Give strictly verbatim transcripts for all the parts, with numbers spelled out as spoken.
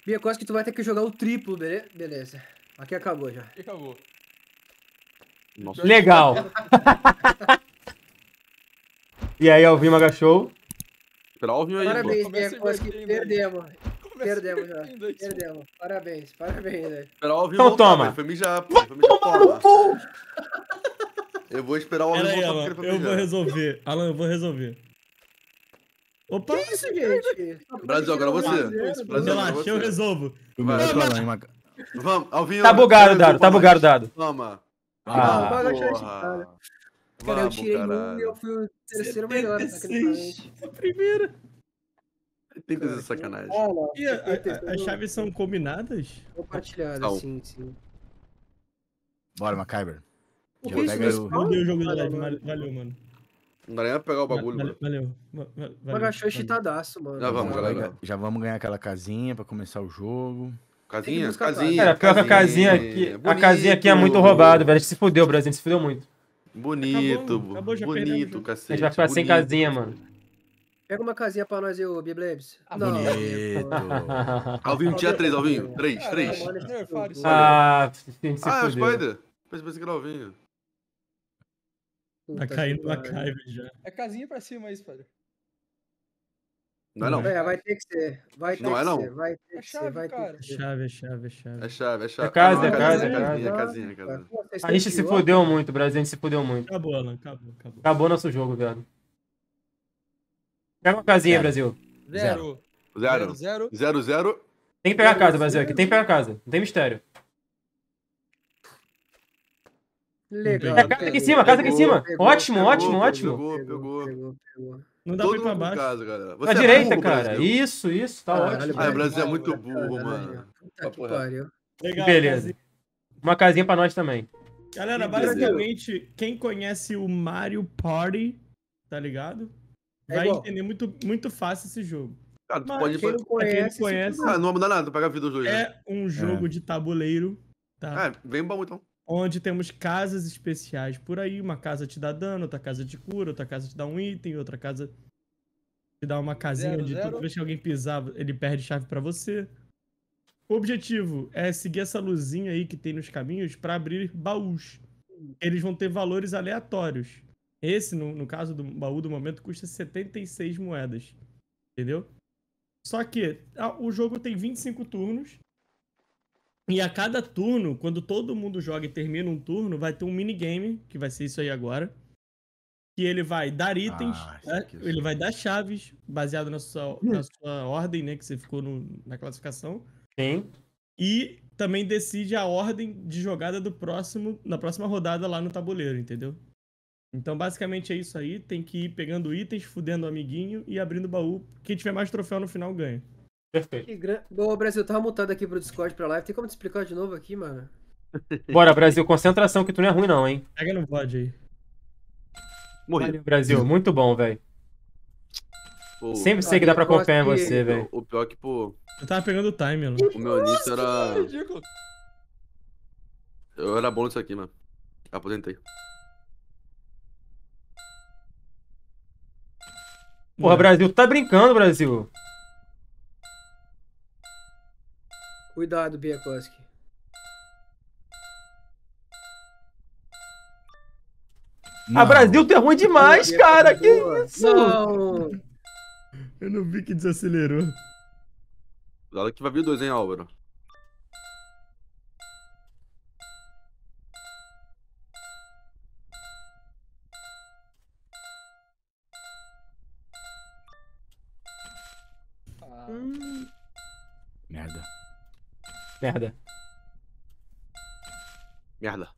Bia, quase que tu vai ter que jogar o triplo, bele- beleza. Aqui acabou já. Aqui acabou. Nossa. Legal. E aí, Alvinho agachou. Esperar o Alvinho aí, pô. Parabéns, Começa Bia, quase que invertendo aí. perdemos. Começa Perdemos já. invertendo aí, Perdemos. Parabéns, parabéns, velho. Esperar o Alvinho Então voltar, toma. velho. Foi mijar, pô. Foi mijar, Tomar no toma. cu! Eu vou esperar o Alvinho Pera aí, voltar Alan. porque ele foi Eu vou mijar. resolver. Alan, eu vou resolver. Opa! Que isso, gente? Brasil, agora você. Brasil, Brasil, agora Relaxa, eu você. resolvo. Vai, Primeiro com o Alan, hein, Maca? Vamos, Alvinho. Tá bugado o pega dado, tá pra bugado o nós. dado. Toma. Ah, vai agachar esse porra. cara. Cara, eu Vamos, tirei um e caralho. eu fui o terceiro melhor, setenta e tecnicamente. seis. A primeira. Tem que fazer sacanagem. Ah, não. E a- a- a- as chaves são combinadas? Compartilhadas, Não. sim, sim. Bora, Macaiber. O Já que isso pega mesmo? o- Meu Deus, jogo Valeu, da live. mano. Valeu, mano. Não dá nem pra pegar o bagulho, Valeu. mano. Valeu. va- va- O valeu, agachou é valeu. cheatadaço, mano. Já vamos, Já, galera. vai- já vamos ganhar aquela casinha pra começar o jogo. Casinha, buscar a casinha. Cara, pior que a casinha aqui. A casinha aqui é muito bonito. roubada, velho. A gente se fudeu, Brasil. A gente se fudeu muito. Bonito, Acabou, acabou, já bonito, perdemos, já. cacete. A gente vai ficar sem bonito. casinha, mano. Pega uma casinha pra nós aí, ô Biblebs. Ah, Não, bonito. Alvinho, tinha três, Alvinho. Três, Caralho, três. mano, nerfaram isso aí. Ah, a gente se Ah, é o fudeu. Spider. Pensei pensei que era o Alvinho. puta Tá caindo que na pariu. caiva já. É casinha pra cima aí, Spider. Não é não. É, vai ter que ser. Vai ter Não que é, não? ser. Vai ter É que ser. chave, Vai ter cara. que É ser. chave, é chave, é chave. É chave, é chave. É casa, Ah, não, é casa, casinha, é casinha, casa. casinha, casinha. Pô, vocês A têm gente se pior, fudeu cara. muito, Brasil. A gente se fudeu muito. Acabou, Alan. Acabou, acabou. Acabou nosso jogo, viado. Pega uma casinha, Zero. Brasil. Zero. Zero. Zero. Zero, zero. Tem que pegar a casa, Brasil. Aqui tem que pegar a casa. Não tem mistério. Legal. É, É, casa aqui em pegou, cima, casa aqui em cima. pegou, Ótimo, pegou, ótimo, pegou, ótimo. Pegou, Pegou, pegou. pegou, pegou. Não dá Todo pra ir pra mundo em baixo. casa, galera. Você Na é direita, burro, cara. Brasil. Isso, isso. Tá Caralho, ótimo. Ah, o velho. Brasil é muito Caralho, burro, Caralho. mano. Puta Papo que reto. pariu. Legal, Beleza. casinha. Uma casinha pra nós também. Galera, Que beleza. basicamente, quem conhece o Mario Party, tá ligado? É Vai igual. entender muito, muito fácil esse jogo. Cara, tu Mas pode... Quem não Pra quem não conhece, se conhece, fudeu. Ah, não vai mudar nada, pega a vida dos dois. né? é um jogo de tabuleiro, tá? É, vem bom então. Onde temos casas especiais por aí. Uma casa te dá dano, outra casa te cura, outra casa te dá um item, outra casa te dá uma casinha Zero, onde zero. toda vez que alguém pisar, ele perde chave pra você. O objetivo é seguir essa luzinha aí que tem nos caminhos pra abrir baús. Eles vão ter valores aleatórios. Esse, no, no caso do baú do momento, custa setenta e seis moedas. Entendeu? Só que a- o jogo tem vinte e cinco turnos. E a cada turno, quando todo mundo joga e termina um turno, vai ter um minigame, que vai ser isso aí agora. Que ele vai dar itens, Ah, isso né? aqui eu Ele sei. vai dar chaves, baseado na sua, na sua ordem, né? Que você ficou no- na classificação. Sim. E também decide a ordem de jogada do próximo, na próxima rodada lá no tabuleiro, entendeu? Então, basicamente é isso aí. Tem que ir pegando itens, fudendo o amiguinho e abrindo o baú. Quem tiver mais troféu no final ganha. Perfeito. Que gran... Boa, Brasil, tava mutado aqui pro Discord pra live. Tem como te explicar de novo aqui, mano? Bora, Brasil. Concentração que tu não é ruim, não, hein? Pega no V O D aí. Morri. Valeu, Brasil. Muito bom, velho. Pô, Sempre sei que dá pra confiar em gosto de- você, velho. O pior é que, pô, Eu tava pegando o time, mano. o meu início era... Ridículo. Eu era bom nisso aqui, mano. Aposentei. Porra, Brasil. Tu tá brincando, Brasil. Cuidado, Biakoski. Ah, Brasil, tu é ruim demais, cara. Que isso? Não! Eu não vi que desacelerou. Cuidado que vai vir dois, hein, Álvaro. Ah, Merda. Merda. Merda.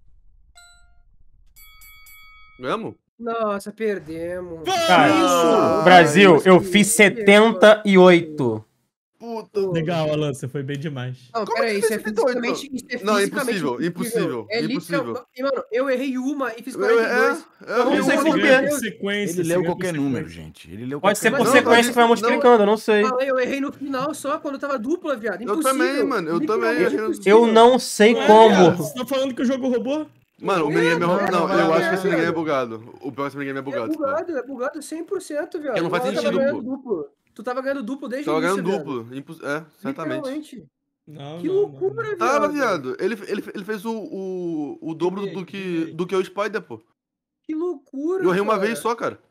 Ganhamos? Nossa, perdemos. Cara, Brasil, eu fiz setenta e oito. Puta. Legal, Alan, você foi bem demais. Não, Como peraí, que isso é fez setenta e oito? fisicamente, isso é Não, é fisicamente impossível, impossível, É impossível. literal- E, mano, eu errei uma e fiz Eu, quarenta e dois. é, eu, não eu, sei eu, por Você quê. ganha por sequência. Ele você leu ganha por qualquer sequência. número, gente. Ele leu Pode ser qualquer por Não, sequência que vai multiplicando, eu não sei. Ah, eu errei no final só quando tava dupla, viado. Eu Impossível. também, mano, eu também, Literalmente eu- impossível. Eu não sei Ué, como. viado, Você tá falando que o jogo roubou? Mano, o minigame é não, roubado. Não, não, eu não, acho que esse não, minigame é não. bugado. O pior é que esse minigame é É bugado. pô. bugado, é bugado cem por cento, viado. Porque não faz Eu tava sentido, ganhando pô. duplo. Tu tava ganhando duplo desde Tava o início, ganhando viado. duplo. Impo- É, certamente. Literalmente. Não, Que não, loucura, não, não. Tava, viado. viado. Ele, ele, ele fez o, o, o dobro Ganhei, do que, ganhei. do que o Spider, pô. Que loucura, Eu errei uma cara. vez só, cara.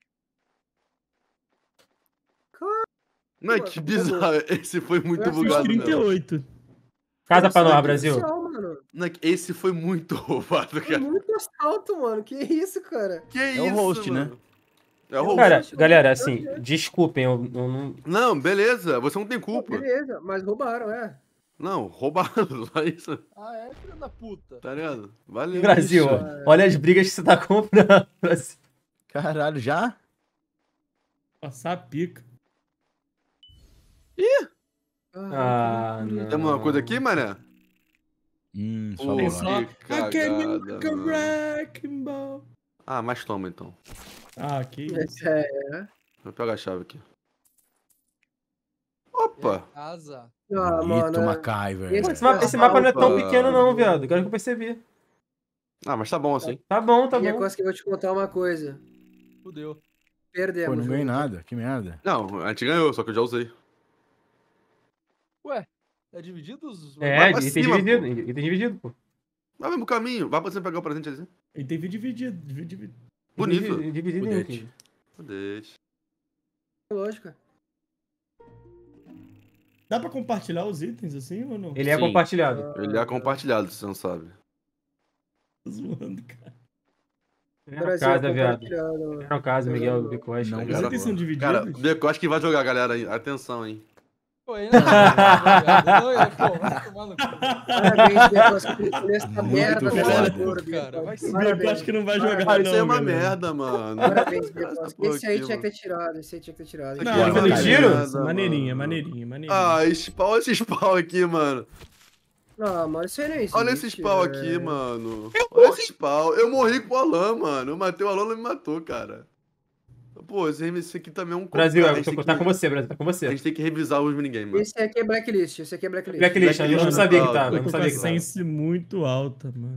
Cara, Não, mano, que tá bizarro. Esse foi muito Eu fiz Fiz bugado trinta e mesmo. oito. Casa pra Esse nós, daqui- Brasil. Especial, mano. Não, esse foi muito roubado, Foi cara. muito assalto, mano. Que isso, cara? Que É o isso, host, né? mano? É o host. Cara, Host, galera, host, assim, host. desculpem, eu, eu não. Não, beleza. Você não tem Pô, culpa. beleza, mas roubaram, é. Não, roubado. Só isso. Ah, é, filho da puta. Tá ligado? Valeu. Brasil, bicho. olha as brigas que você tá comprando. Brasil. Caralho, já? Passar a pica. Ah, que loucura. não. Tem uma coisa aqui, mané? Hum, só Pô, Tem bola. só. que I can cagada, make a mano. wrecking ball. Ah, mas toma então. Ah, que isso. Esse é. Vou pegar a chave aqui. Opa! Casa. Ah, Bonito, mano. é- MacGyver. Esse Esse mapa, esse mapa não é tão Opa. pequeno, não, viado. Agora que eu percebi. Ah, mas tá bom assim. Tá bom, tá E é bom. quase que eu vou te contar uma coisa. Fudeu. Pô, Perdemos. não ganhei junto. nada. Que merda. Não, a gente ganhou, só que eu já usei. Ué, é dividido os... É, Vai pra item cima, dividido. Item dividido, pô. Vai mesmo caminho. Vai pra você pegar o presente ali. Ele teve dividido. dividido. Bonito. Dividido, dividido em Bonito. item. Deixa. Lógica. Dá pra compartilhar os itens assim ou não? Ele é Sim. compartilhado. Ele é compartilhado, se você não sabe. Tô zoando, cara. É no Brasil, casa, viado. compartilhado. É no casa, Miguel Bicoche. Não, Os cara, itens são divididos? Cara, Beco, acho que vai jogar, galera. aí. Atenção, hein. Pô, ainda não, não, eu, pô, vai tomar no cu. Parabéns, Becoski, por essa Muito merda foda. dessa cor, Cara, vai Becoski. se O Bico Parabéns. acho que não vai jogar, Ah, não. isso aí é uma galera. merda, mano. Parabéns, Essa Becoski. porra Esse aí aqui, tinha que mano. ter tirado, esse aí tinha que ter tirado. Não, Bora, nível de cara. tiro? Merda, Maneirinha, mano. maneirinha, maneirinha. Ah, spawn, olha esse spawn aqui, mano. Não, mano, isso aí não existe. Olha esse spawn é. aqui, mano. Olha esse spawn. Eu morri com o Alan, mano. Eu matei o Alan, ele me matou, cara. Pô, esse esse aqui também é um... Brasil, cara, a eu gente tô, tem tá que- com você, Brasil, tá com A você. gente tem que revisar os minigames, mano. Esse aqui é blacklist, esse aqui é blacklist. Blacklist, eu não Blacklist, sabia que mano. tava, Eu eu não tô com a sabia que tava. sense muito alta, mano.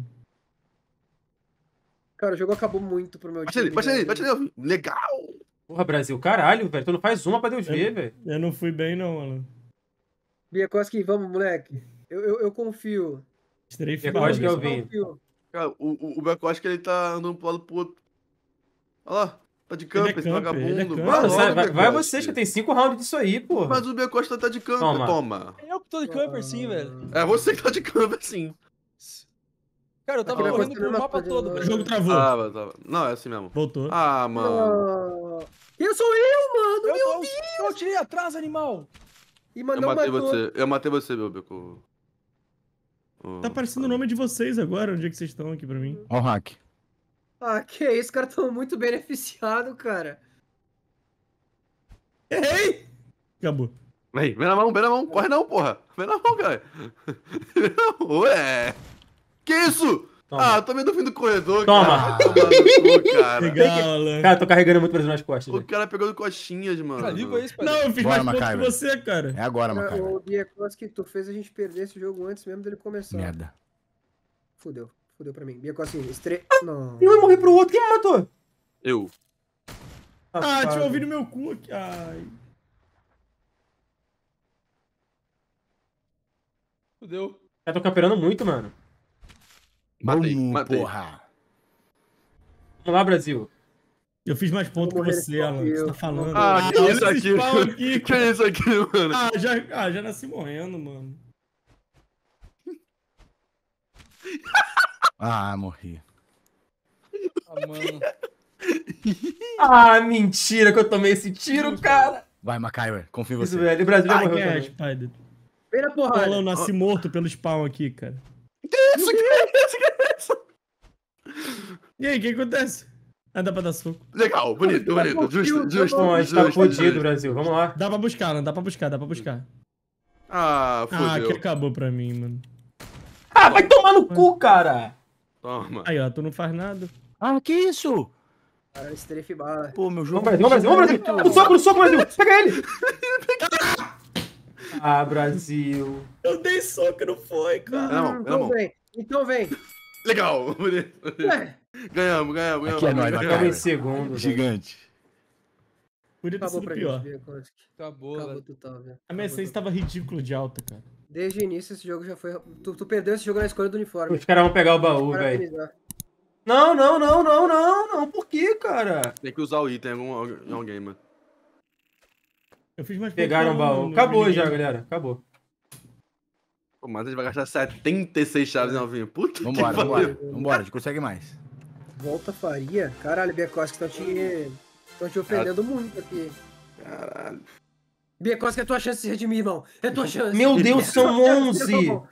Cara, o jogo acabou muito pro meu Bate ali, time. bate ali, velho. bate ali. Alvin. Legal. Porra, Brasil, caralho, velho. Tu não faz uma pra Deus ver, velho. Eu não fui bem, não, Alan. Biakoski, vamos, moleque. Eu, eu, eu confio. Strafe Eu ball, acho que eu isso. vi. confio. Cara, o, o, o Beco, eu acho que ele tá andando pro lado pro outro. Olha lá. Tá de camper, Ele é esse camper, ele é vagabundo. camper. Vai Mano, logo, sai- vai, vai Becoste. vocês que tem cinco rounds disso aí, porra. Mas o Becosta tá de camper, Toma. toma. Eu que tô de camper sim, velho. É você que tá de camper, sim. Cara, eu tava Aquele correndo negócio pro não mapa pode- todo, O velho. jogo travou. Ah, mas tá. Não, é assim mesmo. Voltou. Ah, mano. Ah, eu sou eu, mano! Eu, Meu eu, eu tirei atrás, animal. E Eu mano, não matei matou. você. Eu matei você, meu Beco. Oh, Tá aparecendo o nome de vocês agora, onde é que vocês estão aqui pra mim? Ó o hack. Ah, que isso, os caras tão muito beneficiados, cara. Errei! Acabou. Vem, vem na mão, vem na mão. Corre não, porra. Vem na mão, cara. Vem na mão. Ué. Que isso? Toma. Ah, tô vendo o fim do corredor, Toma. cara. Toma no cu, cara. Legal, Alan. Cara, eu tô carregando muito Brasil nas costas, O velho. cara pegando coxinhas, mano. Tá vivo aí, Não, eu fiz Bora, mais pontos que MacGyver. você, cara. É agora, MacGyver. O Biakoski, tu fez a gente perder esse jogo antes mesmo dele começar. Merda. Fudeu, fudeu pra mim. Biakoski, estre... Não. Eu ia morrer pro outro, quem me matou? Eu. Ah, tinha ouvido meu cu aqui. Ai. Fudeu. Eu tô camperando muito, mano. Matei, Vamos, matei. porra. Vamos lá, Brasil. Eu fiz mais pontos que Vou morrer você, nesse Alan. O que você tá papel. falando? Ah, que olha isso esse aqui? spawn aqui, Que isso aqui, mano? Ah, já, ah, já nasci morrendo, mano. Ah, morri. Ah, mano. Ah, mentira que eu tomei esse tiro, cara. Vai, MacGyver. Confio em Isso, você. velho. O Brasil já Ah, morreu quem é, também. Spider? Vem na Pô, porrada. Alan, eu nasci morto pelo spawn aqui, cara. Isso que é isso, que é isso? E aí, o que acontece? Ah, dá pra dar soco. Legal, bonito, bonito. Justo, justo, Bom, a gente tá justo, fudido, justo. Brasil. Vamos lá. Dá pra buscar, Alan, dá pra buscar, dá pra buscar. Ah, Ah, aqui fodeu. acabou pra mim, mano. Ah, vai tomar no cu, cara. Toma. Aí, ó, tu não faz nada. Ah, que isso? Cara, strafe bala. Pô, meu jogo... Vamos, Brasil, vamos, Brasil, vamos, Brasil. No soco, no soco, Brasil. Pega ele. Ah, Brasil. Eu dei soco, não foi, cara. Não, Hum, pera a mão. então vem. Então vem. Legal, bonito. bonito. Ué, Ganhamos, ganhamos, ganhamos. Aqui é nóis, ganhamos. Ficamos em MacGyver. segundo. velho. Gigante. Podia ter acabou sido pra pior. gente, Biakoski. Acabou, Acabou velho. total, velho. A minha Acabou essência tava ridículo de alta, cara. total. Desde o início esse jogo já foi... Tu, tu perdeu esse jogo na escolha do uniforme. Os caras vão pegar o baú, velho. Parabenizar. Não, não, não, não, não, não. Por que, cara? Tem que usar o item em algum, em alguém, mano. Eu fiz mais Pegaram o pontos baú. no Acabou minigame. já, galera. Acabou. Pô, mas a gente vai gastar setenta e seis chaves em Alvinho. Puta Vambora, que pariu. vambora. Vambora, a gente consegue mais. Volta Faria? Caralho, Biekoski, estão te... Estão te ofendendo muito aqui. Caralho. Biekoski, é tua chance de se redimir, irmão. É tua chance. Meu Deus, É são tua chance, onze. irmão.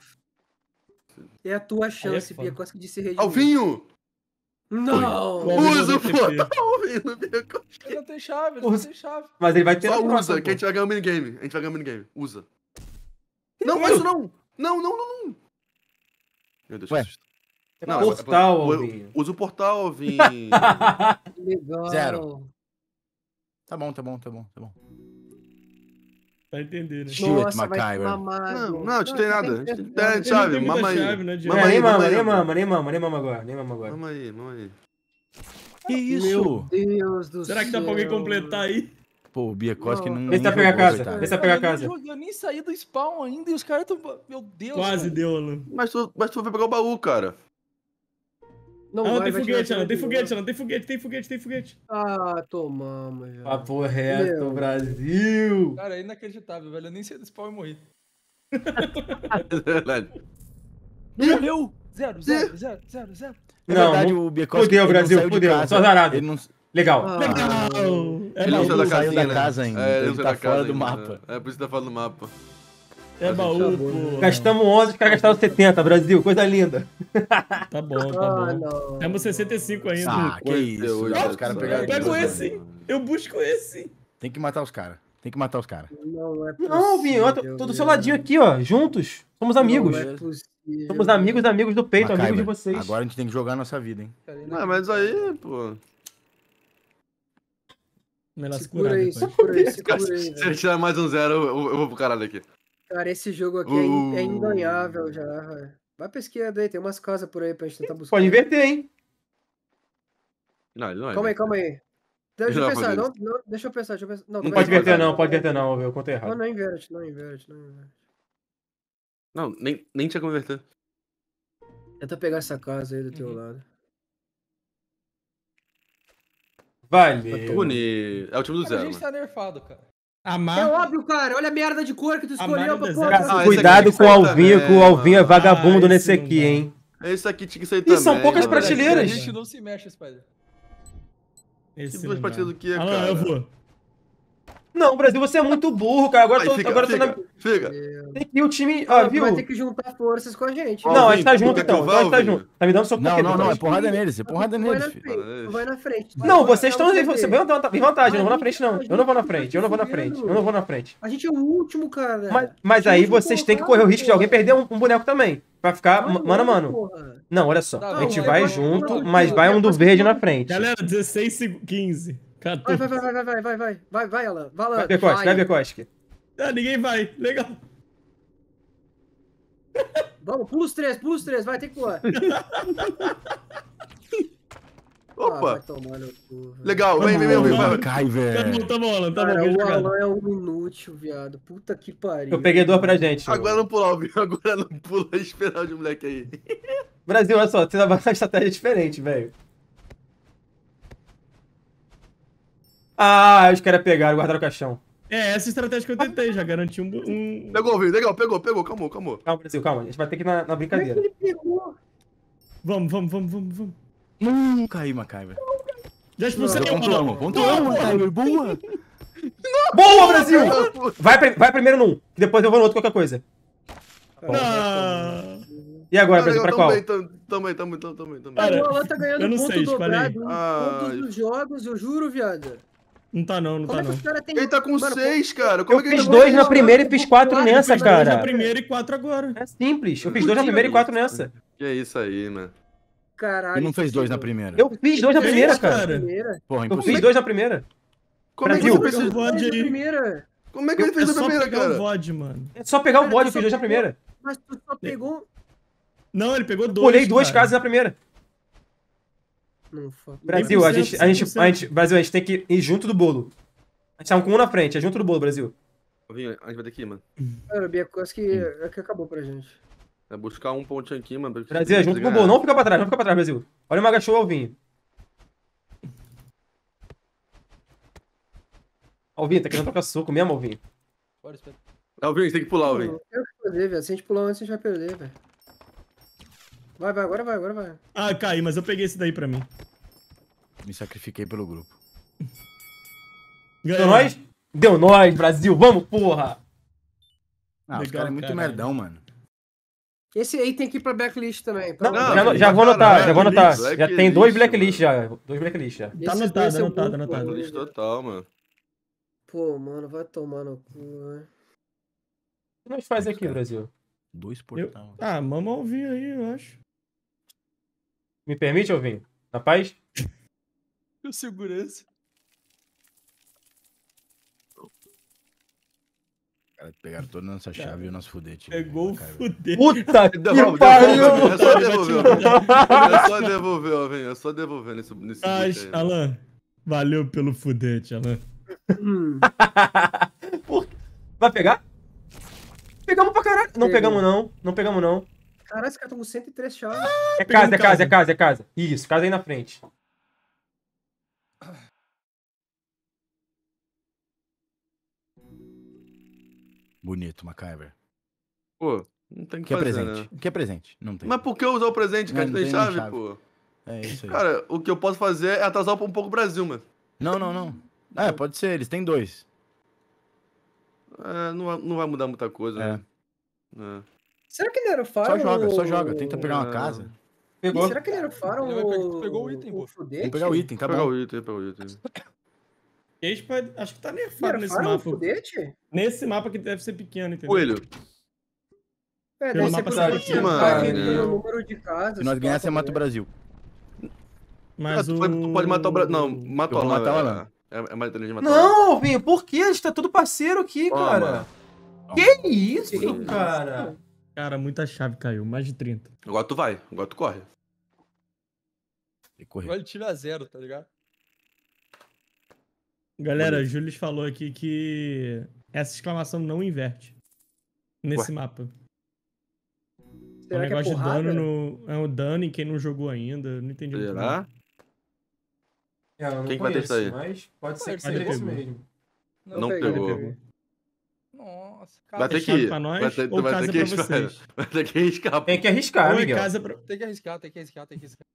É a tua chance, foda. Biekoski, de se redimir. Alvinho! Não! Bom, Alvinho Usa, não pô! tem T P. Tá ouvindo, Biekoski. Ele não tem chave, ele não tem chave. Mas ele vai ter... Só na próxima, usa, que a pô. gente vai ganhar o minigame. A gente vai ganhar o minigame. Usa. Não, faz isso não! Não, não, não, não! Meu Deus, Ué? que susto. É Não, portal, o- Alvinho. Usa o portal, Alvinho. Legal. Zero. Tá bom, tá bom, tá bom, tá bom. Vai entender, né? Shit, Nossa, vai MacGyver. mamar. Não, não, não tem nada. tem- Tem tem- chave, Ele não tem mama muita aí. chave, né, Diego? Mama É, aí, nem mama mama, aí, nem mano. mama, nem mama, nem mama agora, nem mama agora. Mama aí, mama aí. Que Meu isso? Deus do céu. Será que dá pra alguém completar aí? Pô, o Biekoski não. Não. Vê se nem vai pegar a jogou, casa. coitado. Vê se vai pegar a Eu nem casa. joguei, Eu nem saí do spawn ainda e os caras tão... Meu Deus, Quase velho. deu, Alan. Mas tu, mas tu vai pegar o baú, cara. Não, Alan, vai, tem vai foguete, tirar Alan, tem de foguete, novo. Alan, tem foguete, tem foguete, tem foguete. Ah, tomamos já. Papo reto, Meu. Brasil. Cara, é inacreditável, velho. Eu nem saí do spawn e morri. É verdade. Não morreu! Zero, zero, zero, zero, zero. Na Não, verdade, não- o Biekoski. fudeu, ele não Brasil, saiu de fudeu. casa. Só zarado. Ele não, Legal. Ah, Legal! É ele não não saiu da saiu casinha, da né? casa ainda. É, ele não saiu tá da fora casa do ainda. mapa. É, por isso que tá fora do mapa. É baú, pô. Gastamos onze, os caras gastaram setenta, Brasil. Coisa linda. Tá bom, tá Ah, bom. não. Temos sessenta e cinco ainda. Ah, que isso. Hoje, Não, os caras eu pegaram. Eu pego tudo. esse. Eu busco esse. Tem que matar os caras. Tem que matar os caras. Não é possível. Não, Vinho, eu tô, tô do seu ladinho aqui, ó. Juntos. Somos amigos. Não é possível. Somos amigos, amigos do peito, amigos de MacGyver, vocês. agora a gente tem que jogar a nossa vida, hein? Cara, é Não, mas aí, pô. Melhor se Segura curar aí, depois. segura aí, Cara, segura aí, se velho. ele tirar mais um zero, eu, eu vou pro caralho aqui. Cara, esse jogo aqui é in- é Uh. inganhável já, velho. Vai pra esquerda aí, tem umas casas por aí pra gente tentar buscar. Pode inverter, hein? Não, ele não é. Calma aí, calma aí. Deixa Ele eu vai pensar, fazer não, não, deixa eu pensar, deixa eu pensar. Não, Não tu Pode vai inverter, inverter, não, pode inverter, não. Eu contei Não, errado. não inverte, não inverte, não inverte. Não, nem, nem tinha converter. Tenta pegar essa casa aí do teu Uhum. lado. Valeu. Puni. É o time do A zero, gente mano. tá nerfado, cara. A É marca. óbvio, cara, olha a merda de cor que tu escolheu Mario pra do porra. deserto. Ah, esse Cuidado aqui com o tem que sair Alvinho, que o também, Alvinho é mano. vagabundo Ah, nesse esse não aqui, dá. hein? Esse aqui tinha que sair Ih, também. são poucas mano. prateleiras. A gente não se mexe, Spider. Esse Que não duas dá. partidas do que, Alan, cara? eu vou. Não, Brasil, você é muito burro, cara. Agora, Aí, tô, fica, agora tô fica, na... fica. Tem que ir o time. Ah, Ó, viu? vai ter que juntar forças com a gente. Ó, Não, a Alvinho, gente tá tu junto quer que então. eu Então vá, a gente tá Alvinho? junto. Tá me dando soco Não, por quê, não, não, é depois? porrada neles, é porrada Tu vai neles, na filho. frente, tu vai na frente. Não, Vai, vocês vai, estão. vai, Você vai. vem vanta- vem vantagem, eu não vou na frente, não. Eu não vou na frente, eu não vou na frente, eu não vou na frente. A gente é o último, cara. Mas, mas A aí gente vocês têm que correr o risco de alguém perder um, um boneco também. Pra ficar Não, mano a mano. porra. Não, olha só. Tá, A gente não, vai vai, junto, vai, mas vai, vai um do vai, verde vai. na frente. Galera, dezesseis, seg- quinze, Vai, quatorze. vai, vai, vai, vai, vai, vai, vai, vai, vai, Alan. Vai, Alan. Vai, Bekoski, vai, Bekoski. Ah, ninguém vai. Legal. Vamos, pula os três, pula os três, vai, tem que pular. Ah, Opa! vai tomar no cu, velho. Legal, vem, vem, vem, vem, vai. Tá MacGyver. bom, tá bom, Alan, tá Cara, bom. bem o jogado. Alan é um inútil, viado. Puta que pariu. Eu peguei dor pra gente. Agora não pula, Alvinho. Agora não pula e esperar o de moleque aí. Brasil, olha só, você dá uma estratégia diferente, velho. Ah, os caras pegaram, guardaram o caixão. É, essa estratégia que eu tentei, já garanti um... um... Pegou, Alvinho. Legal, pegou, pegou. Calma, calma. Calma, Brasil, calma. A gente vai ter que ir na, na Como é que brincadeira. ele pegou? Vamos, vamos, vamos, vamos, vamos. Não caí, MacGyver. Já expulsei Não, um, Pontuamos, Alan. pontuamos, MacGyver. Boa. Boa, Brasil! Vai, pri- vai primeiro num, que depois eu vou no outro qualquer coisa. Ah, E agora, Ah, Brasil, pra legal, qual? Também, tam- também, também, também, também, também. Cara, o Alan tá ganhando eu não ponto sei, escolhe aí. dobrado em Ah, todos os jogos, eu juro, viado. não tá não, não Como tá é que não. os caras têm... Ele tá com Mano, seis, cara. Como Eu é que ele fiz tá dois com na seis? primeira e fiz quatro nessa, Fiz dois na cara. primeira e quatro agora. É simples. Eu fiz dois na primeira e quatro nessa. Que é isso aí, mano. Caralho. Ele não fez dois na que primeira. Eu fiz dois na Que primeira, isso, cara. cara? primeira. Porra, Eu impossível. fiz dois na primeira. Como é que Brasil. você fez Pega o isso? VOD Dois na aí. primeira. Como é que ele É fez na só primeira, pegar o cara? V O D, mano. É só pegar o Cara, bode, eu tu fiz só dois na pegou- primeira. Mas tu só pegou... Não, ele pegou dois, Pulei duas cara. casas na primeira. Não, fuck. Brasil, a cem por cento, gente, a gente, cem por cento. a gente, Brasil, a gente tem que ir junto do bolo. A gente tá com um na frente, é junto do bolo, Brasil. Alvinho, a gente vai ter que ir, mano. Cara, o Biekoski é que acabou pra gente. É buscar um pontinho aqui, mano. pra gente Brasil, junto com o ganhar. Bull. Não fica pra trás, não fica pra trás, Brasil. Olha o Maga Show, Alvinho. Alvinho, tá querendo trocar soco mesmo, Alvinho? Bora, espera. Alvinho, você tem que pular, Alvinho. Não tem o que fazer, velho. Se a gente pular antes, a gente vai perder, velho. Vai, vai, agora vai, agora vai. Ah, caí, mas eu peguei esse daí pra mim. Me sacrifiquei pelo grupo. Ganhou. Deu nós? Deu nós, Brasil. Vamos, porra. Ah, os Legal, caras é muito caralho. merdão, mano. Esse aí tem que ir pra backlist também. pra- Não, Não, já, filho, já vou pra anotar, caralho, já vou anotar. blacklist, Já tem dois blacklist, blacklist já. Dois blacklist já. Esses Tá dois anotado, são anotado, muito anotado. bons, Lixo velho. total, mano. Pô, mano, vai tomar no cu, velho. O que nós faz aqui, Brasil? Dois Eu... portal. Ah, mama ouvir aí, eu acho. Me permite, Alvinho? Na paz? O segurança. Cara, pegaram toda a nossa chave e o nosso fudete. Pegou o Cara, fuder. Puta que Devolve, pariu! devolve, é só Ele vai te devolver, mandar. Alvinho. É só devolver, Alvinho. É só devolver nesse, nesse Ah, boot aí, mano. Alan, valeu pelo fudete, Alan. Hum, Por- Vai pegar? Pegamos pra caralho. Não Pegou. pegamos, não. Não pegamos, não. Caralho, esse cara tá com cento e três chaves. É Pegamos casa, é casa, é casa, é casa. Isso, casa aí na frente. Bonito, MacGyver. Pô, não tem o que Que é fazer, presente. né? O que é presente? Não tem. Mas por que usar o presente, cara? Não, Não tem não tem nem chave, chave. pô. É isso aí. Cara, o que eu posso fazer é atrasar um pouco o Brasil, mano. Não, não, não. É, pode ser, eles têm dois. É, não, vai- não vai mudar muita coisa, É. né? É. Será que ele era o Faro? Só joga, só no- joga. Tenta pegar uma É. casa. Pegou. Será que ele era o Faro? Ele vai pegar- tu pegou o item, pô. Fudete? Vamos pegar o item, tá Pegar bom. o item, pegar o item. Eles pode- Acho que tá Ele nerfado era nesse Faro no mapa. Fudete? Nesse mapa que deve ser pequeno, entendeu? Coelho, É, Pelo deve ser mapa por tá causa pequeno, do cara. pelo número de casas. Se nós ganhássemos, mata o pá, Brasil. Mas ah, tu, o... pode, tu pode matar o Brasil. Não, mata Eu o vou Alan. matar o é- Alan. É, é mais inteligente matar o Alan. Não, Alvinho, por quê? A gente tá tudo parceiro aqui, Toma. cara. Toma. Que isso, Que cara? Cara, muita chave caiu, mais de trinta. Agora tu vai, agora tu corre. Tem que correr. Agora ele tira zero, tá ligado? Galera, o Bonito. Júlio falou aqui que essa exclamação não inverte nesse mapa. É um Será que é negócio de porrada? dano no... É um dano em quem não jogou ainda. Não entendi muito bem. Será? É, eu não Quem que vai conheço, testar aí? mas pode ser que Pode seja ser. isso mesmo. Não peguei, pegou. peguei. Nossa, Vai cara. ter É que chave ir. pra nós Vai ter, ou vai casa ter que pra arriscar. vocês? Vai ter que arriscar. Tem que arriscar, Ou é Miguel. casa pra... Tem que arriscar, tem que arriscar, tem que arriscar.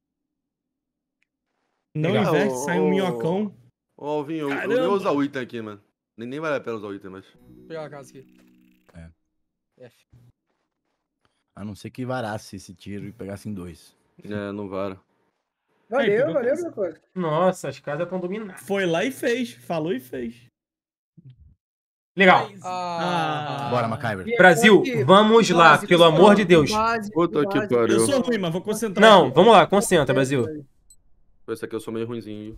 Não Legal. inverte, sai um Ô, ô, minhocão. Ô, Alvinho, eu, eu Caramba. nem vou usar o item aqui, mano. Nem, nem vale a pena usar o item, mas. Vou pegar a casa aqui. É. F. A não ser que varasse esse tiro e pegasse em dois. É, não vara. Aí, Valeu, pegou valeu, casa. meu coisa. Nossa, as casas estão dominadas. Foi lá e fez. Falou e fez. Legal. Ah, Bora, MacGyver. Brasil, vamos lá, Básico, pelo amor de Deus. básico, Puta que básico. pariu. Eu sou ruim, mas vou concentrar Não, aqui. vamos lá, concentra, Brasil. Esse aqui eu sou meio ruinzinho.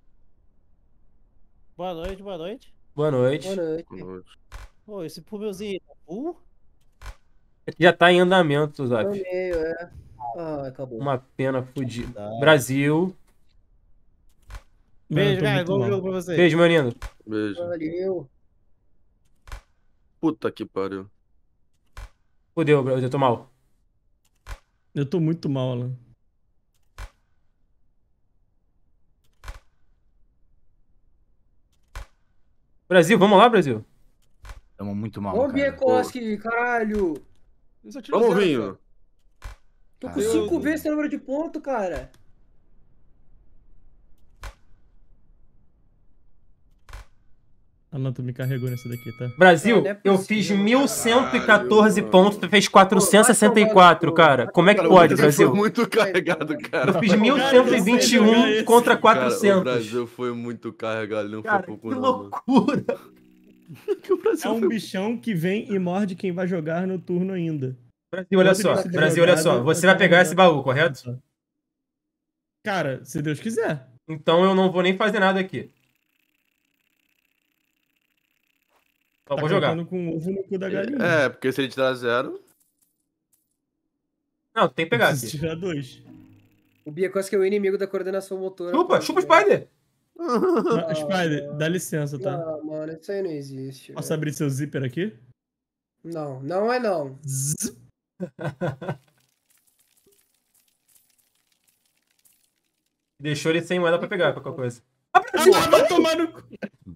Boa noite, boa noite. Boa noite. Boa noite. Boa noite. Ô, esse pulmãozinho tá full? Já tá em andamento, No Zap. meio, é. Ah, acabou. Uma pena fodida. Tá. Brasil. Não, Beijo, tô cara. muito Bom mal. jogo pra vocês. Beijo, meu lindo. Beijo. Valeu. Puta que pariu. Fudeu, Brasil, eu tô mal. Eu tô muito mal, Alan. Brasil, vamos lá, Brasil. Tamo muito mal, Ô, MacGyver. Biekoski, caralho. eu só tiro Vamos, zero, Vinho. cara. Tô com Caralho. cinco vezes o número de ponto, cara. Alan, tu me carregou nessa daqui, tá? Brasil, Não, não é eu possível, fiz caralho, mil cento e quatorze mano. pontos, tu fez quatrocentos e sessenta e quatro, cara. Como é que Cara, pode, o Brasil? foi muito carregado, cara. Eu fiz mil cento e vinte e um contra Cara, o quatrocentos. Brasil foi muito carregado, não Cara, foi que pouco não, mano. loucura. Que o Brasil É um foi- bichão que vem e morde quem vai jogar no turno ainda. Brasil, olha Quando só. ele tiver Brasil, olha só. jogado, Você eu vai pegar quero esse baú, correto? Cara, se Deus quiser. Então eu não vou nem fazer nada aqui. Só Tá vou jogar. colocando com ovo no cu da galinha. É, porque se ele tirar zero. Não, tem que pegar Preciso aqui. tirar dois. O Biekoski é o inimigo da coordenação motora. Chupa, chupa o Spider. Não, Spider, dá licença, tá? Não, mano, isso aí não existe. Posso velho. abrir seu zíper aqui? Não, não é não. Zzz. Deixou ele sem moeda pra pegar qualquer coisa. Ah, vai tomar no cu.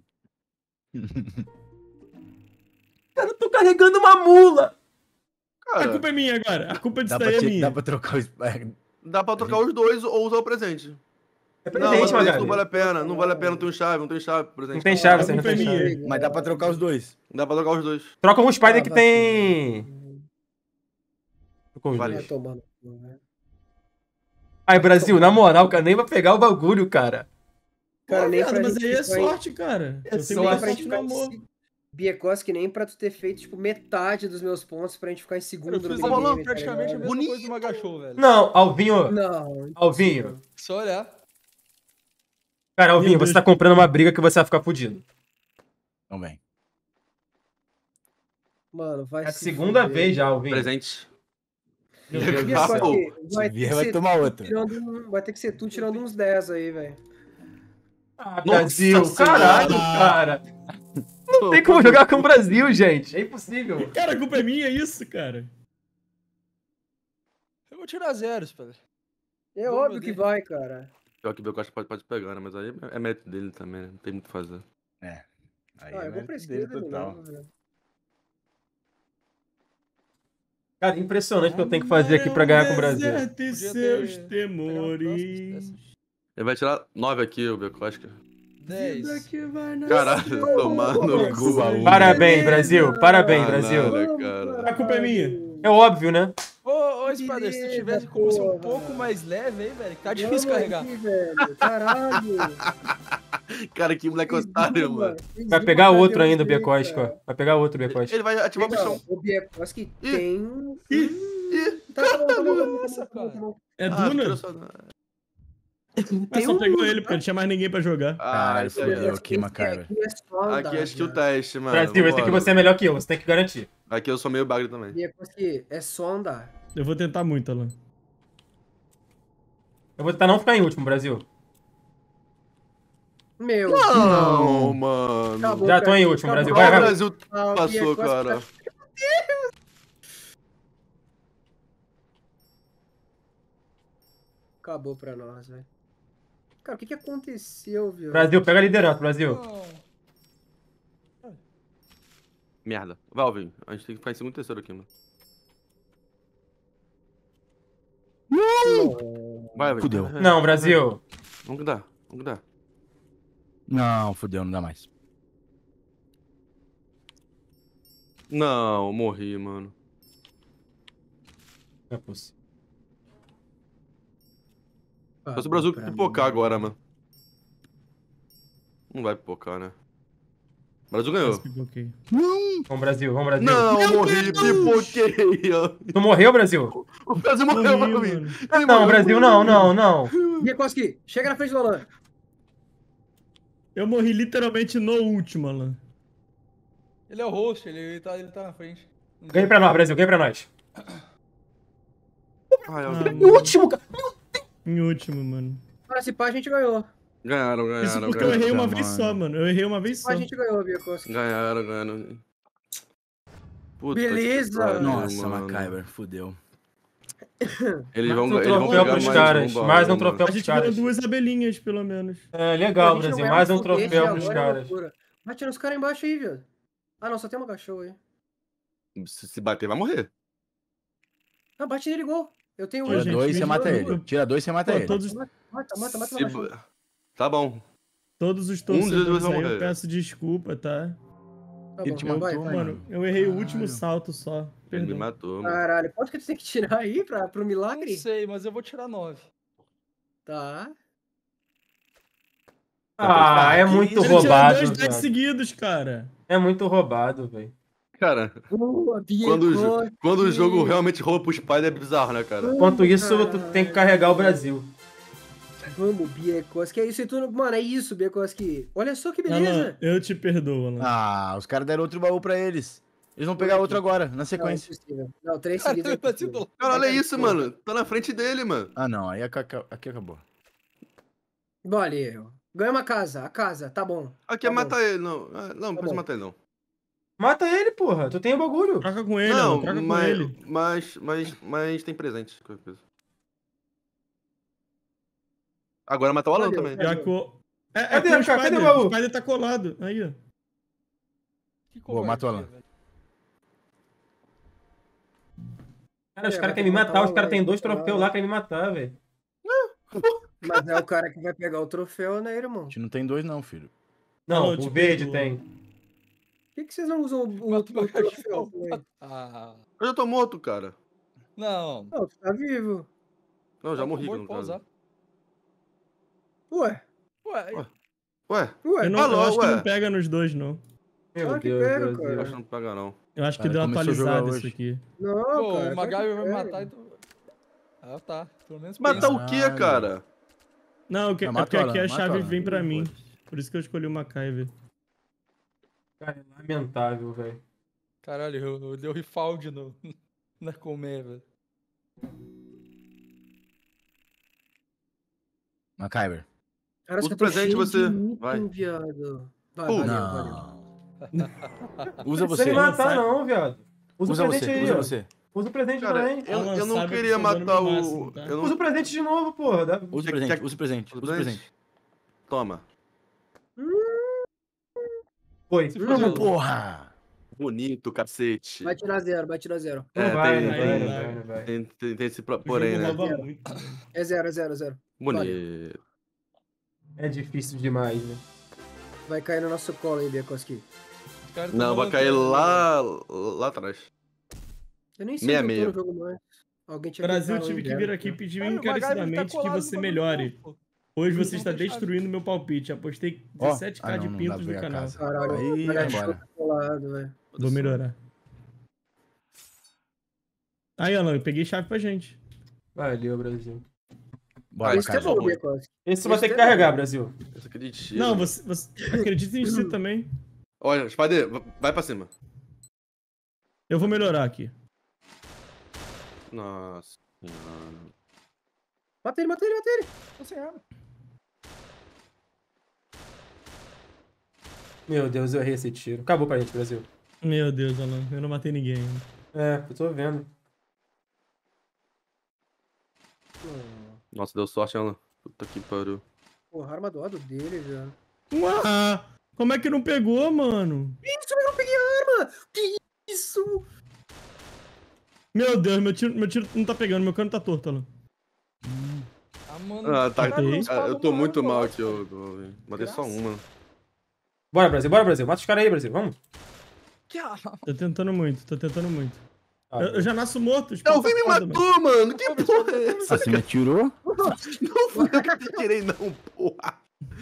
Cara, eu tô carregando uma mula. A Cara, culpa é minha agora. A culpa disso Dá daí pra, é te- minha. dá pra trocar o Spider. dá pra trocar os dois ou usar o presente. É Não, presente, mas presente não Magali. vale a pena. Não vale a pena, não tem chave, não tem chave, por exemplo. Não tem chave, A você não culpa tem é minha. chave. Mas dá pra trocar os dois. Dá pra trocar os dois. Troca um Spider Ah, que vai tem... Troca os Vale. Vai dois. tomando. Né? Ai, Brasil, na moral, cara, nem vai pegar o bagulho, cara. Cara, Pô, nem viado, pra mas gente aí é ficar em- sorte, cara. É Eu tenho sorte. muita pra gente sorte no ficar em amor. se- Biekoski, nem pra tu ter feito, tipo, metade dos meus pontos pra gente ficar em segundo Eu fiz no o game, Roland tá praticamente a ligado? mesma coisa do Magachou, velho. Não, Alvinho, Não. Alvinho. Só olhar. Cara, Alvinho, Meu você Deus. tá comprando uma briga que você vai ficar fudido. Então vem. Mano, vai É a se segunda fuder. vez já, Alvinho. Presente. Meu Deus do Ah, céu. pô. Biekoski, vai Se ter vier, que vai ser tomar tu outra. tirando um- Vai ter que ser tu tirando uns dez aí, velho. Ah, Brasil, Nossa caralho, Senhora. cara. Não tem como jogar com o Brasil, gente. É impossível. Cara, a culpa é minha, é isso, cara. Eu vou tirar zeros, Spider. É Vou óbvio que perder. vai, cara. Pior que o Belcosta pode, pode pegar, né? Mas aí é mérito dele também, né? Não tem muito o que fazer. É. Aí Ah, é eu vou mérito pra dele esquerda de total. novo, velho. Cara, impressionante o que eu tenho que fazer aqui pra ganhar com o Brasil. Deserto e Podia seus ter temores. Ele vai tirar nove aqui, o Belcosta. dez. Vida que vai nascer. Caralho, tomar no cu. Cuba, Parabéns, Brasil. Parabéns, Ah, Brasil. nada, cara. A culpa é minha. É óbvio, né? Ô, ô, Spider, se tu Beleza, tivesse como ser um porra. pouco mais leve aí, velho, que tá difícil Vamos carregar. aqui, velho. Caralho. Cara, que moleque otário, mano. Vai pegar outro ainda, o Biekoski, ó. Vai pegar outro, o Biekoski. Ele vai ativar o bichão. Não, o Biekoski Ih. tem um... Ih, Tá, tá bom, tá bom, tá bom, tá bom, Nossa, tá bom, tá bom. É ah, Duna? tira só- Mas Tem só um- pegou ele, porque não tinha mais ninguém pra jogar. Ah, Caralho, isso aí. fodeu. ó. aqui, Macaira. Aqui é só andar, Aqui é skill cara. teste, mano. Brasil, esse aqui vambora. você é melhor que eu, você tem que garantir. Aqui eu sou meio bagre também. Biekoski, é só andar. Eu vou tentar muito, Alan. Eu vou tentar não ficar em último, Brasil. Meu. Não, mano. Acabou, Já tô em Brasil, último, acabou. Brasil. Ah, Vai, o vai. Brasil Ah, o passou, Biekoski cara. tá- Acabou pra nós, velho. Cara, o que que aconteceu, viu? Brasil, pega a liderança, Brasil. Não. Merda. Valvin, a gente tem que ficar em segundo e terceiro aqui, mano. Vai, vai. Fudeu. vai, vai. Não, Brasil. Vamos que dá, vamos que dá. Não, fudeu, não dá mais. Não, morri, mano. Não é possível. Só se o Brasil Pra pipocar mim. agora, mano. Não vai pipocar, né? O Brasil ganhou. Quase pipoquei. Vamos, Brasil, vamos, Brasil. Não, eu morri, pipoquei. ó. Tu morreu, Brasil? O Brasil morreu, Morri, Valvin. mano. Ele Não, morreu. Brasil, não, não, não. Biekoski, chega na frente do Alan. Eu morri literalmente no último, Alan. Ele é o host, ele tá, ele tá na frente. Não Ganha pra nós, Brasil, ganha pra nós. Ai, Ah, ó. Em último, cara. Em último, mano. Para se pá, a gente ganhou. Ganharam, Isso ganharam, porque eu errei ganharam. uma mano. vez só, mano. Eu errei uma vez só. A gente ganhou, Biekoski. Ganharam, ganharam. Puta que Beleza. pariu, Nossa, mano. Macaira, fudeu. Eles Mais vão, um eles vão troféu pegar pros mais caras. um balão, Mais um mano. troféu A pros gente ganhou caras. duas abelhinhas, pelo menos. É, legal, A gente não Brasil. ganha Mais um foguete troféu pros agora, é caras. loucura. Vai tirar os caras embaixo aí, viado. Ah, não, só tem uma cachorro aí. Se, se bater, vai morrer. Não, bate nele igual. Eu tenho Tira gente, dois, me você mata jogou. ele. Tira dois, você mata Pô, ele. todos, Mata, mata, mata, mata Se- meu cachorro. Tá bom. todos os Um deles torcedores vai aí, morrer. eu peço desculpa, tá? Tá Ele bom, te vai, matou, vai. Mano, eu errei o Caralho. último salto só. Ele me Perdão. matou, mano. Caralho, quanto que tu tem que tirar aí pra, pro Não milagre? sei, mas eu vou tirar nove. Tá. Ah, é Que muito isso? Ele tirou roubado, dois dez velho. seguidos, cara. É muito roubado, velho. Cara, Boa, quando, o jo- Biekoski. quando o jogo realmente rouba pro Spider é bizarro, né, cara? Enquanto isso, tu tem que carregar o Brasil. Vamos, Biekoski. É isso aí, tu... Mano, é isso, Biekoski. Olha só que beleza. Alan, eu te perdoo, Alan. Ah, os caras deram outro baú pra eles. Eles vão pegar outro agora, na Não, é sequência. impossível. Não, três Cara, seguidos é eu bati impossível. do- Cara, olha isso, mano. Tá na frente dele, mano. Ah, não, aí aca- aqui acabou. Valeu. Ganha uma casa, a casa, tá bom. Aqui é Tá bom. matar ele, não. Ah, Não, não Tá precisa bom. matar ele, não. Mata ele, porra. Tu tem o bagulho. Troca com ele, Não, Alan, troca com mas, ele. mas, mas, mas tem presente. Qualquer coisa. Agora matar o Alan Valeu, também. valeu. Já co... É, é Cadê, com o cara? Cadê Spider. o baú? O Spider tá colado. Aí, ó. Que Boa, mata o covardia, Alan. velho. Cara, os É, caras vai querem me matar matar, o os caras têm Alan, dois vai matar o troféus Alan. lá, querem me matar, velho. Mas é o cara que vai pegar o troféu, né, A irmão? gente não tem dois, não, filho. Não, Alô, te o verde perdoo. tem. Por que, que vocês não usam o, o, o Mata o troféu cachorro. também? Ah, Eu já tô morto, cara. não. Não, tu tá vivo. Não, eu já Tá morri, morto, no pode caso. usar. Ué, Ué, Ué. Ué, ué. Eu, não, eu alô, acho que ué. não pega nos dois, não. Meu Claro que Deus, pega, Brasil. eu cara. acho que não pega, não. Eu acho que Cara, deu uma começou a jogar atualizada isso hoje. aqui. Não, pô, cara. o claro que MacGyver vai pega. matar e tu... Ah, tá. Pelo menos Matar pensa. o quê, Caralho. cara? Não, que, Não, é mata porque o aqui Alan, a mata o chave Alan. vem pra Ih, mim. foda-se. Por isso que eu escolhi o MacGyver. Cara, é lamentável, velho. Caralho, eu, eu dei o Rifaldi no, na colmeia, velho. MacGyver. Cara, Usa eu o tô presente, cheio você. de item, Vai. viado. Vai, Pô, valeu, valeu. Não. Usa Não precisa você. me matar, sai. não, viado. Usa, Usa o presente você, aí, usa ó. você. Usa o presente Cara, também. eu, Alan, eu não saiba que queria eu tô dando matar meu o. máximo, tá? Eu não... Usa o presente de novo, porra. Dá- Usa o Quer- presente, quer- usa o presente, usa o presente. Toma. Foi. Se Não, fudeu. porra! Bonito, cacete. Vai tirar zero, vai tirar zero. Não É, vai, tem- não vai, tem- não vai, não vai. Tem, tem, tem esse pro- O porém, jogo né? rouba Zero. muito. velho. É zero, é zero, é zero. Bonito. É difícil demais, né? Vai cair no nosso colo aí, Biakoski. Os caras tão Não, vai rolando cair tudo, lá, lá atrás. Eu nem sei Meia, onde eu meia. tô no jogo mais. Alguém tinha Brasil, que entrar tive no que inverno, vir aqui né? pedir Cara, o MacGyver tá encarecidamente que colado você no melhore. bagulho, pô. Hoje Não você está tem chave. destruindo meu palpite. Apostei Ó, dezessete k ah, de não, não dá pintos pra no ver a canal. casa. Caralho, Aí, o vai guarda-chuva embora. tá colado, velho. Vou melhorar. Aí, Alan, eu peguei chave pra gente. Valeu, Brasil. Bora, Esse que é cara. bom, Biakoski. Esse você vai Esse ter que é carregar, bom. Brasil. Essa aqui de tiro. Não, você, você acredita em si também. Olha, Spider, va- vai pra cima. Eu vou melhorar aqui. Nossa senhora. Mata ele, mata ele, mata ele. Tô sem arma. Meu Deus, eu errei esse tiro. Acabou pra gente, Brasil. Meu Deus, Alan, eu não matei ninguém ainda. É, eu tô vendo. Nossa, deu sorte, Alan. Puta que pariu. Porra, a arma do lado dele, velho. Ué, como é que não pegou, mano? Isso, eu não peguei a arma! Que isso? Meu Deus, meu tiro, meu tiro não tá pegando, meu cano tá torto, Alan. Ah, mano. Ah, tá. Caralho, não Ah, spawnou eu tô uma muito arma mal lá, aqui, eu, eu matei só Graça. uma. Bora, Brasil, bora, Brasil. Mata os caras aí, Brasil. Vamos. Que arma? Tô tentando muito, tô tentando muito. Ah, Eu, eu já nasço morto. os Não, pau vem tá me foda, matou, mano. Que porra é Ah, essa? você me atirou? Não fui eu que te tirei, não, porra.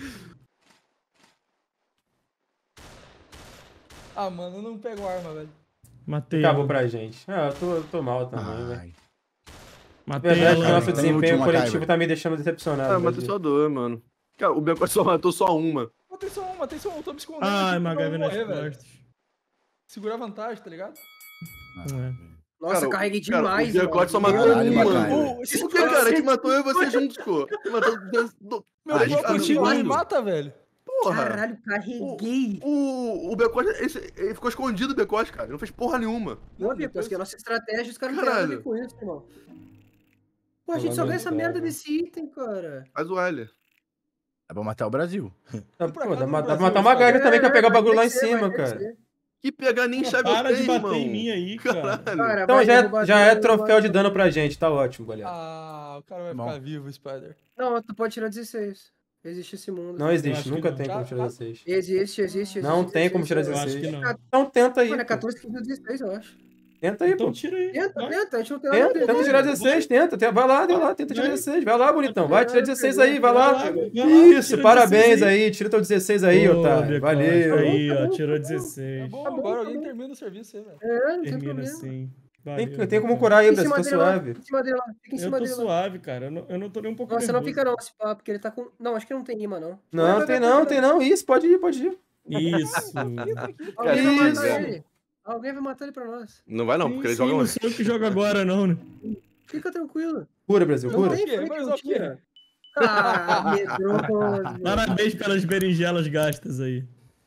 Ah, mano, eu não pego arma, velho. Matei Acabou ela. pra gente. Ah, eu tô, eu tô mal também, velho. Ai. Na Matei verdade, o ela. nosso Tem desempenho última, coletivo Kyber. tá me deixando decepcionado. Ah, matei Brasil. só dois, mano. Cara, o Bianco só matou só uma. Matei só um, matei só um. Eu tô me escondendo. Ai, aqui pra não MacGyver nas morrer, velho. costas. Segurar a vantagem, tá ligado? Não é. Nossa, Cara, o- carreguei cara, demais, o Biancote só mano. matou Caralho, um, Macaiver. mano. Pô, Por que, cara? Que matou eu e você juntos, pô. Que matou dois- do- Meu Ah, dois a gente próprio caras. ficou em celular segundo. mata, velho. Porra. Caralho, carreguei. O, o Becote, esse- ele ficou escondido, o Becote, cara. Ele não fez porra nenhuma. Pô, Não, Biakoski, depois- a nossa estratégia, os caras não tem nada a ver Caralho. com isso, irmão. Pô, a gente só ganha essa merda Lamentável. desse item, cara. Faz o L. É pra matar o Brasil. Ah, E pra pô, cá dá do pra dá pra Brasil, matar uma os Gaiva também, que vai pegar o vai bagulho lá em descer, cima, vai cara. descer. Que pegar nem chave eu Para de tenho, bater irmão. em mim aí, cara. Caralho. Cara, Então vai já é, derrubar já é tudo, troféu vai- de dano pra gente, tá ótimo, galera. Ah, o cara vai Bom. ficar vivo, Spider. Não, tu pode tirar dezesseis. Existe esse mundo. Não acho existe, que nunca não. tem como Já- tirar dezesseis. Existe, existe, existe. Não tem como tirar Eu acho dezesseis. que não. Então tenta aí. Mano, é pô. quatorze, quinze, dezesseis, eu acho. Tenta aí, Então pô. tira aí. Tenta, vai. tenta, a gente não tem nada a Tenta, ver. tenta tirar dezesseis, tenta. tenta. Vai lá, vai lá, tenta tirar Vai. dezesseis. Vai lá, bonitão. Vai, tira dezesseis aí, vai lá. vai lá, Isso, tira parabéns dezesseis aí. Tira teu dezesseis aí, Ô, otário. Decote, Valeu. Aí, ó, tirou Tá dezesseis. bom, Tá bom, agora tá alguém bom. termina o serviço aí, velho. É, não tem Termina problema. assim. Tem, Valeu, tem como Decote. curar aí, Fica em Brasil, cima fica dele lá, suave. fica em cima dele lá, fica em Eu cima tô dele lá. suave, cara. Eu não, eu não tô nem um pouco Não, você não nervoso. fica não, esse papo, porque ele tá com... Não, acho que não tem imã, não. Não, Vai, tem vai, não, vai, tem vai. não. Isso, pode ir, pode ir. Isso. Alguém vai Isso. matar ele. Alguém vai matar ele pra nós. Não vai não, Sim, porque ele sim, joga não sou eu que jogo agora, não, né? Fica tranquilo. Cura, Brasil, Não cura. tem quê? frente, Mas não o quê? tira. Ah, medroso. Parabéns pelas berinjelas gastas aí.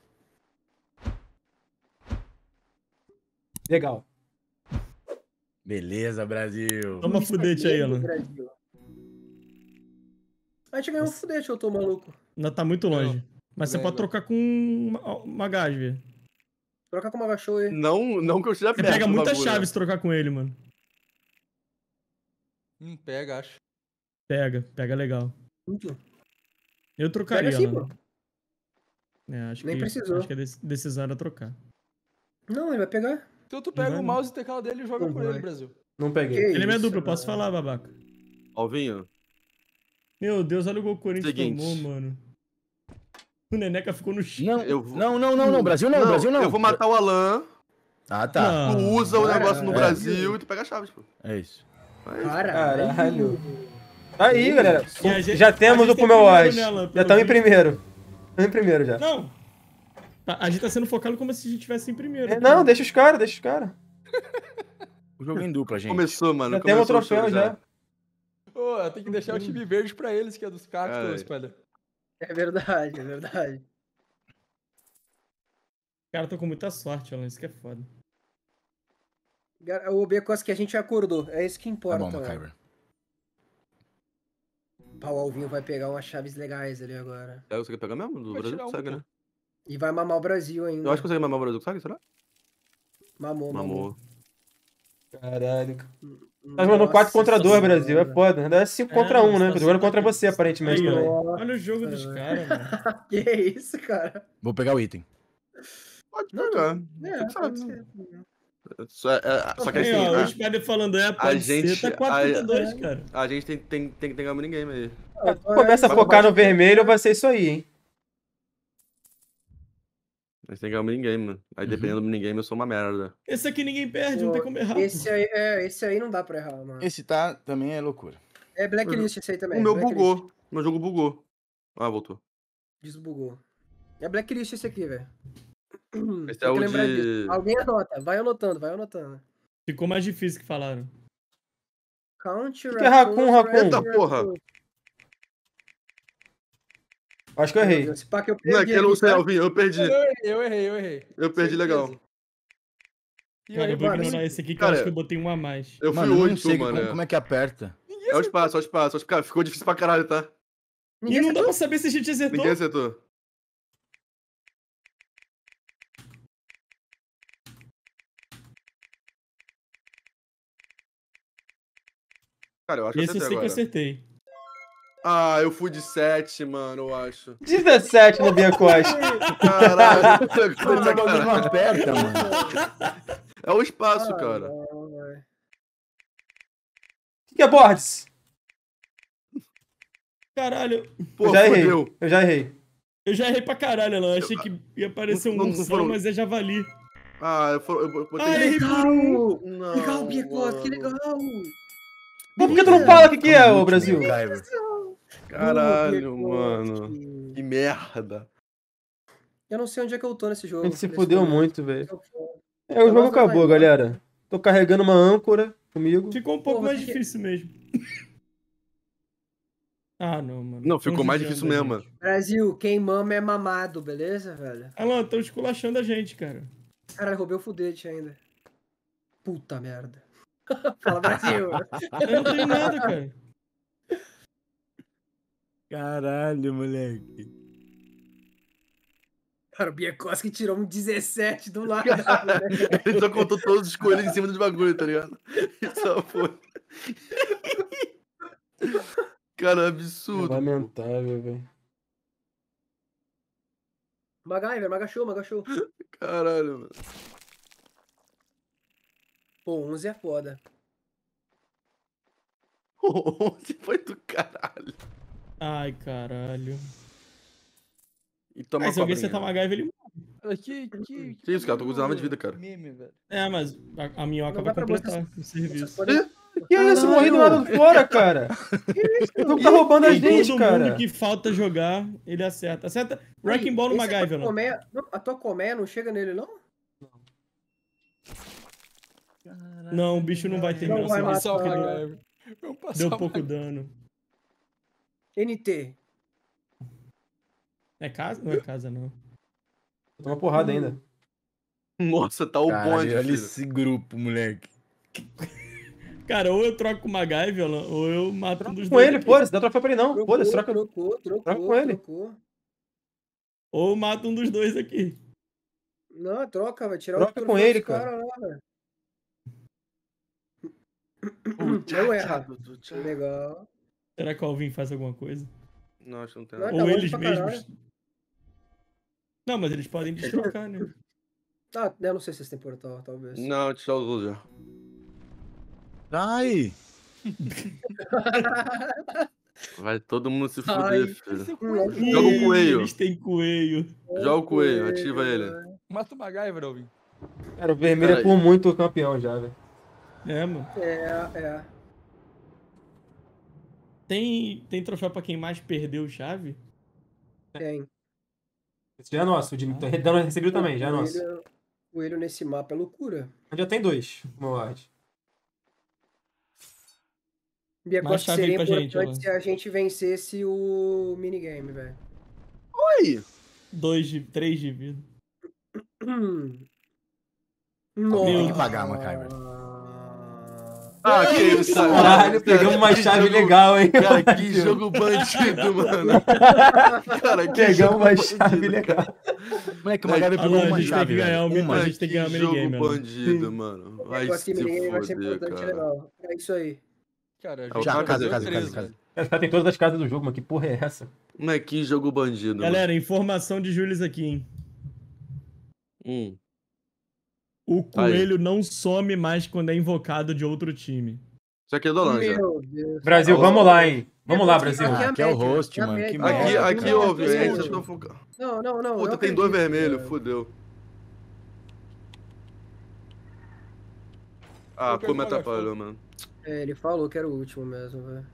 Legal. Beleza, Brasil. Toma fudete aí, Alan. Brasil. A gente ganhou um fudete, eu tô maluco. Ainda tá muito longe. Mas você Bem, pode bem. trocar com uma, uma Gásvia. Troca com uma agachou aí. Não, não que eu esteja Você perto pega do muita bagulho, chave né? se trocar com ele, mano. Hum, pega, acho. Pega, pega legal. Muito. Eu trocaria, Pega sim, Alan. pô. É, acho Nem que, precisou. Acho que a dec- decisão era trocar. Não, ele vai pegar. Então tu pega Não o vai, mouse e teclado dele e joga Não por vai. ele, Brasil. Não Que peguei. Ele é minha isso, dupla, eu posso mano. falar, babaca. Alvinho, Meu Deus, olha o gol que o Corinthians Seguinte. tomou, mano. O Neneca ficou no chão. Não, Eu vou- não, não, não, não, Brasil não, Brasil não. eu vou matar o Alan, Ah, tá. tu Não. usa o Caralho. negócio no É. Brasil e tu pega a chave, pô. É isso. Caralho. Caralho. Aí, galera. E a gente- Já a temos gente o tem Pumel primeiro Oz. nela, Já pelo estamos em visto. primeiro. Estamos em primeiro já. Não. A a gente tá sendo focado como se a gente tivesse em primeiro. É, Não, deixa os caras, deixa os caras. O jogo em dupla, gente. Começou, mano. Já temos o começou troféu show já. Ô, tem que deixar o time verde pra eles, que é dos cactos, Ai. espalha. É verdade, é verdade. Os caras estão com muita sorte, Alan. Isso que é foda. Gar- O Becos que a gente acordou. É isso que Tá importa. bom, mano. MacGyver. Pá, o Alvinho vai pegar umas chaves legais ali agora. É, você quer pegar mesmo? Do Vai Brasil tirar um, consegue, pô. né? E vai mamar o Brasil ainda. Eu acho que consegue mamar o Brasil consegue, será? Mamou, mamou. Mamou. Caralho. Tá Nossa jogando quatro contra dois, senhora. Brasil. É foda. Ainda é cinco contra um, né? mas Tô tá jogando contra sendo- você, aparentemente, Aí, ó. também. Olha o jogo dos caras, mano. Que isso, cara? Vou pegar o item. Pode Não, pegar. É, Tudo pode certo. ser. Só, é- é- só que Aí, assim, ó, o a, Spider falando é, pode gente- ser, tá quatro contra dois, a- cara. a gente tem, tem, tem que ter gama ninguém aí. Começa a Vai focar pra no vermelho, vai ser isso aí, hein? A gente tem gama ninguém, mano. Aí Uhum. dependendo do ninguém, eu sou uma merda. Esse aqui ninguém perde, não tem como errar. Esse aí, é, esse aí não dá pra errar, mano. Esse tá também é loucura. É blacklist esse aí também. O meu blacklist. bugou. Meu jogo bugou. Ah, voltou. Desbugou. É blacklist esse aqui, velho. Esse Tem é que o lembrar de- disso. Alguém anota. Vai anotando, vai anotando. Ficou mais difícil que falaram. Count que é Raccoon, Raccoon? Eita, porra. Acho que eu errei. Esse pá que eu Não, é perdi que eu não aqui, sei, tá? Alvin. Eu perdi. Eu errei, eu errei, eu errei. Eu perdi Certeza. legal. E Cara, aí, eu vou mano, ignorar esse aqui que cara, eu acho que eu botei um a mais. Eu fui Mano, eu não oito, sei mano. como, como é que aperta. É o espaço, é o espaço. Cara, ficou difícil pra caralho, tá? E Ninguém não dá acertou? pra saber se a gente acertou. Ninguém acertou. Cara, eu acho que eu Esse eu acertei sei que eu agora. acertei. Ah, eu fui de sete, mano, eu acho. dezessete no Bia Costa. Caralho. O bagulho não aperta, mano. É o espaço, Ah, cara. não, velho. O que é Bordes? Caralho, Pô, Eu já errei. fudeu. Eu já errei. eu já errei pra caralho, Alan. Eu achei que ia aparecer um Não- não ursão, foram- mas é javali. Ah, eu, for, eu botei... Ah, errei por um. Não, Legal, Bicos, que mano. legal. Por que tu não fala o que, que é, ô Brasil? MacGyver. Caralho, Boa, mano. Bicos. Que merda. Eu não sei onde é que eu tô nesse jogo. A gente se nesse fudeu momento. muito, velho. Eu tô- É, o jogo acabou, galera. Tô carregando uma âncora comigo. Ficou um pouco Pô, mais você que- difícil mesmo. Ah, não, mano. Não, ficou Tão mais judiando difícil a mesmo, gente. mano. Brasil, quem mama é mamado, beleza, velho? Alan, tão esculachando a gente, cara. Caralho, roubei o fudete ainda. Puta merda. Fala, Brasil. Eu não tenho nada, cara. Caralho, moleque. Cara, o Biekoski tirou um dezessete do lado. Né? Ele só contou todos os coelhos em cima dos bagulho, tá ligado? E só foi. Cara, absurdo. Lamentável, velho. MacGyver, Magachou, Magachou. Caralho, mano. Pô, onze é foda. onze foi do caralho. Ai, caralho. E toma Mas se alguém cobrinha. acertar MacGyver, ele... Olha, que, que, Que isso, cara? Tô com dezenove de vida, cara. Meme, velho. É, mas a, a minhoca Não vai dá pra completar vocês- o serviço. Vocês podem- Que isso? Morri do lado de fora, cara. O jogo tá roubando a E gente, todo cara. mundo que falta jogar, ele acerta. Acerta Wrecking Ball no Esse é a tua MacGyver, não. colmeia- não, a tua colmeia não chega nele, não? Não, o bicho não vai terminar Não o vai serviço. matar. porque Só, deu- MacGyver. Vamos passar Deu o pouco MacGyver. dano. N T. É casa? Não é casa, não. Tô uma porrada ainda. Nossa, tá o Caralho, bonde, olha filho. esse grupo, moleque. Cara, ou eu troco com o MacGyver, Alan, ou eu mato um Troca dos com dois ele, aqui. foda-se, dá troféu pra ele não. Trocou, Foda-se, troca. trocou, trocou, troca com ele. trocou. Ou eu mato um dos dois aqui. Não, troca, vai tirar Troca o com troféu ele, dos cara lá, velho. Uh, tchá, Não tchá, erra. Dudu, tchá. Legal. Será que o Alvin faz alguma coisa? Não, acho que não tem Vai, nada. tá Ou longe eles pra mesmos. caralho. Não, mas eles podem destrocar, né? Ah, eu não sei se eles têm portal, talvez. Não, tchau, Lulu já. Ai, Vai todo mundo se Ai. fuder, filho. Ih, Joga o coelho. Eles têm coelho. Joga o coelho, ativa ele. Mata o MacGyver, Alvin. Cara, o vermelho é Cara, por muito campeão já, velho. É, mano. É, é. Tem, tem troféu pra quem mais perdeu chave? Tem. Esse já é nosso, o Jimmy tá dando recebido também, já é nosso. Coelho, coelho nesse mapa é loucura. Já tem dois, Moard. Bia Mais Costa chave aí seria pra gente, importante Alan. se a gente vencesse o minigame, velho. Oi! Dois de. Três de vida. Tem que pagar, MacGyver. Ah, que isso, Caralho, pegamos uma Que chave jogo- legal, hein? Cara, que jogo bandido, mano. Cara, que Pegamos jogo uma chave bandido, legal. Moleque, o MacGyver pegou Alan, a uma gente tem chave, que ganhar velho. o mínimo, Uma. a gente tem que ganhar o Que minigame, jogo Alan. bandido, mano. Vai Eu acho se que minigame vai ser foder, importante, cara. legal. É isso aí. Cara, a Ah, gente Já, Vai casa, fazer casa, três, casa, casa. velho. Os caras têm todas as casas do jogo, mas que porra é essa? Mas que jogo bandido, Galera, informação de Július aqui, hein? mano. Hum. O Aí. coelho não some mais quando é invocado de outro time. Isso aqui é do Alan já. Meu Deus. Brasil, Alô? vamos lá, hein? Vamos lá, Brasil. Aqui Ah, aqui é o média, host, é a mano, que média. Aqui, merda. aqui, Não, ô, não, velho, não, vocês não. estão focados. Não, não, não. Puta, eu tem dois acredito, vermelhos, cara. fudeu. Ah, Eu pô, quero me pagar atrapalhou, fogo. mano. É, ele falou que era o último mesmo, velho.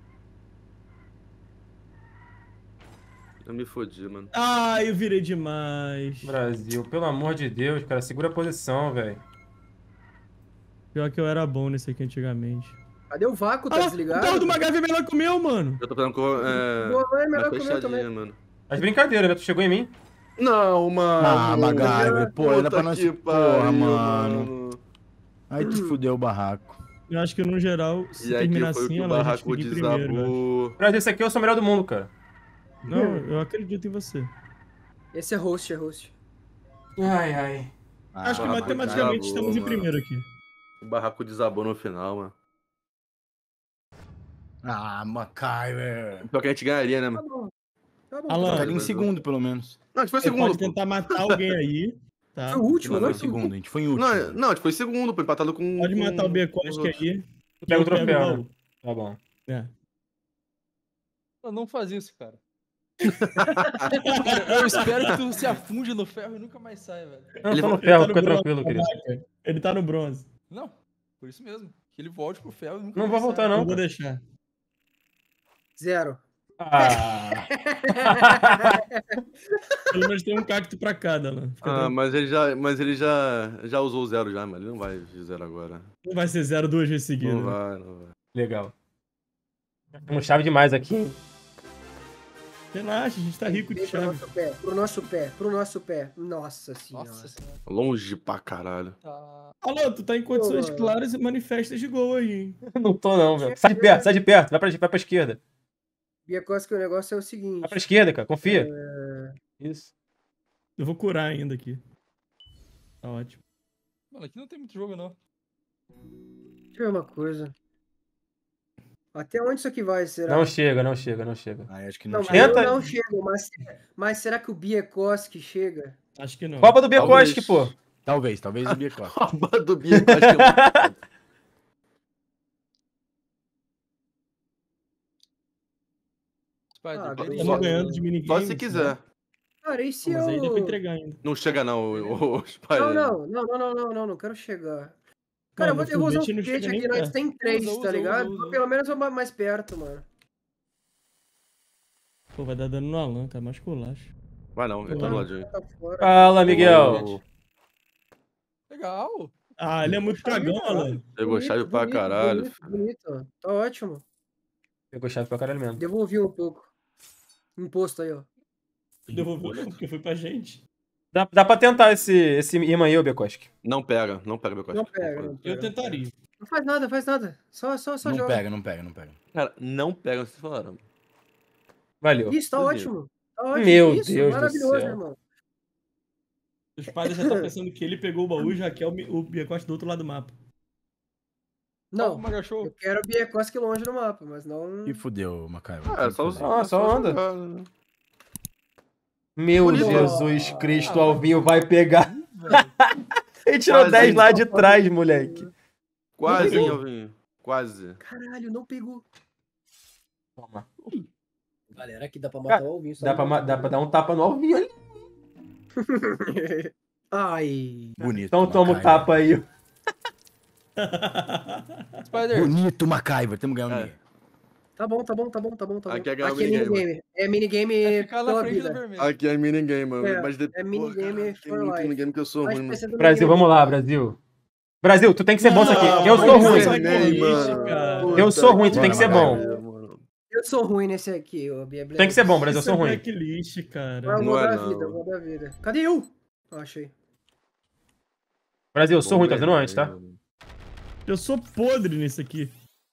Eu me fodi, mano. Ah, eu virei demais. Brasil, pelo amor de Deus, cara, segura a posição, velho. Pior que eu era bom nesse aqui antigamente. Cadê o vácuo? Tá Ah, o desligado? carro do MacGyver é melhor que o meu, mano. Eu tô pensando que eu. É. Boa, é melhor Uma que o meu fechadinha, também. mano. As brincadeiras, né? Tu chegou em mim? Não, mano. Ah, MacGyver, pô, era pra nós. que Porra, pariu, mano. Aí tu fudeu o barraco. Eu acho que no geral, se E aqui terminar foi o assim, que o ela, a gente barraco fica em primeiro. eu acho. desabou. Brasil, esse aqui eu sou o melhor do mundo, cara. Não, eu acredito em você. Esse é host, é host. Ai, ai. Ah, Acho que barraco matematicamente desabou, estamos em mano. primeiro aqui. O barraco desabou no final, mano. Ah, MacGyver. Pior que a gente ganharia, né, Tá mano? bom. Tá bom. Alan, tá Ficaria em segundo, pelo menos. Não, a gente foi Você segundo. pode pô. tentar matar alguém aí, tá? Foi o último, Não, não? foi segundo, a gente foi em último. Não, não, a gente foi segundo, pô, empatado com. Pode com- matar o com Bekoski os outros. aí. Tu pega o eu pego troféu, baú. né? Tá bom. É. Não, não faz isso, cara. Cara, eu espero que tu se afunde no ferro e nunca mais saia, velho. Não, Ele tô vai- no ferro, Ele tá fica no tranquilo, bronze, querido. caraca. Ele tá no bronze. Não, por isso mesmo. Que ele volte pro ferro e nunca Não mais vou voltar, saia. não. Eu vou deixar. Zero. Ah. Pelo menos tem um cacto pra cada, Alan. Fica Ah, tranquilo. mas ele já, mas ele já, já usou o zero já, mas ele não vai de zero agora. Não vai ser zero duas vezes seguidas. Não vai, não vai. Legal. Temos chave demais aqui, hein? Relaxa, a gente tá rico de Vem pro chave. nosso pé, pro nosso pé, pro nosso pé. Nossa senhora. Nossa senhora. Longe pra caralho. Tá. Alô, tu tá em condições Pô. claras e manifestas de gol aí, hein? Não tô não, velho. Sai de perto, sai de perto. Vai pra, vai pra esquerda. Bia Costa, que o negócio é o seguinte. Vai pra esquerda, cara. Confia. é, Isso. Eu vou curar ainda aqui. Tá ótimo. Mano, aqui não tem muito jogo, não. Deixa eu ver uma coisa. Até onde isso aqui vai, será? Não chega, não chega, não chega. Ai, acho que Não, não, mas chega. Tenta. eu não chego, mas, mas será que o Biekoski chega? Acho que não. Copa do Bekoski, Talvez. pô. Talvez, talvez o Bia Costa. Rouba do Bia, que eu acho que é muito... Spider, Ah, bota beleza. aí. Estamos ganhando de minigame. Só se quiser. Cara, e se Mas eu... aí dá pra entregar ainda. Não chega não, o, o Spider. Não, não, não, não, não, não, não, não quero chegar. Cara, Mano, eu vou, eu vou usar um foguete não foguete chega nem aqui, nós perto. tem três, Usa, tá usa, ligado? usa, usa. Pelo menos eu vou mais perto, mano. Pô, vai dar dano no Alan, cara. Mais colacho. Vai não, ele tá do ladinho. Tá fora. Fala, Miguel. Legal. Ah, ele é muito cagão, Alan. Pegou chave pra Bonito, caralho. Bonito, bonito, tá ótimo. Pegou chave pra caralho mesmo. Devolvi um pouco. Imposto aí, ó. Devolveu não, porque foi pra gente. Dá, dá pra tentar esse, esse imã aí, ô Bekoski. Não pega, não pega, meu Não pega, não pega. Eu tentaria. Não faz nada, faz nada. Só, só, só Não joga. pega, não pega, não pega. Cara, não pega, vocês falaram. Valeu. Isso, tá Bonito. ótimo. Tá ótimo. Meu Isso, Deus do maravilhoso, céu. irmão. O Spider já tá pensando que ele pegou o baú e já quer o, Mi- o Bekoski do outro lado do mapa. Não, Maga Show. eu quero o Biekoski longe no mapa, mas não... E fudeu, Macaiva. Ah, é só, Ah, é só anda. jogar, né? Meu Bonito. Jesus Cristo, o Alvinho vai pegar. Ele tirou Quase. dez lá de trás, moleque. Quase, Não hein, pegou. Alvinho? Quase. Caralho, não pegou. Toma. Galera, aqui dá pra matar o Alvinho. só Dá não pra, ma- dá pra dar um tapa no Alvinho ali. Ai. Bonito. Então toma o Macaiva. tapa aí. Spider. Bonito, Macaiva. Temos ganhado É. ninguém. Tá bom, tá bom, tá bom, tá bom, tá bom. Aqui é ganhar o Aqui é minigame. minigame. É minigame É ficar na pela frente do vida. vermelho. Aqui é minigame, mano. É, mas depois. é minigame Tem for muito life. minigame que eu sou Mas ruim, mano. precisa do Brasil, minigame. vamos lá, Brasil. Brasil, tu tem que ser bom isso aqui. Não, Eu sou não, ruim. não, Ganhei, não, mano. cara. Puta Eu sou ruim, tu que tem que ser bom. pariu, mano. Eu sou ruim nesse aqui, ô Bia. Tem que ser bom, Brasil, eu Isso sou é ruim. blacklist, cara. Eu Não vou é, dar não. vida, eu vou dar vida. Cadê eu? Ah, achei. Brasil, eu sou ruim, tá Bom vendo antes, tá? ganhar, mano. Eu sou podre nesse aqui.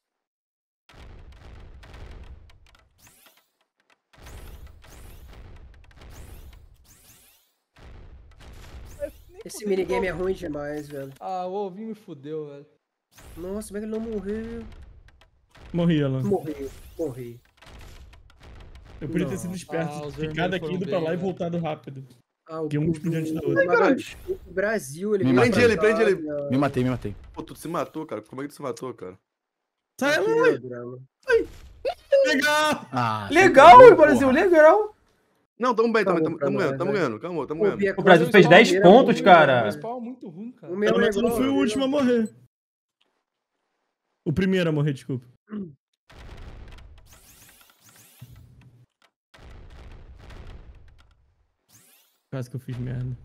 Esse minigame é ruim demais, velho. Ah, o Ovinho me fudeu, velho. Nossa, como é que ele não morreu? Morri, Alan. Morreu, morri. Eu podia ter Não. sido esperto, Ah, os ficado vermelhos aqui, foram ido pra lá bem, e né? voltado rápido. Ah, o Que um explodiu antes da o- outra. Magalhães, o Brasil, ele Me veio Prende pra ele, cá, prende ele. velho. Me matei, me matei. Pô, tu se matou, cara. Como é que tu se matou, cara? Sai, Aqui, Alan! ó, drama. Legal! Ah, Legal, porra. Brasil, legal. Não, tamo bem, tamo, Calma tamo, pra tamo nós, ganhando, tamo né? ganhando. Calma, tamo Pô, ganhando. Bia O Brasil Costa fez é dez muito pontos, ruim, cara. O velho. spawn é muito ruim, cara. O meu Mas eu não fui o negócio- último a morrer. O primeiro a morrer, desculpa. Quase que eu fiz merda.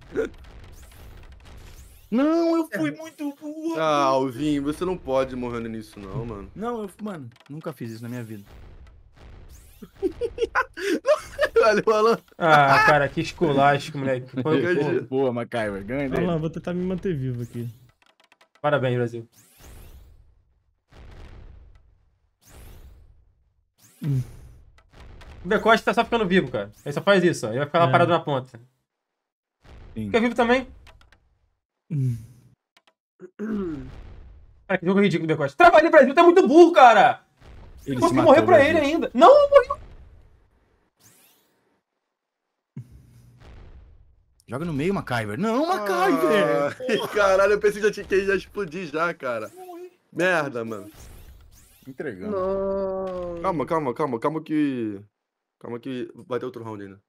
Não, eu fui muito burro. Ah, Alvinho, você não pode morrer nisso, não, mano. Não, eu, mano, nunca fiz isso na minha vida. Olha o Alan. Ah, cara, que esculacho, moleque. Foi- Qualquer pô, dia. Boa, Macaiva, ganha dele. Alan, vou tentar me manter vivo aqui. Parabéns, Brasil. O Bekoski tá só ficando vivo, cara. Ele só faz isso, ó. Ele vai ficar lá É. parado na ponta. Sim. Fica vivo também. Cara, que jogo ridículo do Bekoski. Trabalho Brasil, tu é muito burro, cara. Ele Eu se consegui matou, morrer pra Brasil. ele ainda. Não, morreu. Joga no meio, Macaiver. Não, Macaiver! Ah, caralho, eu pensei que já tinha que ele já explodir já, cara. Merda, mano. Entregando. Não. Calma, calma, calma, calma que... Calma que vai ter outro round ainda.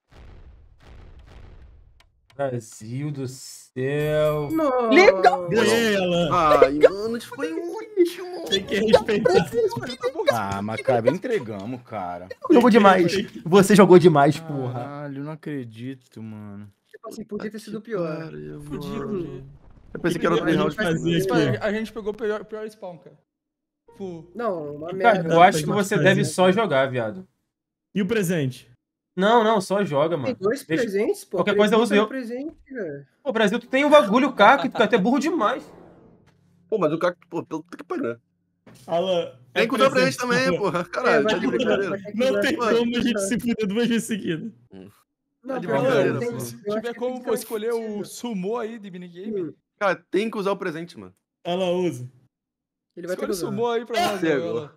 Brasil do céu. Não. Legal. Ganhei, Alan. Ai, mano, isso foi um último. Tem que respeitar. Ah, Macaiver, entregamos, cara. Jogou demais. Você jogou demais, porra. Caralho, não acredito, mano. Tipo assim, podia ter sido pior. Pariu, Fudido. mano. Eu pensei que era A outro gente round. fazia aqui, Spider, ó. a gente pegou o pior, pior spawn, cara. Full. Não, uma Cara, merda. eu acho que Tem você mais deve fazer. só jogar, viado. E o presente? Não, não, só joga, Tem mano. dois Deixa- presentes, pô. Qualquer coisa eu uso Presente é eu. presente, velho. Pô, Brasil, tu tem um bagulho, cara, que tu é até burro demais. Pô, mas o cara, pô, pelo que pariu. Alan. Tem que usar pra gente também, porra. É, Caralho, vai tá de ter que usar, brincadeira. vai ter que Não usar. tem Mano, como a gente se fuder duas vezes seguidas. Não, de pior que brincadeira, não tem- pô. eu Se acho tiver que como tem pô, escolher o sentido. sumo aí de minigame, Hum, Cara, tem que usar o presente, mano. Alan, usa. Ele vai ter que escolhe o usar. sumo aí pra nós. Pegou. Alan.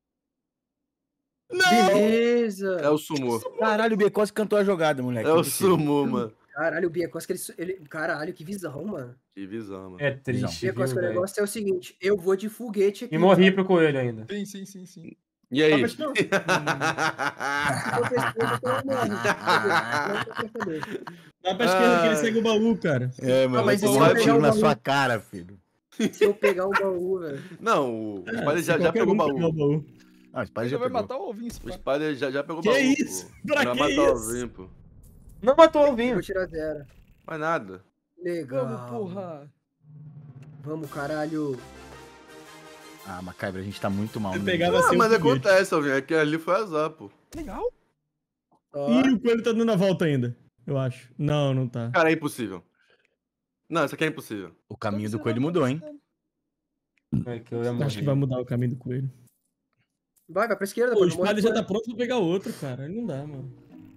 Beleza. É o sumô. Caralho, o Becos cantou a jogada, moleque. É o Impossível. sumô, mano. Caralho, o Biekoski, ele, ele... Caralho, que visão, mano. Que visão, mano. É triste, viu, Biekoski, o velho. negócio é o seguinte, eu vou de foguete aqui. E morri tá? pro coelho ainda. Sim, sim, sim, sim. E aí? Não, não. Eu pesquiso, então eu morro. Não quer saber. Vai pra esquerda que ele Ai. segue o baú, cara. É, mano, mas eu se vou eu dar pegar tiro o na baú? sua cara, filho. Se eu pegar o baú, velho. Não, o É, Spider se já, já qualquer pegou o um pegar baú. o baú. Ah, o Spider Ele já vai pegou. matar o Ovinho, O Spider. Spider já, já pegou o Que baú. isso? Pô. Pra Vai que matar isso? o Alvinho, pô. Não matou o Eu Alvinho. vou tirar zero. Mais nada. Legal. Vamos, porra. Vamos, caralho. Ah, Macabre, a gente tá muito mal. Você né? pegava Ah, sem mas o foguete. acontece, Alvinho. É que ali foi azar, pô. Legal. Ó, Ih, o coelho tá dando a volta ainda, eu acho. Não, não tá. Cara, é impossível. Não, isso aqui é impossível. O caminho do Tô coelho ensinando, mudou, tô hein? ensinando. É que eu ia Acho que vai morrer. mudar o caminho do coelho. vai, vai pra esquerda, Pô, pô. o não morre Spider já com tá ele. pronto pra pegar outro, cara. Aí não dá, mano.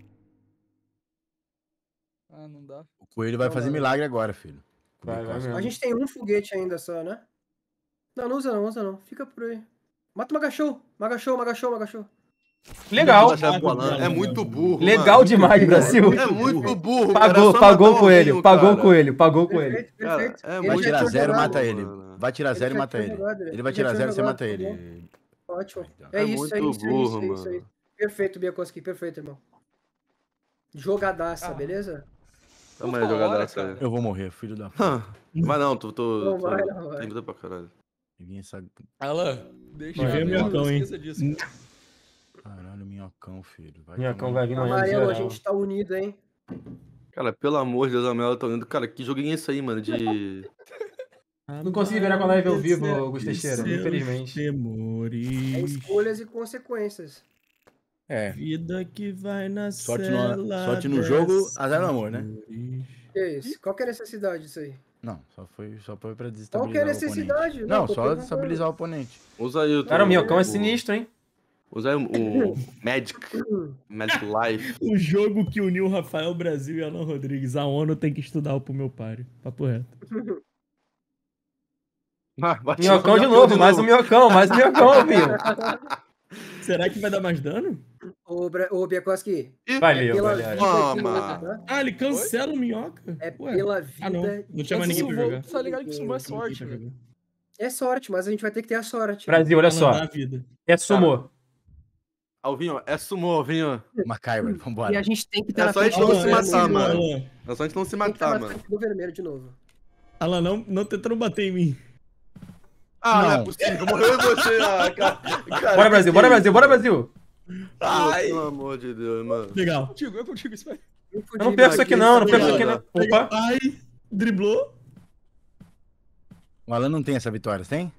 Ah, não dá. O coelho vai Não, fazer não, não. milagre agora, filho. Vai, vai mesmo. A gente tem um foguete ainda só, né? Não, não usa não, usa não. Fica por aí. Mata o Magachou. Magachou, Magachou, Magachou. Legal. Essa chave pro Alan é muito burro, Legal mano. demais, Brasil. É muito burro, cara. Pagou, É só pagou matar o coelho, Alvinho, pagou o cara. coelho, pagou o coelho. Perfeito, Cara, perfeito. é Ele Vai muito já tirar tinha zero, jogado. mata ele. mano. Vai tirar Ele zero e já mata tinha ele. jogado, Ele ele vai já tirar tinha zero e você jogado, mata tá ele. Ótimo. É É isso, muito é isso, é burro, isso, é isso, é mano. isso. Perfeito, Biakoski, perfeito, irmão. Jogadaça, Ah. beleza? Tamo aí, Uma hora, jogadaça cara. aí. Eu vou morrer, filho da puta. Hã, Mas não, tu, tu, Não tu- vai, não vai. tem vida pra caralho. Peguei essa... Alan, deixa Vai eu ver ver, não minhocão, hein? esqueça disso. cara. Caralho, minhocão, filho. Vai Minhocão tomar vai no vir cu. amanhã no Amarelo, a geral. gente tá unido, hein? Cara, pelo amor de Deus, a Mel tá olhando. Cara, que joguinho é esse aí, mano? De. Não consegui virar com a live ao vivo, Amanhecer Augusto Teixeira, seus infelizmente. É temores. escolhas e consequências. É. Vida que vai na Sorte no- cela sorte no jogo, dessa azar no amor, né? flores. Que isso? Qual que é a necessidade disso aí? Não, só foi, só foi pra Qual que é desestabilizar a o necessidade? oponente. Não, tô só perguntando. desestabilizar o oponente. Usa aí o. Cara, o Minhocão é o- sinistro, hein? Usa aí o, o Magic. Magic Life. O jogo que uniu Rafael Brasil e Alan Rodrigues. A ONU tem que estudar o pro meu páreo. Papo reto. Ah, bati Minhocão no de Minhocão novo, mais um minhocão, mais um minhocão, viu? Será que vai dar mais dano? Ô, Bra- ô Biakoski, Ih, Valeu, pela galera. vida Ah, de mano. novo, tá? Ah, ele cancela o minhoca. É Ué. pela vida. Ah, não. Não tinha mais Esse ninguém pra sumô, jogar. Tá ligado que sumô é Ninguém sorte, pra velho. jogar. É sorte, mas a gente vai ter que ter a sorte. Brasil, olha Alan, só. dá a vida. É sumô. Alvinho, é sumô, Alvinho. MacGyver, E vambora. a gente tem que ter É na só a gente frente não do se vermelho, matar, de mano. novo. Alan, É só a gente não se Tem que estar matar, na mano. frente do vermelho de novo. Alan, não, não tentando bater em mim. Ah, não, é Não. possível. Morreu em você, ah, cara. Cara, Bora, Brasil, que bora, isso, Brasil, bora, mano? Brasil. Ai. Pelo amor de Deus, mano. Legal. Contigo, eu contigo, isso vai. Eu Eu não perco isso aqui não, não perco isso aqui não. Opa. Ai, driblou. O Alan não tem essa vitória, tem?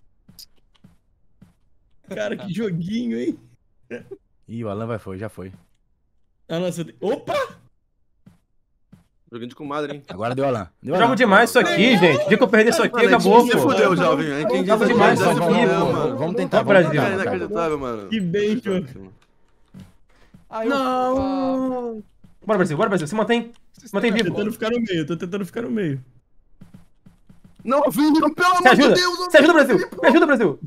Cara, que joguinho, hein? Ih, o Alan vai foi, já foi. Alan, você tem... Opa! Joguinho de comadre, hein? Agora deu Alan. Deu Eu Alan. jogo demais isso aqui, gente. O dia que eu perder isso aqui, Mano, a gente acabou, se pô. fudeu já, Alvinho. A gente Jogo já se demais fudeu, isso já se aqui, fudeu, pô. mano. Vamos tentar, Ó, vamos Brasil. Cara, tentar. vamos tentar. inacreditável, mano. Que beijo. Ah, eu... Ah, Não! Bora, Brasil, bora, Brasil. Se mantém. vocês Mantém têm vivo. Tô tentando ficar no meio, tô tentando ficar no meio. Não, Alvinho, pelo Se amor de ajuda. Deus, Se ajuda, Brasil. Me ajuda, Brasil.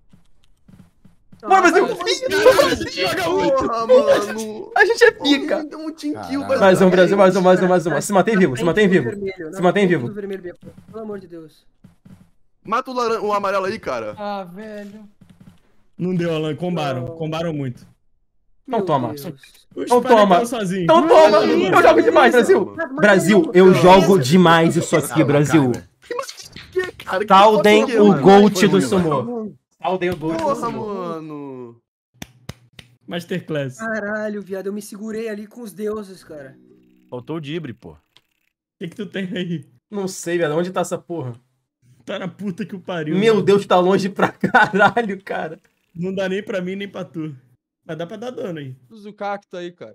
Bora, Brasil. Joga muito. Porra, mano. A gente é pica. Alvinho, deu um tinkill, Caralho. mas- Mais um, Brasil, mais um, mais um, mais um. Se mantém vivo, se mantém Na frente vivo. do vermelho, na Se mantém frente vivo. do vermelho, Biakoski. Pelo amor de Deus. Mata o, laran... o amarelo aí, cara. Ah, velho. Não deu, Alan. Combaram. Não. combaram muito. Então Meu toma. Deus. O Então Spider toma. caiu sozinho. Então toma. Vai, vai, Eu vai. jogo demais, Brasil. Brasil, eu jogo demais isso aqui, Ah, Brasil. MacGyver. Que, cara, que Saudem que, o mano? GOAT Foi do ruim, Sumo. Saudem o GOAT do Porra, Sumo. mano. Masterclass. Caralho, viado, eu me segurei ali com os deuses, cara. Faltou o Dibre, pô. O que que tu tem aí? Não sei, velho. Onde tá essa porra? Tá na puta que o pariu. Meu mano. Deus, tá longe pra caralho, cara. Não dá nem pra mim, nem pra tu. Mas dá pra dar dano aí. Usa o cacto aí, cara.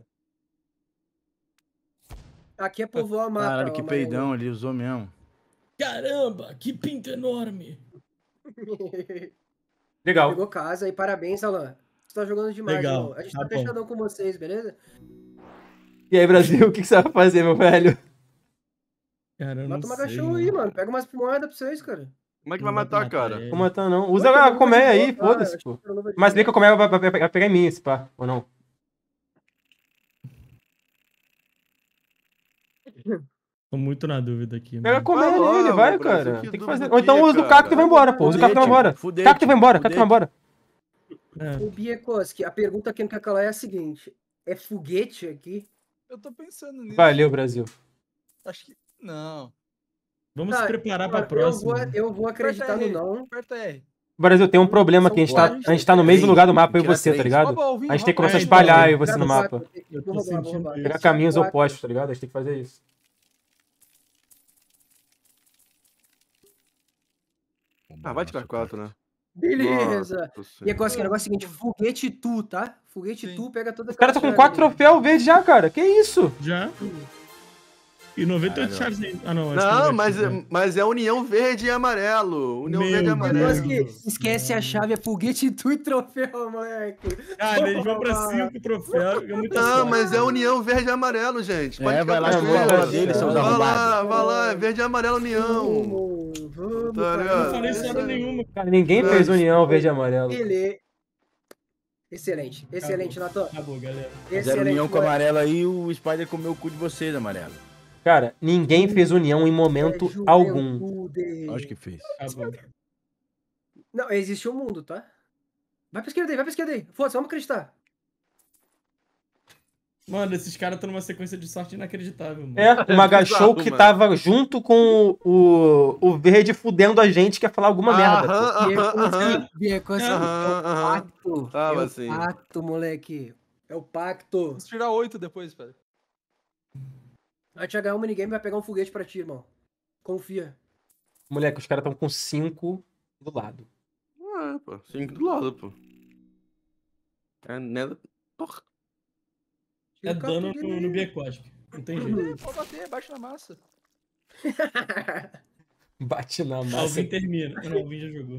Aqui é povoar a mata. Caralho, ó, que amarelo. peidão ali, usou mesmo. Caramba, que pinto enorme. Legal. Pegou casa e parabéns, Alan. Você tá jogando demais, Legal, irmão. A gente tá tá, bom. fechadão com vocês, beleza? E aí, Brasil, o que que você vai fazer, meu velho? Cara, eu Mata não uma sei, cachorro aí, mano. Pega umas moedas pra vocês, cara. Como é que Não vai dá pra matar, cara? ele. Vou matar, não. Usa a colmeia aí, Ah, foda-se, acho pô. que eu não vou Mas bem que a colmeia vai, vai- vai- vai pegar em mim, esse pá. Ou não? Tô muito na dúvida aqui. Pega a mano. colmeia Vai nele, logo, vai, Brasil, cara. que Tem que dúvida fazer. que Ou então é, usa o cara. cacto e vai embora, pô. Usa o cacto e vai embora. Fudete, Cacto e vai embora, cacto e fudete. vai embora. É. O Biekoski, a pergunta que não quer calar é a seguinte. É foguete aqui? Eu tô pensando nisso. Valeu, Brasil. Acho que... Não. Vamos Tá, se preparar pra eu próxima. vou, eu vou acreditar no não. Aperta R. Brasil, tem um problema aqui. A gente tá, a gente tá no meio do lugar do mapa, eu e Tira você, tá três. ligado? Rouba o vinho, A gente tem que rouba começar a É, espalhar então, eu e você no mapa. Eu tô Vou roubar, vou sentindo roubar. isso. Pegar caminhos Quatro. opostos, tá ligado? A gente tem que fazer isso. Ah, vai tirar quatro, né? Beleza. Nossa E agora, assim, o Senhora. negócio é o seguinte, foguete tu, tá? Foguete Sim. tu pega toda Os caras aquela estão com chave quatro ali. troféus verdes já, cara. Que isso? Já. E noventa e oito Caralho. chaves ainda. Ah, não. acho que Não, é mas, negativo, é- né? mas é União Verde e Amarelo. União Meu Verde e Deus. Amarelo. Depois que esquece a chave, é foguete tu e troféu, moleque. Cara, eles vão pra Porra. cinco troféus. É muita Não, sorte. mas é União Verde e Amarelo, gente. Pode É, ficar vai lá tranquilo. jogar a bola dele, seus Vai lá, arrombados. vai lá, é Verde e Amarelo União. Vamos, vamos, Tá cara. ligado? Eu não falei isso hora nenhuma. Cara, ninguém Mas- fez união verde e amarelo. Ele... Excelente, excelente, Natan. Acabou, galera. Fizeram Excelente, união com o moleque. amarelo aí, o Spider comeu o cu de vocês, amarelo. Cara, ninguém fez união em momento É algum. juventude. Acho que fez. Acabou. Não, existe um mundo, tá? Vai pra esquerda aí, vai pra esquerda aí. Foda-se, vamos acreditar. Mano, esses caras estão numa sequência de sorte inacreditável, mano. É, o Magashou bizarro, que mano. tava junto com o, o verde fudendo a gente, quer falar alguma merda. pô. Aham, E é aham, aham. E é coisa- Aham, é o aham. pacto. Tava é o assim. pacto, moleque. É o pacto. Vamos tirar oito depois, velho. Vai te ganhar um minigame e vai pegar um foguete pra ti, irmão. Confia. Moleque, os caras estão com cinco do lado. É, pô. Cinco do lado, pô. É, né? Porra. É Tira o dano capô no, dele. no Biekoski. Não tem jeito. É, pode bater, bate na massa. Bate na massa. Alvin termina. Não, Alvin já jogou.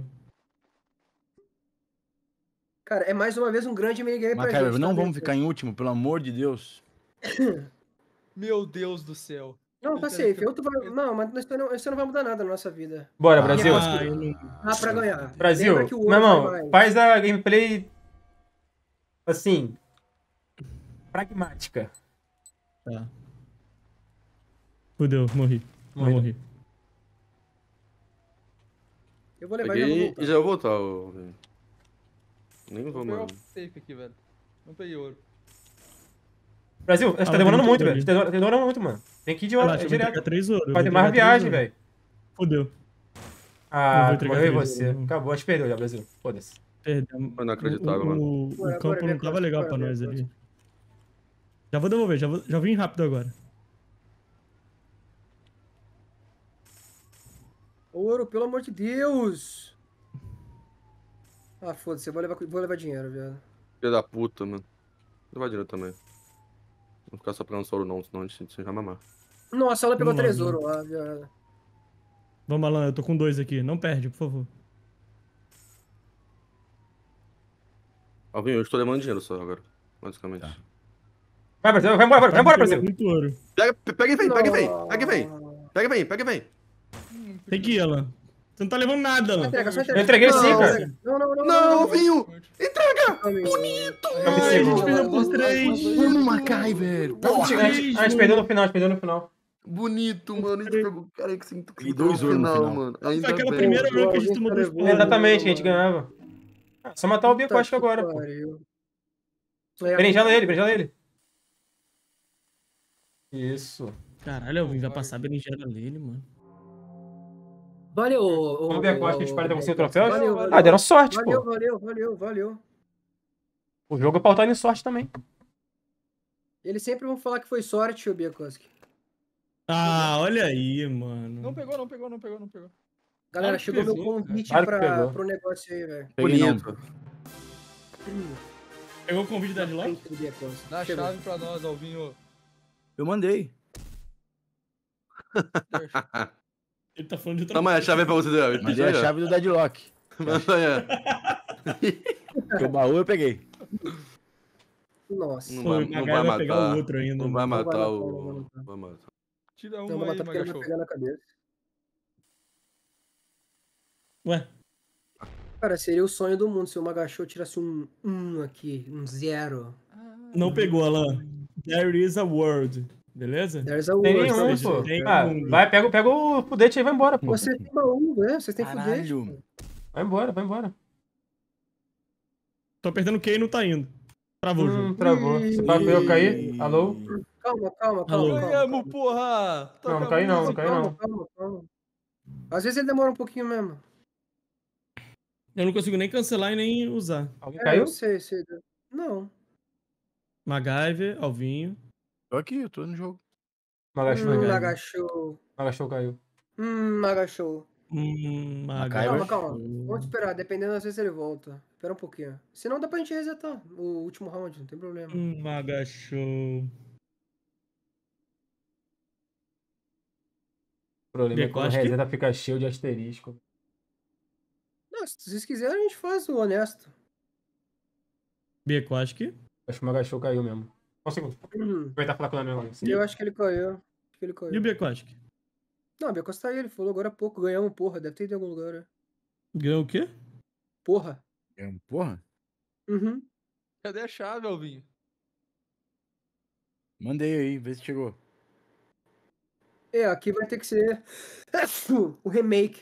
Cara, é mais uma vez um grande minigame pra Macaio, gente. não tá, vamos Beto? ficar em último, pelo amor de Deus. Meu Deus do céu. Não, tá safe. Eu tô... Não, mas isso não, isso não vai mudar nada na nossa vida. Bora, Ah, Brasil. Ah, eu não... Ah, pra ganhar. Brasil, Lembra que o meu ouro irmão, vai mais. faz a gameplay assim, pragmática. Tá. Fudeu, morri. Não Morreu. morri. Eu vou levar e já vou Peguei voltar. e já vou voltar. ô, velho. Nem vou, Vou pegar mano. o safe aqui, velho. Não peguei ouro. Brasil, acho que tá Ah, demorando tem muito, tudo velho. Tá demorando- tá demorando muito, mano. Tem que ir de hora, Relaxa, eu vou direto. entregar três ouro. eu Fazer vou mais entregar três viagem, ouro. velho. Fudeu. Eu Ah, vou entregar morreu três você. ouro. Acabou, acho que perdeu já, Brasil. Foda-se. Perdemos. Foi inacreditável, o, mano. o, o Bora, campo bora, não minha tava costa, legal bora, pra minha nós costa. ali. Já vou devolver, já, vou, já vim rápido agora. Ouro, pelo amor de Deus. Ah, foda-se. Eu vou levar, vou levar dinheiro, viado. Filho da puta, mano. Vou levar dinheiro também. Não ficar só pegando soro não, senão a gente se já mamar. Nossa, ela pegou Vamos lá, três vamos ouro lá, viado. Vamos, Alan, eu tô com dois aqui. Não perde, por favor. Alvin, eu estou levando dinheiro só agora, basicamente. Tá. Vai, Brasil, vai embora, vai embora, Brasil. Muito ouro. Pega, pega e vem, pega e vem, pega e vem. Pega e vem, pega e vem. Tem que ir, Alan. Você não tá levando nada, Só Alan. entrega, só entrega. Eu entreguei Não, sim, não, cara. Não, não, não. Não, Alvinho! Bonito! Eu me Ai, a gente seguro. perdeu por três. Vamos, Macai, velho. A gente, a gente perdeu no final, a gente perdeu no final. Bonito, mano. A gente pegou. Cara, que sim, E dois ouros no final. mano. Foi Ainda aquela bem. primeira Pô, run que a gente alguém tomou dois levou. pontos. Exatamente, que a gente mano. ganhava. Ah, só matar o Biekoski agora, pô. Berinjela ele, berinjela ele. Isso. Caralho, Alvin vai passar a berinjela nele, mano. Valeu, ô, Vamos ver a costa que a gente para com cinco troféus? Valeu, valeu. Ah, deram sorte, Valeu, pô. valeu, valeu, valeu. O jogo é pautado em sorte também. Eles sempre vão falar que foi sorte, o Biekoski. Ah, olha aí, mano. Não pegou, não pegou, não pegou, não pegou. Galera, Claro que chegou meu pegou, convite Claro que pra, pegou. pro negócio aí, velho. Peguei não. Bonito. Pegou o convite da Deadlock? Frente do Biekoski. Dá a Chegou. chave pra nós, Alvinho. Eu mandei. Ele tá falando de outra Toma aí a chave aí pra você, David. Mandei a chave do Deadlock. Manda aí. Porque o baú eu peguei. Nossa. Não Pô, vai, o não Magai vai vai pegar matar. o outro ainda. Não vai mano. matar matar, o. não vai matar. Vai matar. Tira Então eu uma vou aí, matar porque ele vai Magachou. pegar na cabeça. Ué, Cara, seria o sonho do mundo se o Magashou tirasse um um aqui, um zero. não pegou, Alan. There is a world. Beleza? There's a Tem world, nenhum, seja, pô. tem Ah, um. vai, pega, pega o fudete aí e vai embora, pô. Você tem baú, né? Vocês têm foguete. Caralho. Vai embora, vai embora. Tô apertando Q e não tá indo. Travou o Hum, jogo. travou. Se pá, eu cair. Alô? Calma, calma, Alô. calma. calma, Ganhamos, calma. porra! Toca Não, não a cai não, não música. cai não. Calma, calma, calma. Às vezes ele demora um pouquinho mesmo. Eu não consigo nem cancelar e nem usar. Alguém É, caiu? eu sei, sei. Não. MacGyver, Alvinho. Tô aqui, eu tô no jogo. Magashou, Hum, Magashou. Magashou. Magashou caiu. Hum, Magashou. Hum, MacGyver. Calma, calma. Vamos esperar, dependendo das vezes ele volta. Espera um pouquinho. Senão dá pra gente resetar o último round, não tem problema. Hum, Maga Show. O problema é quando Becoski? reseta fica cheio de asterisco. Não, se vocês quiserem, a gente faz o honesto. Bekoski. Acho que o Magachou caiu mesmo. Só um segundo. Uhum. Aproveitar e falar com o meu amigo. Eu acho que ele caiu. Acho que ele E o caiu. Bekoski? Não, Becos tá aí, ele falou agora há pouco. Ganhamos, porra. Deve ter ido em algum lugar, né? Ganhou o quê? Porra. É um porra? Uhum. Cadê a chave, Alvinho? Mandei aí, vê se chegou. É, aqui vai ter que ser o remake.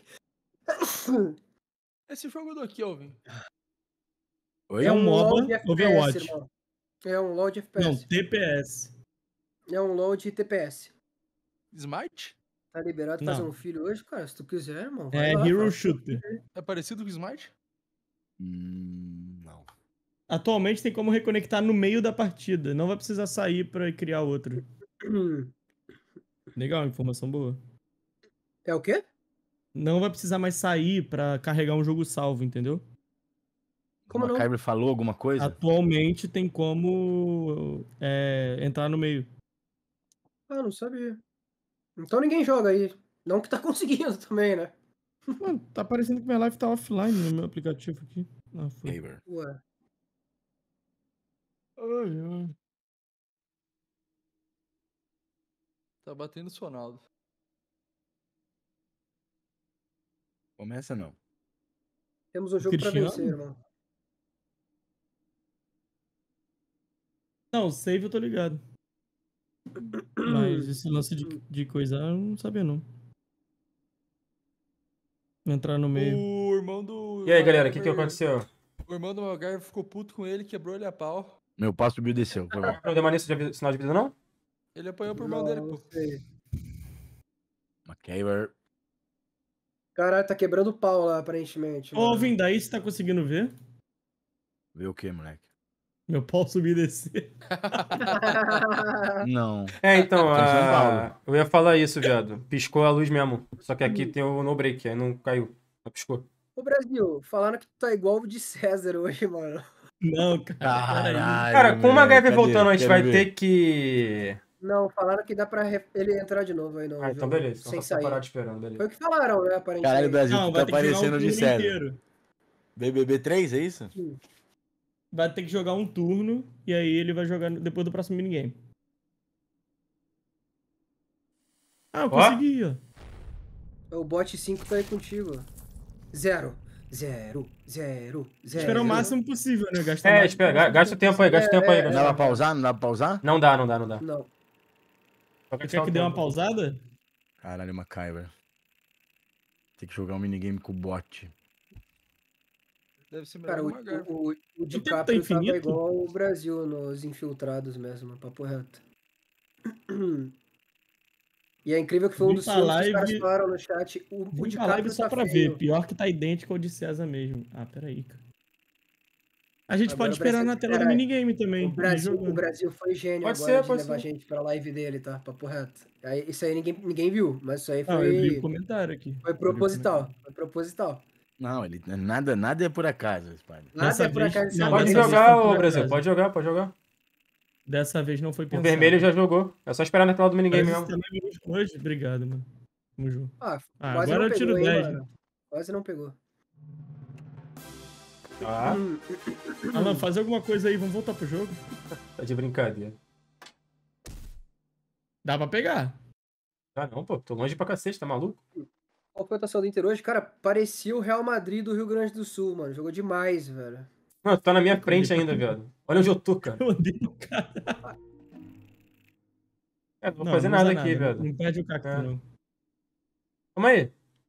Esse jogo do aqui, Alvinho. Oi? É um MOBA load F P S, Overwatch. irmão. É um load F P Não, S. T P S. É um load T P S. Smite? Tá liberado Não. fazer um filho hoje, cara? Se tu quiser, irmão. Vai É lá, Hero fala. Shooter. É parecido com Smite? Hum, não. Atualmente tem como reconectar no meio da partida. Não vai precisar sair pra criar outro. Hum. Legal, informação boa. É o quê? Não vai precisar mais sair pra carregar um jogo salvo, entendeu? Como o não? MacGyver falou alguma coisa? Atualmente tem como é, entrar no meio. Ah, não sabia. Então ninguém joga aí. Não que tá conseguindo também, né? Mano, tá parecendo que minha live tá offline no meu aplicativo aqui. Ah, foi. MacGyver. Ué. Ai, ai. Tá batendo Sonaldo. Começa não. Temos um jogo pra Cristiano? vencer, irmão. Não, save eu tô ligado. Mas esse lance de, de coisa eu não sabia, não. Entrar no meio. O irmão do. E aí, galera, o que, que MacGyver- aconteceu? O irmão do MacGyver ficou puto com ele, quebrou ele a pau. Meu pau subiu e desceu. Foi mal. Não deu maneira de avi- sinal de vida, não? Ele apanhou pro irmão Não, dele, não pô. sei. MacGyver. Caralho, tá quebrando o pau lá, aparentemente. Ô, mano. Alvin, daí você tá conseguindo ver? Vê o que, moleque? Meu pau subir e descer. Não. É, então, Tô em São a... Paulo. eu ia falar isso, viado. Piscou a luz mesmo. Só que aqui tem o no break, aí não caiu. Só piscou. Ô, Brasil, falaram que tu tá igual o de César hoje, mano. Não, cara, peraí. Caralho. Cara, com o meu, MacGyver cadê? voltando, a gente Quero vai ver. ter que. Não, falaram que dá pra re- ele entrar de novo aí no Ah, então jogo, beleza. Então sem só ficar parado sair. esperando, beleza. Foi o que falaram, né, aparentemente. Caralho, Brasil, Não, tu vai tá ter que jogar parecendo um o de turno César. inteiro. B B B três, é isso? Vai ter que jogar um turno e aí ele vai jogar no- depois do próximo minigame. Ah, eu Ó. consegui, ó. O bot cinco tá aí contigo. Zero. Zero. Zero. Zero. Esperar o máximo possível, né? Gastar É, mais espera, ga- gasta o tempo aí, gasta o tempo aí. É, Não gasta- dá pra pausar? Não dá pra pausar? Não dá, não dá, não dá. Não. Só Você quer que dê uma tempo. pausada? Caralho, MacGyver. Tem que jogar um minigame com o bot. Deve ser melhor Cara, que o, o MacGyver. o, o, o tempo tá DiCaprio tava infinito? igual o Brasil nos infiltrados mesmo, papo reto. E é incrível que foi um Vim dos pra filmes que os caras live- falaram no chat. O, o Vim pra DiCaprio live só tá pra feio. ver. Pior que tá idêntico ao de César mesmo. Ah, peraí, cara. A gente Agora pode o esperar Brasil- na tela do peraí. minigame também. O ir Brasil, o jogando. Brasil foi gênio Pode agora ser, de pode levar ser. gente pra live dele, tá? Papo reto. Aí, isso aí ninguém, ninguém viu, mas isso aí Não, eu li o foi, comentário aqui. foi Eu li o proposital. Foi proposital. Não, ele, nada, nada é por acaso, Spider. Nada Dessa é por vez- acaso. isso não, é Pode dessa vez jogar, foi ô por Brasil, acaso. pode jogar, pode jogar. Dessa vez não foi O pensado. vermelho já jogou. É só esperar na tela do minigame Mas mesmo. isso também é muito hoje. Obrigado, mano. Tamo junto. Ah, Ah, quase agora não eu tiro pegou, hein, dez, mano? Quase não pegou. Ah, Hum, Alan, faz alguma coisa aí. Vamos voltar pro jogo? tá de brincadeira. Dá pra pegar. Ah, não, pô. Tô longe pra cacete, tá maluco? Qual foi a atuação do Inter hoje? Cara, parecia o Real Madrid do Rio Grande do Sul, mano. Jogou demais, velho. Mano, tu tá na minha frente ainda, viado. Olha onde eu tô, cara. Eu andei no cara. É, não vou Não, fazer não nada usa aqui, nada. viado. Não perde o cacto, É. não. Calma aí.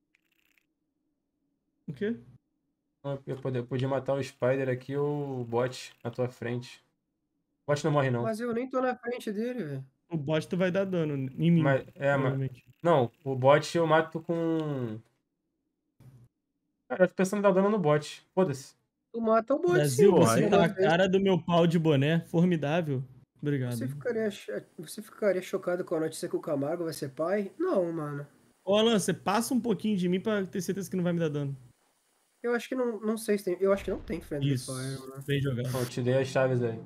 O quê? Eu podia, podia matar o Spider aqui ou o bot na tua frente. O bot não morre, não. Mas eu nem tô na frente dele, velho. O bot tu vai dar dano em mim, Mas, é, mas, provavelmente. não, o bot eu mato com... Cara, eu tô pensando em dar dano no bot. Foda-se. Tu mata o bot, Brasil, sim. porra, você aí- tá uma a vez. cara do meu pau de boné. Formidável. Obrigado. Você ficaria, cho- você ficaria chocado com a notícia que o Camargo vai ser pai? Não, mano. Ô, Alan, você passa um pouquinho de mim pra ter certeza que não vai me dar dano. Eu acho que não, não sei se tem. Eu acho que não tem Friendly Isso. Fire, mano. Bem jogado. Ó, eu te dei as chaves aí.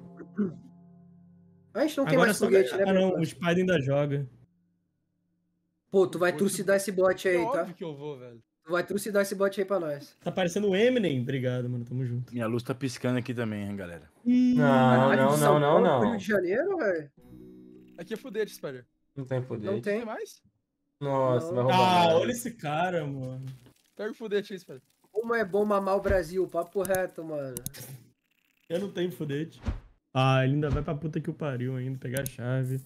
A gente não tem Agora é mais só foguete, né, ganhar. Ah, não, o Bernardo? Spider ainda joga. Pô, tu vai Vou te- trucidar esse bot É aí, tá? óbvio que eu vou, velho. Tu vai trucidar esse bot aí pra nós. Tá parecendo o Eminem. Obrigado, mano. Tamo junto. Minha luz tá piscando aqui também, hein, galera. Não, Caralho, não, de São não, não, Paulo pro Rio não. de Janeiro, velho? Aqui é fudete, Spider. Não tem Não poder. Tem tem. mais? Nossa, Não. vai roubar. Ah, nada. olha esse cara, mano. Pega o fudete aí, Spider. Como é bom mamar o Brasil, papo reto, mano. Eu não tenho fudete. Ah, ele ainda vai pra puta que o pariu ainda, pegar a chave.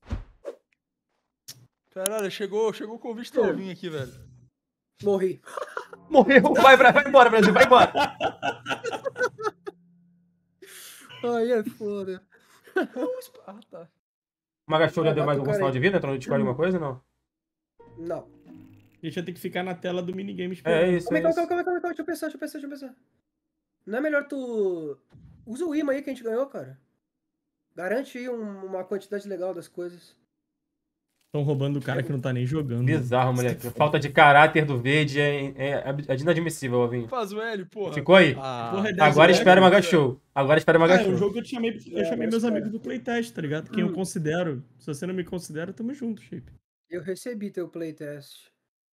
Caralho, chegou, chegou o convite do Alvin aqui, velho. Morri. Morreu. Vai, Bra- vai embora, Brasil, vai embora. Aí é foda. Ah, tá. O Magachou já deu mais Mata o algum cara sinal aí. de vida? Entrou no Discord alguma coisa, não? Não. A gente vai ter que ficar na tela do minigame É esperando. isso, Calma é aí, calma, isso. calma, calma, calma, calma. Deixa eu pensar, deixa eu pensar, deixa eu pensar. Não é melhor tu... Usa o imã aí que a gente ganhou, cara. Garante aí um- uma quantidade legal das coisas. Estão roubando o cara que não tá nem jogando. Bizarro, Isso moleque. que é foda. Falta de caráter do verde é, é, é inadmissível, Alvin. Faz o L, porra. Ficou aí? Ah, Porra, é dez Agora horas, espera o né? Magachou. Agora espera o Ah, é um Magachou. jogo que eu chamei, eu É, chamei mas meus espera. amigos do playtest, tá ligado? Quem eu considero. Se você não me considera, tamo junto, Shape. Eu recebi teu playtest.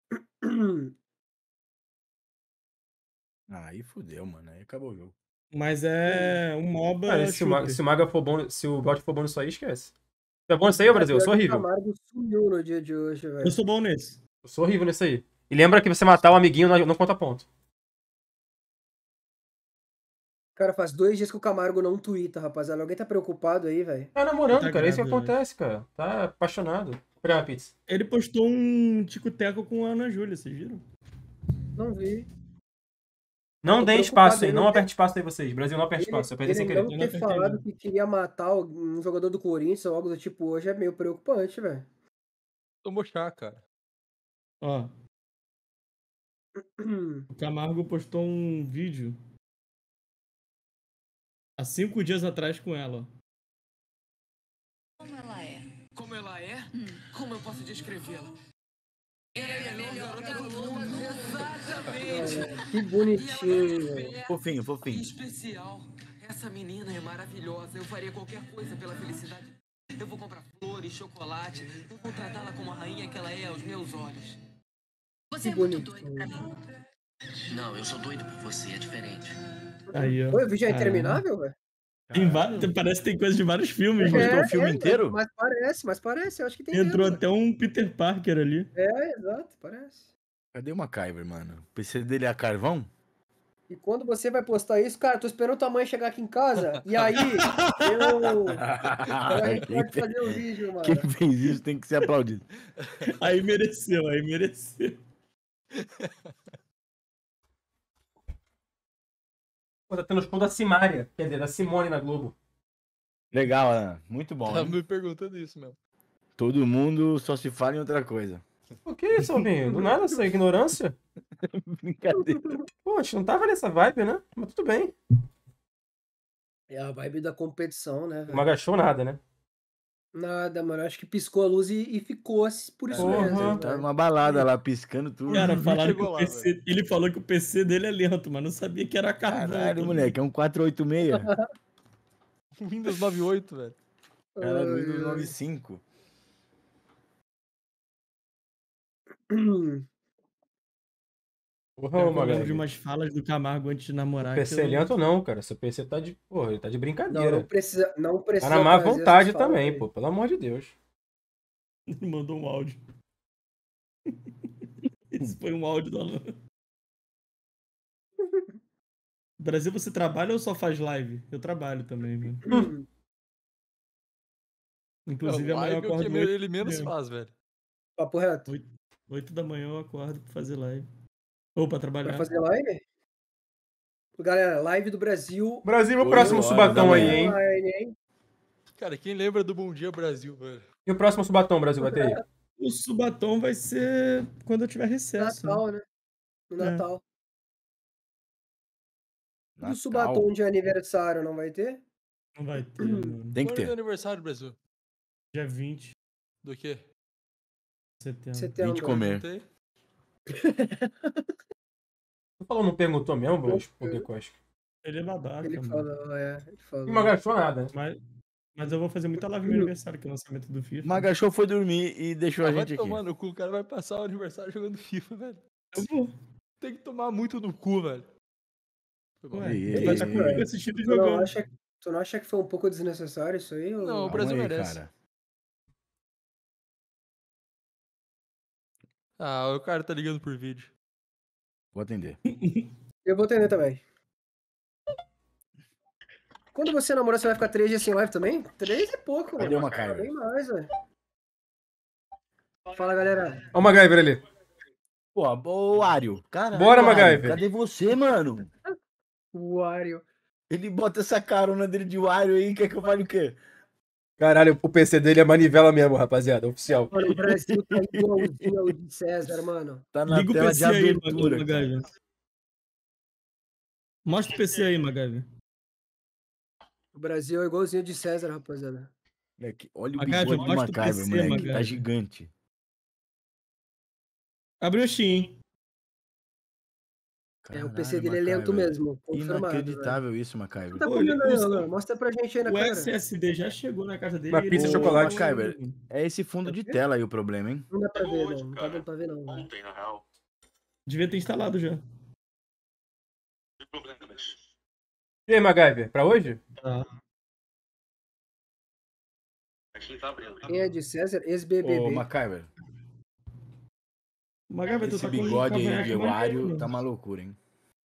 Aí fudeu, mano. Aí acabou o jogo. Mas é um MOBA Cara, se o, Ma- shooter. se o Maga for bom, se o bot for bom nisso aí, esquece. Você é bom nisso aí, ô, Brasil? Eu sou Pior que o horrível. Camargo sumiu no dia de hoje, velho. Eu sou bom nesse. Eu sou horrível nisso aí. E lembra que você matar o amiguinho não, não conta ponto. Cara, faz dois dias que o Camargo não twitta, rapaziada. Alguém tá preocupado aí, velho? Tá namorando, Tá cara. É isso que grávida, acontece, cara. Tá apaixonado. Vou pegar uma pizza. Ele postou um tico-teco com a Ana Júlia, vocês viram? Não vi. Não Tô deem preocupado espaço aí. aí, Não não aperte espaço aí, vocês. Brasil, não aperte Ele, espaço. Eu apertei sem ele querer. não Eu não ter apertei, falado não. que queria matar um jogador do Corinthians ou algo do tipo hoje é meio preocupante, velho. tomou chá, cara. Ó, o Camargo postou um vídeo há cinco dias atrás com ela, ó. Como ela é? Como ela é? Como eu posso descrevê-la? Ela é a melhor garota do mundo. Exatamente. Que bonitinho, velho. Fofinho, E fofinho. especial. Essa menina é maravilhosa. Eu faria qualquer coisa pela felicidade. Eu vou comprar flores, chocolate. Eu vou tratá-la como a rainha que ela é aos meus olhos. Você Que é muito bonito. doido pra mim. Não, eu sou doido por você. É diferente. Aí, ó. Oi, o vídeo é Caramba. interminável, velho? Tem vários, parece que tem coisa de vários filmes, Postou mano. o filme mas- inteiro? Mas parece, mas parece. Eu acho que tem Entrou mesmo, até um Peter Parker ali. velho. É, exato, parece. Cadê o MacGyver, mano? O P C dele é a carvão? E quando você vai postar isso, cara, tô esperando tua mãe chegar aqui em casa. E aí, eu. A gente quem, pode fazer o vídeo, mano. quem fez isso tem que ser aplaudido. Aí mereceu, aí mereceu. Pô, tá tendo os pontos da Simária. Quer dizer, da Simone na Globo. Legal, Ana. Muito bom, Tá hein? me perguntando isso mesmo. Todo mundo só se fala em outra coisa. O que isso, Alvinho? Do nada essa ignorância? Brincadeira. Pô, a gente não tava nessa vibe, né? Mas tudo bem. É a vibe da competição, né, O velho? Magachou nada, né? Nada, mano. Eu acho que piscou a luz e, e ficou assim, por isso Porra. mesmo. Tá velho. numa balada lá, piscando tudo. Cara, falaram que chegou o lá, P C. Ele falou que o P C dele é lento, mas não sabia que era carvão. Caralho, Todo moleque, é um quatrocentos e oitenta e seis. Windows noventa e oito, velho. Cara, do Ai, Windows ai. noventa e cinco. Porra, Eu ô, lembro de Magachou. umas falas do Camargo antes de namorar. O P C que é eu- lento não, cara. Seu P C tá de. Porra, ele tá de Não, brincadeira. não precisa, não Tá precisa na má trazer vontade essas falas também, aí. pô. Pelo amor de Deus. Ele mandou um áudio. Esse foi um áudio do Alan. Brasil, você trabalha ou só faz live? Eu trabalho também, mano. Hum, Inclusive, Não, amanhã eu live é o que acordo ele menos manhã. faz, velho. Papo reto. oito da manhã eu acordo pra fazer live. Ou pra Vai trabalhar. fazer live? Galera, live do Brasil. Brasil, o Oito próximo horas subatão da aí, manhã. hein? Online, hein? Cara, quem lembra do Bom Dia Brasil, velho? E o próximo subatão, Brasil, vai ter aí? O subatom vai ser quando eu tiver recesso. né? Natal, né? No É. Natal. E o Natal. Subatom de aniversário não vai ter? Não vai ter, mano. Tem que Quando é ter. aniversário, Brasil? Dia vinte Do quê? de setembro. Setembro. Vinte comer. Não tem? Você falou, não perguntou mesmo, Blas? Por que Cosca? Ele é babaca, Ele mano. falou, é. Ele falou. Não agachou nada. Mas, mas eu vou fazer muita live no meu aniversário, que é o lançamento do FIFA. Magachou foi dormir e deixou Ah, a vai gente aqui. tomar no cu, o cara vai passar o aniversário jogando FIFA, velho. Eu vou. Tem que tomar muito no cu, velho. Ué, Ei, ele ei, vai ei, estar ei. comigo assistindo e Tu não, jogando. acha, tu não acha que foi um pouco desnecessário isso aí? Ou... Não, o Calma Brasil aí, merece. cara. Ah, o cara tá ligando por vídeo. Vou atender. Eu vou atender também. Quando você namora, você vai ficar três dias sem live também? Três é pouco, Cadê mano. o MacGyver? Bem mais, velho. Fala, galera. Olha o MacGyver ali. Pô, ô Ario. Caralho, Bora, Ario, MacGyver. Cadê você, mano? O Wario. Ele bota essa carona dele de Wario aí, quer que eu fale o quê? Caralho, o P C dele é manivela mesmo, rapaziada. Oficial. Mano, o Brasil tá igualzinho ao de César, mano. Tá na Liga o tela P de C aí, abertura. cara. Magaiver. Mostra o P C aí, Magaiver. O Brasil é igualzinho ao de César, rapaziada. Moleque, olha o MacGyver, bigode do mostra o MacGyver, P C, moleque. Tá MacGyver. gigante. Abriu o Steam. É, o P C Caralho, dele é lento MacGyver. mesmo. Confirmado, velho. Inacreditável isso, MacGyver. Tá Ô, comendo ele- aí, o- Alan? Mostra pra gente aí na O cara. S S D já chegou na casa dele. Uma e pizza ele- de chocolate. MacGyver, é esse fundo de tela aí o problema, hein? Não dá pra ver, não. Não tá dando pra ver, não. velho. Devia ter instalado já. E aí, MacGyver, pra hoje? Quem é de César? Ô, Ex-B B B. MacGyver, Magaiver, tu esse tá com um bigode aí cavanhaque de maneiro, Wario mano. tá uma loucura, hein?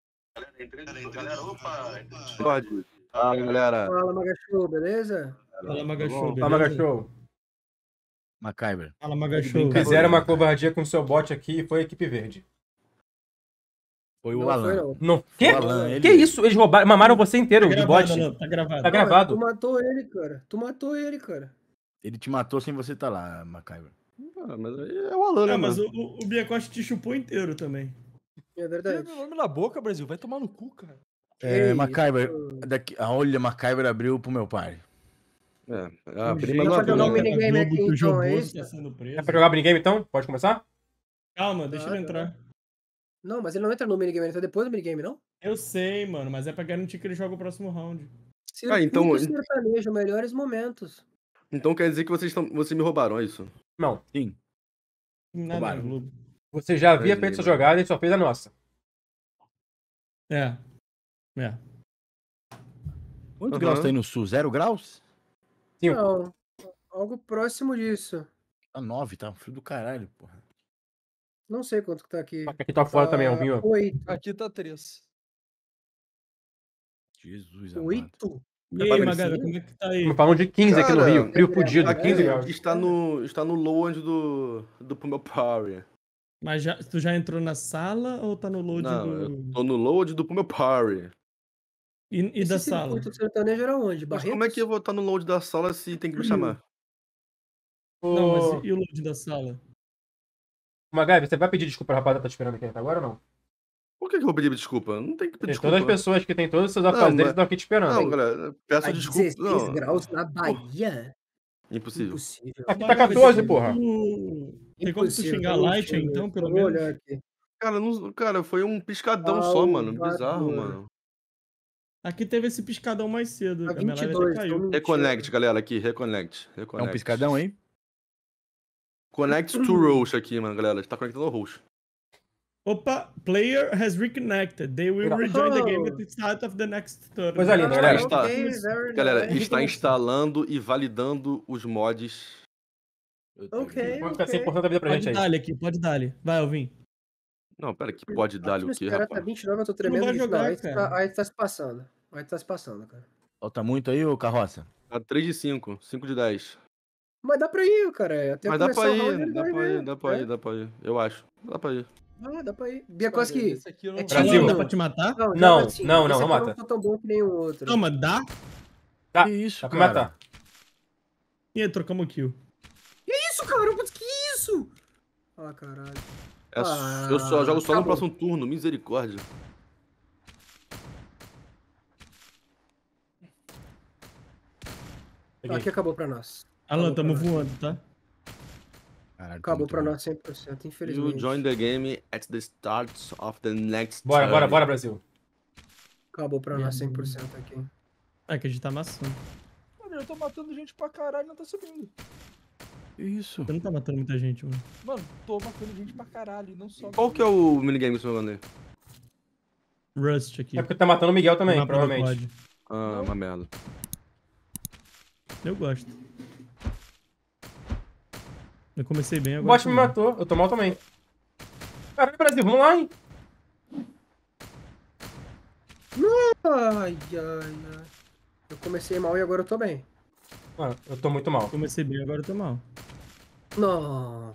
Pode. Fala, galera. Fala, Magachou, beleza? Fala, Magachou, Fala, beleza? Magachou. MacGyver. Fala, Magachou. Brincadeira. Fizeram uma covardia com o seu bot aqui e foi a equipe verde. Foi o Não foi, Alan. não. Não. Foi Quê? o Alan, ele- Que isso? Eles roubaram, mamaram você inteiro Tá de gravado, bot. Alan, tá gravado. Tá gravado. Tu matou ele, cara. Tu matou ele, cara. Ele te matou sem você tá lá, MacGyver. Ah, mas aí é o Alan, né, Ah, mas mano? o, o, o Biacoste te chupou inteiro também. É Tem verdade. meu nome na boca, Brasil. Vai tomar no cu, cara. É, Ei, MacGyver, isso- daqui... ah, olha, MacGyver abriu pro meu pai. É, O a prima jeito não Vai jogar um abriu, né? minigame Globo aqui, que o então, João é Bosso isso? tá sendo preso. É pra jogar minigame então? Pode começar? Calma, deixa Ah, ele tá. entrar. Não, mas ele não entra no minigame, ele tá depois do minigame, não? Eu sei, mano, mas é pra garantir que ele joga o próximo round. Ah, então- Circuito sertanejo, melhores momentos. Então quer dizer que vocês, tão, vocês me roubaram, é isso? Não. Sim. Nada na Roubaram. Globo. Você já havia Entendi, feito sua mano. jogada e só fez a nossa. É. É. Quantos Aham. graus tá aí no sul? Zero graus? Cinco. Não, algo próximo disso. Tá nove, tá? Frio do caralho, porra. Não sei quanto que tá aqui. Aqui tá fora também, ó, vinho. Oito. Aqui tá três. Jesus amado. Oito? E aí, parecendo? Magada, como é que tá aí? Estamos falando de quinze aqui no Cara, Rio. Frio fudido, aqui quinze é- graus. Está no, está no load do, do meu Power. Mas já, tu já entrou na sala ou tá no load Não, do... eu tô no load do meu Power. E, e da Esse sala? circuito sertanejo era onde? Mas Barretos? como é que eu vou estar no load da sala se tem que me chamar? Não, Ô, mas e, e o load da sala? MacGyver, você vai pedir desculpa, rapaziada, tá te esperando aqui até agora ou não? Por que, que eu vou pedir desculpa? Não tem que pedir Tem desculpa. todas as pessoas que têm todos os seus afazeres mas- estão aqui te esperando. Não, hein? galera, peço Tá desculpa. dezesseis Não, graus na Bahia? impossível. Impossível. Aqui tá Magada, quatorze, tem como porra. tu- Tem como tu Impossível, xingar tá Light, mentindo, então, pelo eu vou menos? olhar aqui. Cara, não, cara, foi um piscadão só, mano. Bizarro, Salvador. mano. Aqui teve esse piscadão mais cedo. Tá a minha live até vinte e dois, caiu. tô mentindo. Reconnect, galera, aqui, reconnect. É reconnect. um piscadão aí? Connect to Roche aqui, mano, galera. A gente tá conectando ao Roche. Opa, player has reconnected. They will Legal. rejoin the Oh. game at the start of the next turn. Coisa linda, Ah, galera. está- ok, very Galera, nice. está instalando e validando os mods. Ok, Pode ficar ok. cem por cento da vida pra Pode gente aí. dar-lhe aqui, pode dar-lhe. Vai, Alvin. Não, pera, que pode dar Aqui o nesse quê, cara rapaz? tá vinte e nove, eu tô não tremendo. vai de jogar, aí, cara. tá, aí tá se passando. Aí tá se passando, cara. Falta muito aí, ô carroça? Tá três de cinco, cinco de dez. Mas dá pra ir, cara. Até Mas dá começar pra o round, ir, ele dá vai pra ver. ir, dá pra É. ir, dá pra ir. Eu acho. Dá pra ir. Ah, dá pra ir. Biakoski. Esse aqui eu não é vou- Brasil. Dá pra te matar? Não, Não, joga assim. não, não, Esse não aqui eu mata. Não tô tão bom que nem o outro. Não, mas dá? Tá, Que isso, dá pra cara? matar. E aí, trocamos kill. Isso, cara, putz, que isso? Ah, caralho. É s- Ah, eu só jogo só no acabou. próximo turno, misericórdia. Peguei. Aqui acabou pra nós. Alan, Acabou tamo pra nós. voando, tá? Caralho, Acabou muito pra ruim. nós cem por cento, You infelizmente. join the game at the start of the next Bora, turn. bora, bora, Brasil. Acabou pra nós cem por cento aqui. É que a gente tá amassando. Mano, eu tô matando gente pra caralho e não tá subindo. Isso. Você não tá matando muita gente, mano. Mano, tô matando gente pra caralho e não sobe. Qual que é o minigame que você tá jogando aí? Rust aqui. É porque tá matando o Miguel também, Mapa do provavelmente. C O D. Ah, uma merda. Eu gosto. Eu comecei bem O agora. bot me também. matou, eu tô mal também. Caralho, Brasil, vamos lá, hein? Ai, ai, ai. Eu comecei mal e agora eu tô bem. Mano, eu tô muito mal. Comecei bem, agora eu tô mal. Não.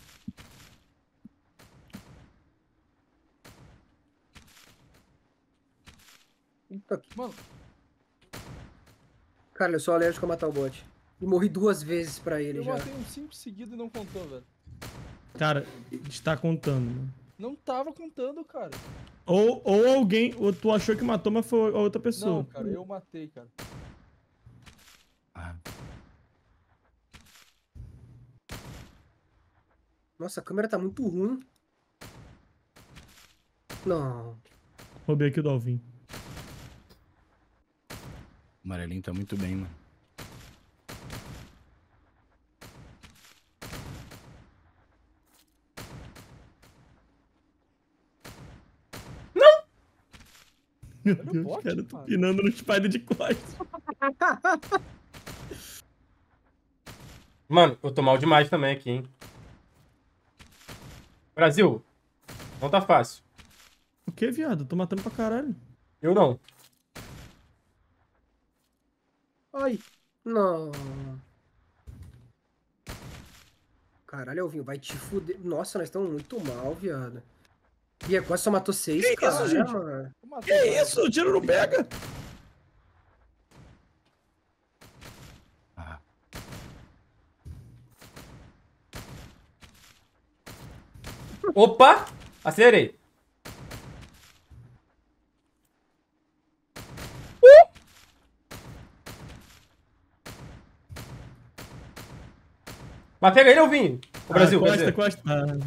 Puta que- Mano, Cara, eu sou alérgico a matar o bot. E morri duas vezes pra ele eu já. matei uns cinco seguidos e não contou, velho. Cara, está contando, mano. Não tava contando, cara. Ou, ou alguém, ou tu achou que matou, mas foi a outra pessoa. Não, cara, eu matei, cara. Ah, Nossa, a câmera tá muito ruim. Não. Roubei aqui o do Alvin. o amarelinho tá muito bem, mano. Meu Olha o Deus, bot, cara, eu tô cara. pinando no spider de costas. Mano, eu tô mal demais também aqui, hein? Brasil, não tá fácil. O que, viado? Eu tô matando pra caralho. Eu não. Ai. Não. Caralho, Alvinho, vai te fuder. Nossa, nós estamos muito mal, viado. Bia quase só matou seis, Que cara. isso, gente? Mano. Eu matei Que mais. isso? O tiro não pega. Ah, Opa! Acelerei. Uh! Mas pega ele, Alvinho. O Brasil, ah, quer costa, dizer. costa. Ah,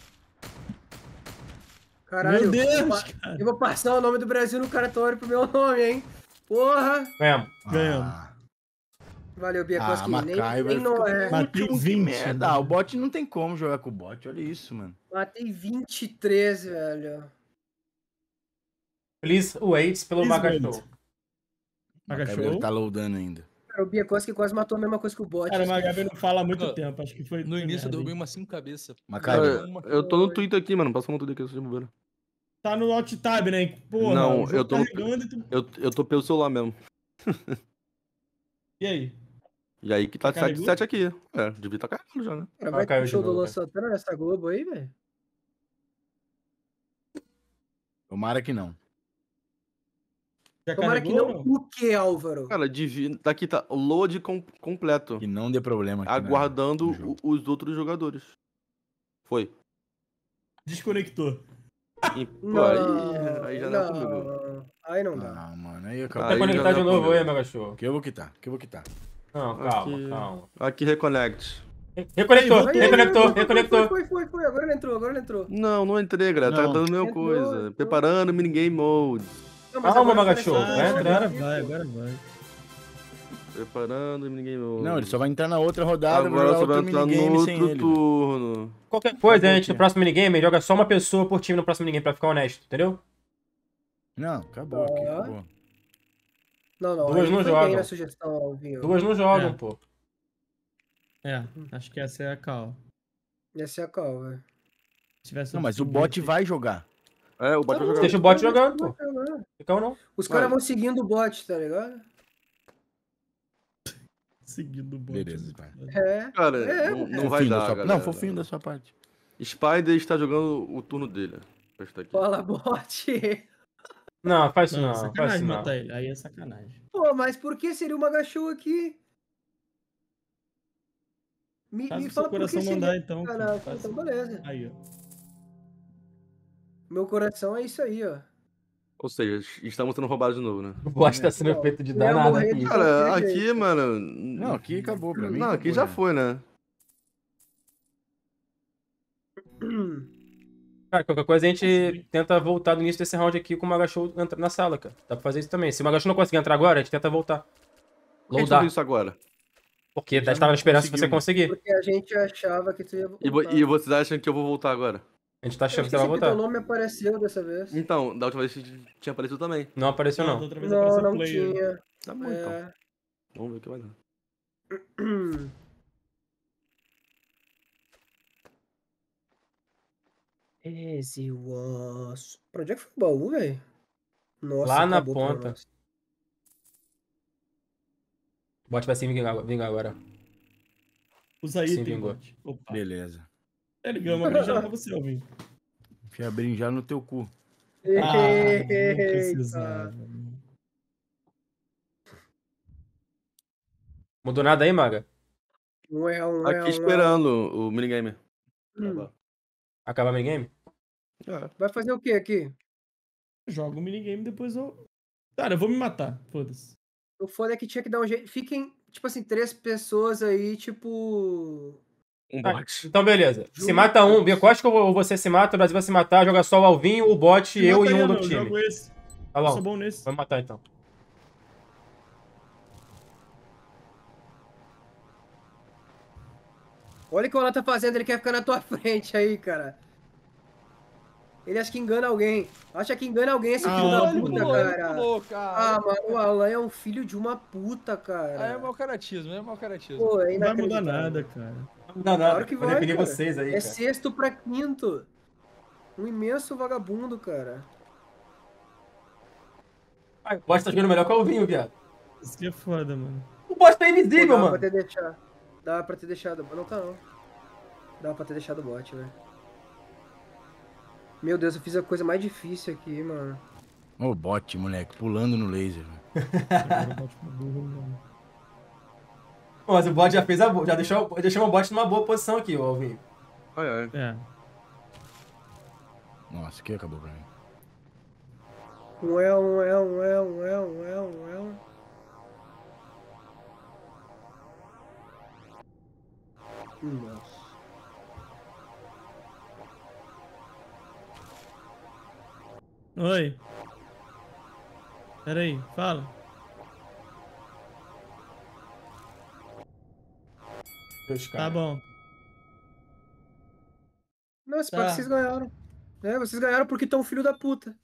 Caralho, meu eu vou, Deus, pa- cara. eu vou passar o nome do Brasil no cartório pro meu nome, hein? Porra! Ganhamos. Ganhamos. ah, Valeu, Bia ah, Koski. Nem, MacGyver nem não fica é. por Matei último, que vinte, merda. né? Ah, o bot não tem como jogar com o bot, olha isso, mano. Matei vinte e três, velho. Please wait pelo Please Magashow. wait. O MacGyver MacGyver tá loadando ainda. Cara, o Bia Koski quase matou a mesma coisa que o bot. Cara, o MacGyver não fala há muito Não, tempo. Acho que foi. No foi início eu merda, derrubei hein? umas cinco cabeças. MacGyver. Uma- Eu tô no Twitter aqui, mano. Passa no Twitter aqui, se de bobeira. Tá no Alt Tab, né? Porra, Não, o jogo eu tô no- carregando e tu... Eu, eu tô pelo celular mesmo. E aí? E aí que tá Já sete carregou? sete aqui. É, devia tá carregando já, né? Cara, Ah, vai ter caiu um de show do novo, Luan velho. Santana nessa Globo aí, velho? Tomara que não. Já Tomara que carregou não. ou não? O que, Álvaro? Cara, devia. Daqui tá load com- completo. Que não dê problema aqui na- Aguardando no jogo. o- os outros jogadores. Foi. Desconectou. E, pô, aí, aí já não é comigo. não. Aí não dá. Ah, mano, aí acabou. Aí Tá conectar já de dá novo problema. aí, Magashow. Que eu vou quitar, que eu vou quitar. Não, calma, Aqui. calma. Aqui reconnect. Reconectou, Aí, aí, reconectou, foi, foi, reconectou. Foi, foi, foi. Agora ele entrou, agora ele entrou. Não, não entrei, galera. Tá Não. dando a mesma Entrou, coisa. entrou. Preparando minigame mode. Não, mas Calma, agora Magashow, apareceu. vai Ah, entrar. agora vai, agora vai. Preparando minigame mode. Não, ele só vai entrar na outra rodada, vai Agora jogar você vai outro entrar no minigame sem outro ele. turno. Qualquer coisa, a Acabou gente no aqui. próximo minigame joga só uma pessoa por time no próximo minigame pra ficar honesto, entendeu? Não, acabou aqui, Ah. acabou. Não, não. Duas aí não foi jogam. bem na sugestão, Alvinho. Duas não jogam, É. pô. É, acho que essa é a cal. Essa é a call, velho. Se tivesse Não, mas o outro bot time, vai jogar. É, o bot vai jogar. Deixa o bot jogando, pô. Fica ou não. Os caras Vai. vão seguindo o bot, tá ligado? Seguindo o bot. Beleza, pai. É. Cara, É, não, não Fofinho vai da dar, sua- galera. Não, fofinho da sua parte. Spider está jogando o turno dele. Presta aqui. Fala, bot. Não, faz isso Não, não, faz sacanagem isso não. matar ele. Aí é sacanagem. Pô, mas por que seria uma Gachu aqui? Me, Faz me o seu fala por que coração seria. mandar, então. Caraca, filho, faz- então beleza. Aí, ó. Meu coração é isso aí, ó. Ou seja, estamos sendo roubados de novo, né? O bot tá sendo Não, feito de eu ia danado morrer aqui. de- Cara, qualquer aqui, jeito. mano. Não, aqui acabou pra mim. Não, aqui acabou, já né? foi, né? Cara, qualquer coisa a gente tenta voltar no início desse round aqui com o Magashou entra na sala, cara. Dá pra fazer isso também. Se o Magashou não conseguir entrar agora, a gente tenta voltar. Por que a gente não Loadar. fez isso agora? Porque Já a gente tava não na esperança de você conseguiu. conseguir. Porque a gente achava que tu ia voltar. E, vo- e vocês acham que eu vou voltar agora? A gente tá Eu achando que você vai esqueci que teu voltar. nome apareceu dessa vez. Então, da última vez tinha aparecido também. Não apareceu, Não, da não. outra vez Não, apareceu não player. tinha. Tá bom, então. É. Vamos ver o que vai dar. Esse was... Pra onde é que foi o baú, velho? Nossa, Lá na acabou pra ponta. nós. O bot vai se vingar, vingar agora. Usa Sim, item, vingou. bot. Opa. Beleza. Ele ganhou uma brinjada pra você, Alvin. Enfia a brinjada no teu cu. Ah, não Eita. precisava. Mudou nada aí, Maga? Um é um, é Aqui um, esperando o minigame. Hum. Acabar meu game? É. Vai fazer o que aqui? Joga um minigame, depois eu... Cara, eu vou me matar. Foda-se. O foda é que tinha que dar um jeito. Fiquem, tipo assim, três pessoas aí, tipo. Um Ah, bot. então, beleza. Se Juntos. mata um, Bicosta ou você se mata, o Brasil vai se matar, joga só o Alvinho, o bot, Me eu e mataria um do não, eu time. jogo esse. Tá Eu bom, sou bom nesse. vamos matar então. Olha o que o Alan tá fazendo, ele quer ficar na tua frente aí, cara. Ele acha que engana alguém. Acha que engana alguém esse Ah, filho da ele puta, pulou, ele cara. pulou, cara. Ah, mano, o Alan é um filho de uma puta, cara. Aí é mau caratismo, é mau caratismo. Pô, é Não vai mudar inacreditável. nada, cara. Não dá Claro que vou vai, definir cara. vocês aí, É cara. sexto pra quinto. Um imenso vagabundo, cara. Ah, o bot tá jogando melhor que o Alvinho, viado. Isso que é foda, mano. O bot tá Pô, invisível, dava mano. pra ter deixado. Dava pra ter deixado. Não tá não. Dava pra ter deixado o bot, velho. Meu Deus, eu fiz a coisa mais difícil aqui, mano. Ô, bot, moleque, pulando no laser. velho. Agora eu boto pro burro, mano. Pô, mas o bot já fez a boa, já deixou, deixou o bot numa boa posição aqui, ô Alvinho. Ai, ai. É. Nossa, aqui acabou pra mim. Um é, um é, um é, um é, um é, um é, um. Nossa. Oi. Pera aí, fala. Deus, Tá cara. bom. Não, esse Tá. parte vocês ganharam. É, vocês ganharam porque estão filho da puta.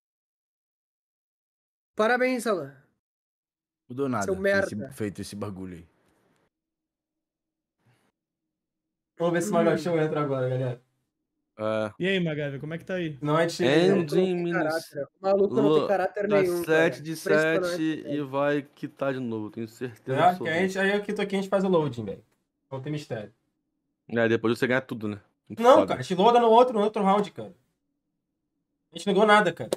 Parabéns, Alan. Mudou nada. Seu ter merda. esse- feito esse bagulho aí. Vamos ver se o Magashou entra agora, galera. É. E aí, Magavi, como é que tá aí? Não é de... Engine Não tem minus. caráter. O maluco não tem caráter Tá nenhum. sete cara. de Impressionante, sete cara. e vai quitar de novo, tenho certeza. É, que absoluta. a gente, aí aqui, aqui a gente faz o loading, velho. Não tem mistério. É, depois você ganha tudo, né? Muito Não, foda. cara, a gente loada no outro, no outro round, cara. A gente não ganhou nada, cara.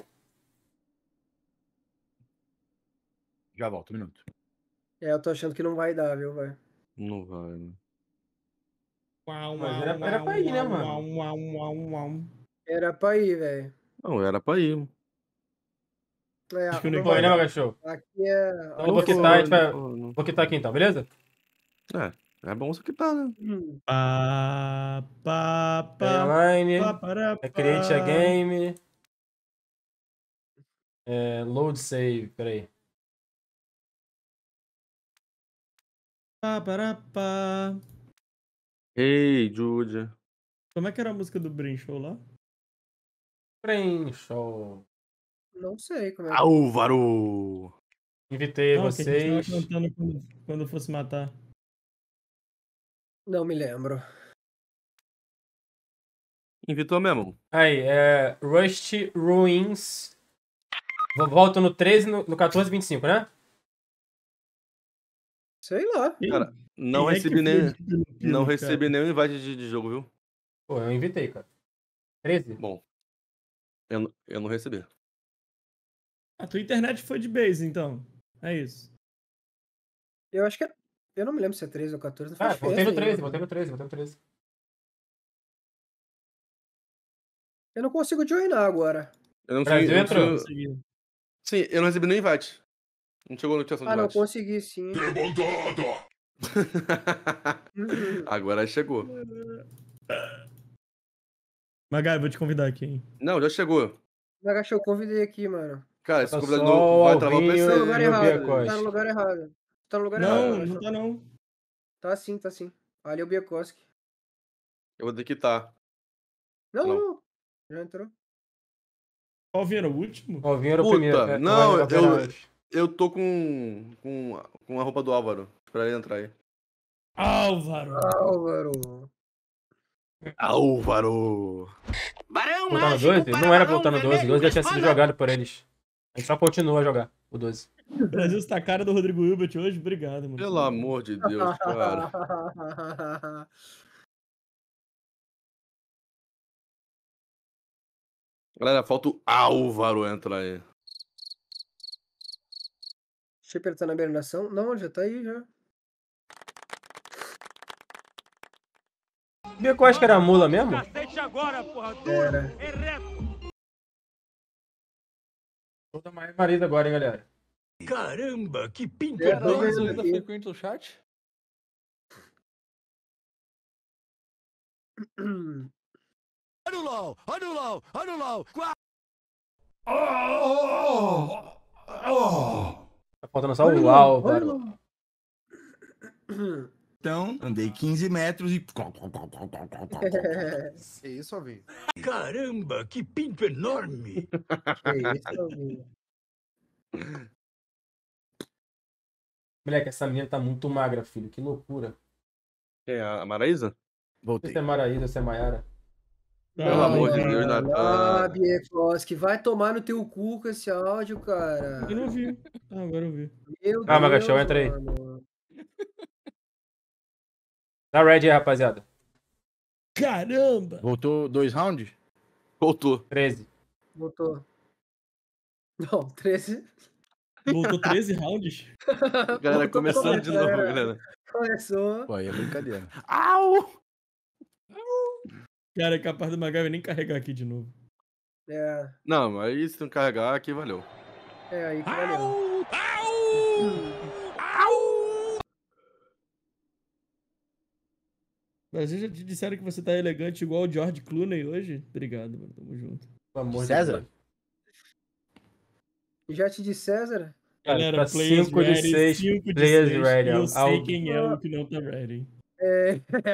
Já volto, um minuto. É, eu tô achando que não vai dar, viu, vai. Não vai, né? Uau, Mas uau, era- era pra ir, né, uau, mano? uau, uau, uau, uau. Era pra ir, velho. Não, era pra ir. É, Acho que o não Nico Foi, vai né, dar. Magashou? Aqui é. Então eu vou quitar, a gente vai... Não, não. Vou quitar aqui então, beleza? É, é bom você quitar, né? Hum. Pá, pá, Play pá, online, pá, pará, é create a pá. game, é, load save, peraí. Pá, pará, pá. Ei, Jude. Como é que era a música do Brin Show lá? Frame show. Não sei como é que. Álvaro! Invitei Não, que a gente vocês. tava cantando quando, quando fosse matar. Não me lembro. Invitou mesmo? Aí, é Rust Ruins. Vo- Volto no treze, no, no quatorze e vinte e cinco, né? Sei lá. Quem- Cara, não quem é recebi que nem. foi de Pino, Não cara? recebi nenhum invite de, de jogo, viu? Pô, eu invitei, cara. treze? Bom. Eu, n- eu não recebi. A tua internet foi de base, então. É isso. Eu acho que é. Eu não me lembro se é treze ou quatorze. Não Ah, faz voltei no diferença treze, nenhuma. voltei no treze, voltei no treze. Eu não consigo joinar agora. Eu não Brasil consegui- eu entrou? não Não consegui- consegui. Sim, eu não recebi nenhum invite. Não chegou notificação Ah, de não, invite. consegui sim. Uhum. Agora chegou. Magai, vou te convidar aqui, hein? Não, já chegou. Magacho, eu convidei aqui, mano. Cara, esse Tá convidado só novo o vai travar o Alvinho P C. Tá no lugar e o errado. Biacoste. Tá no lugar errado. Tá no lugar Não, errado. não Magacho. tá não. Tá sim, tá sim. Ali é o Biekoski. Eu vou ter que estar. Não, Não. não. Já entrou. Qual era o último? O Alvinho era o Puta, primeiro. é, não, o Alvinho era eu- antes. Eu tô com, com, com a roupa do Álvaro. Pra ele entrar aí. Álvaro! Álvaro. Álvaro! Barão Voltar no doze? Não era pra voltar no doze. O doze já tinha sido jogado por eles. A gente só continua a jogar o doze. O Brasil está a cara do Rodrigo Hilbert hoje. Obrigado, mano. Pelo amor de Deus, cara. Galera, falta o Álvaro entrar aí. Shipper tá na beira-nação? Não, já tá aí, já. O Biacoste era a mula mesmo? Era. Toda mais marido agora, hein, galera. Caramba, que pinto É, é tô vendo ainda aqui. frequente no chat? Olha o LOL, olha o LOL, olha o LOL. Tá faltando só o Álvaro. Olha. Então, andei quinze metros e... É isso, Alvinho. Caramba, que pinto enorme! Que isso, Alvinho. Moleque, essa menina tá muito magra, filho. Que loucura. Quem é? A Maraísa? Não sei Voltei. se é Maraísa ou se é Maiara. Pelo amor de mano. Deus, Ah, Natan. Biekoski, vai tomar no teu cu com esse áudio, cara. Eu não vi. Ah, agora eu vi. Meu Ah, Deus, Magacho, entra aí. mano. Dá red aí, rapaziada. Caramba! Voltou dois rounds? Voltou. treze. Voltou. Não, treze. Voltou treze rounds? Galera, Voltou começando de novo, galera. galera. Começou. Pô, aí é brincadeira. Au! Cara, é capaz do Magai nem carregar aqui de novo. É, Não, mas aí se não carregar, aqui valeu. é aí que valeu. Brasil já te disseram que você tá elegante igual o George Clooney hoje? Obrigado, mano. Tamo junto. Pelo amor de César? Deus. Já te disse César? Cara, Galera, pra players cinco de ready, seis, cinco de players seis, ready. e eu Al- sei quem é o que não tá ready. É.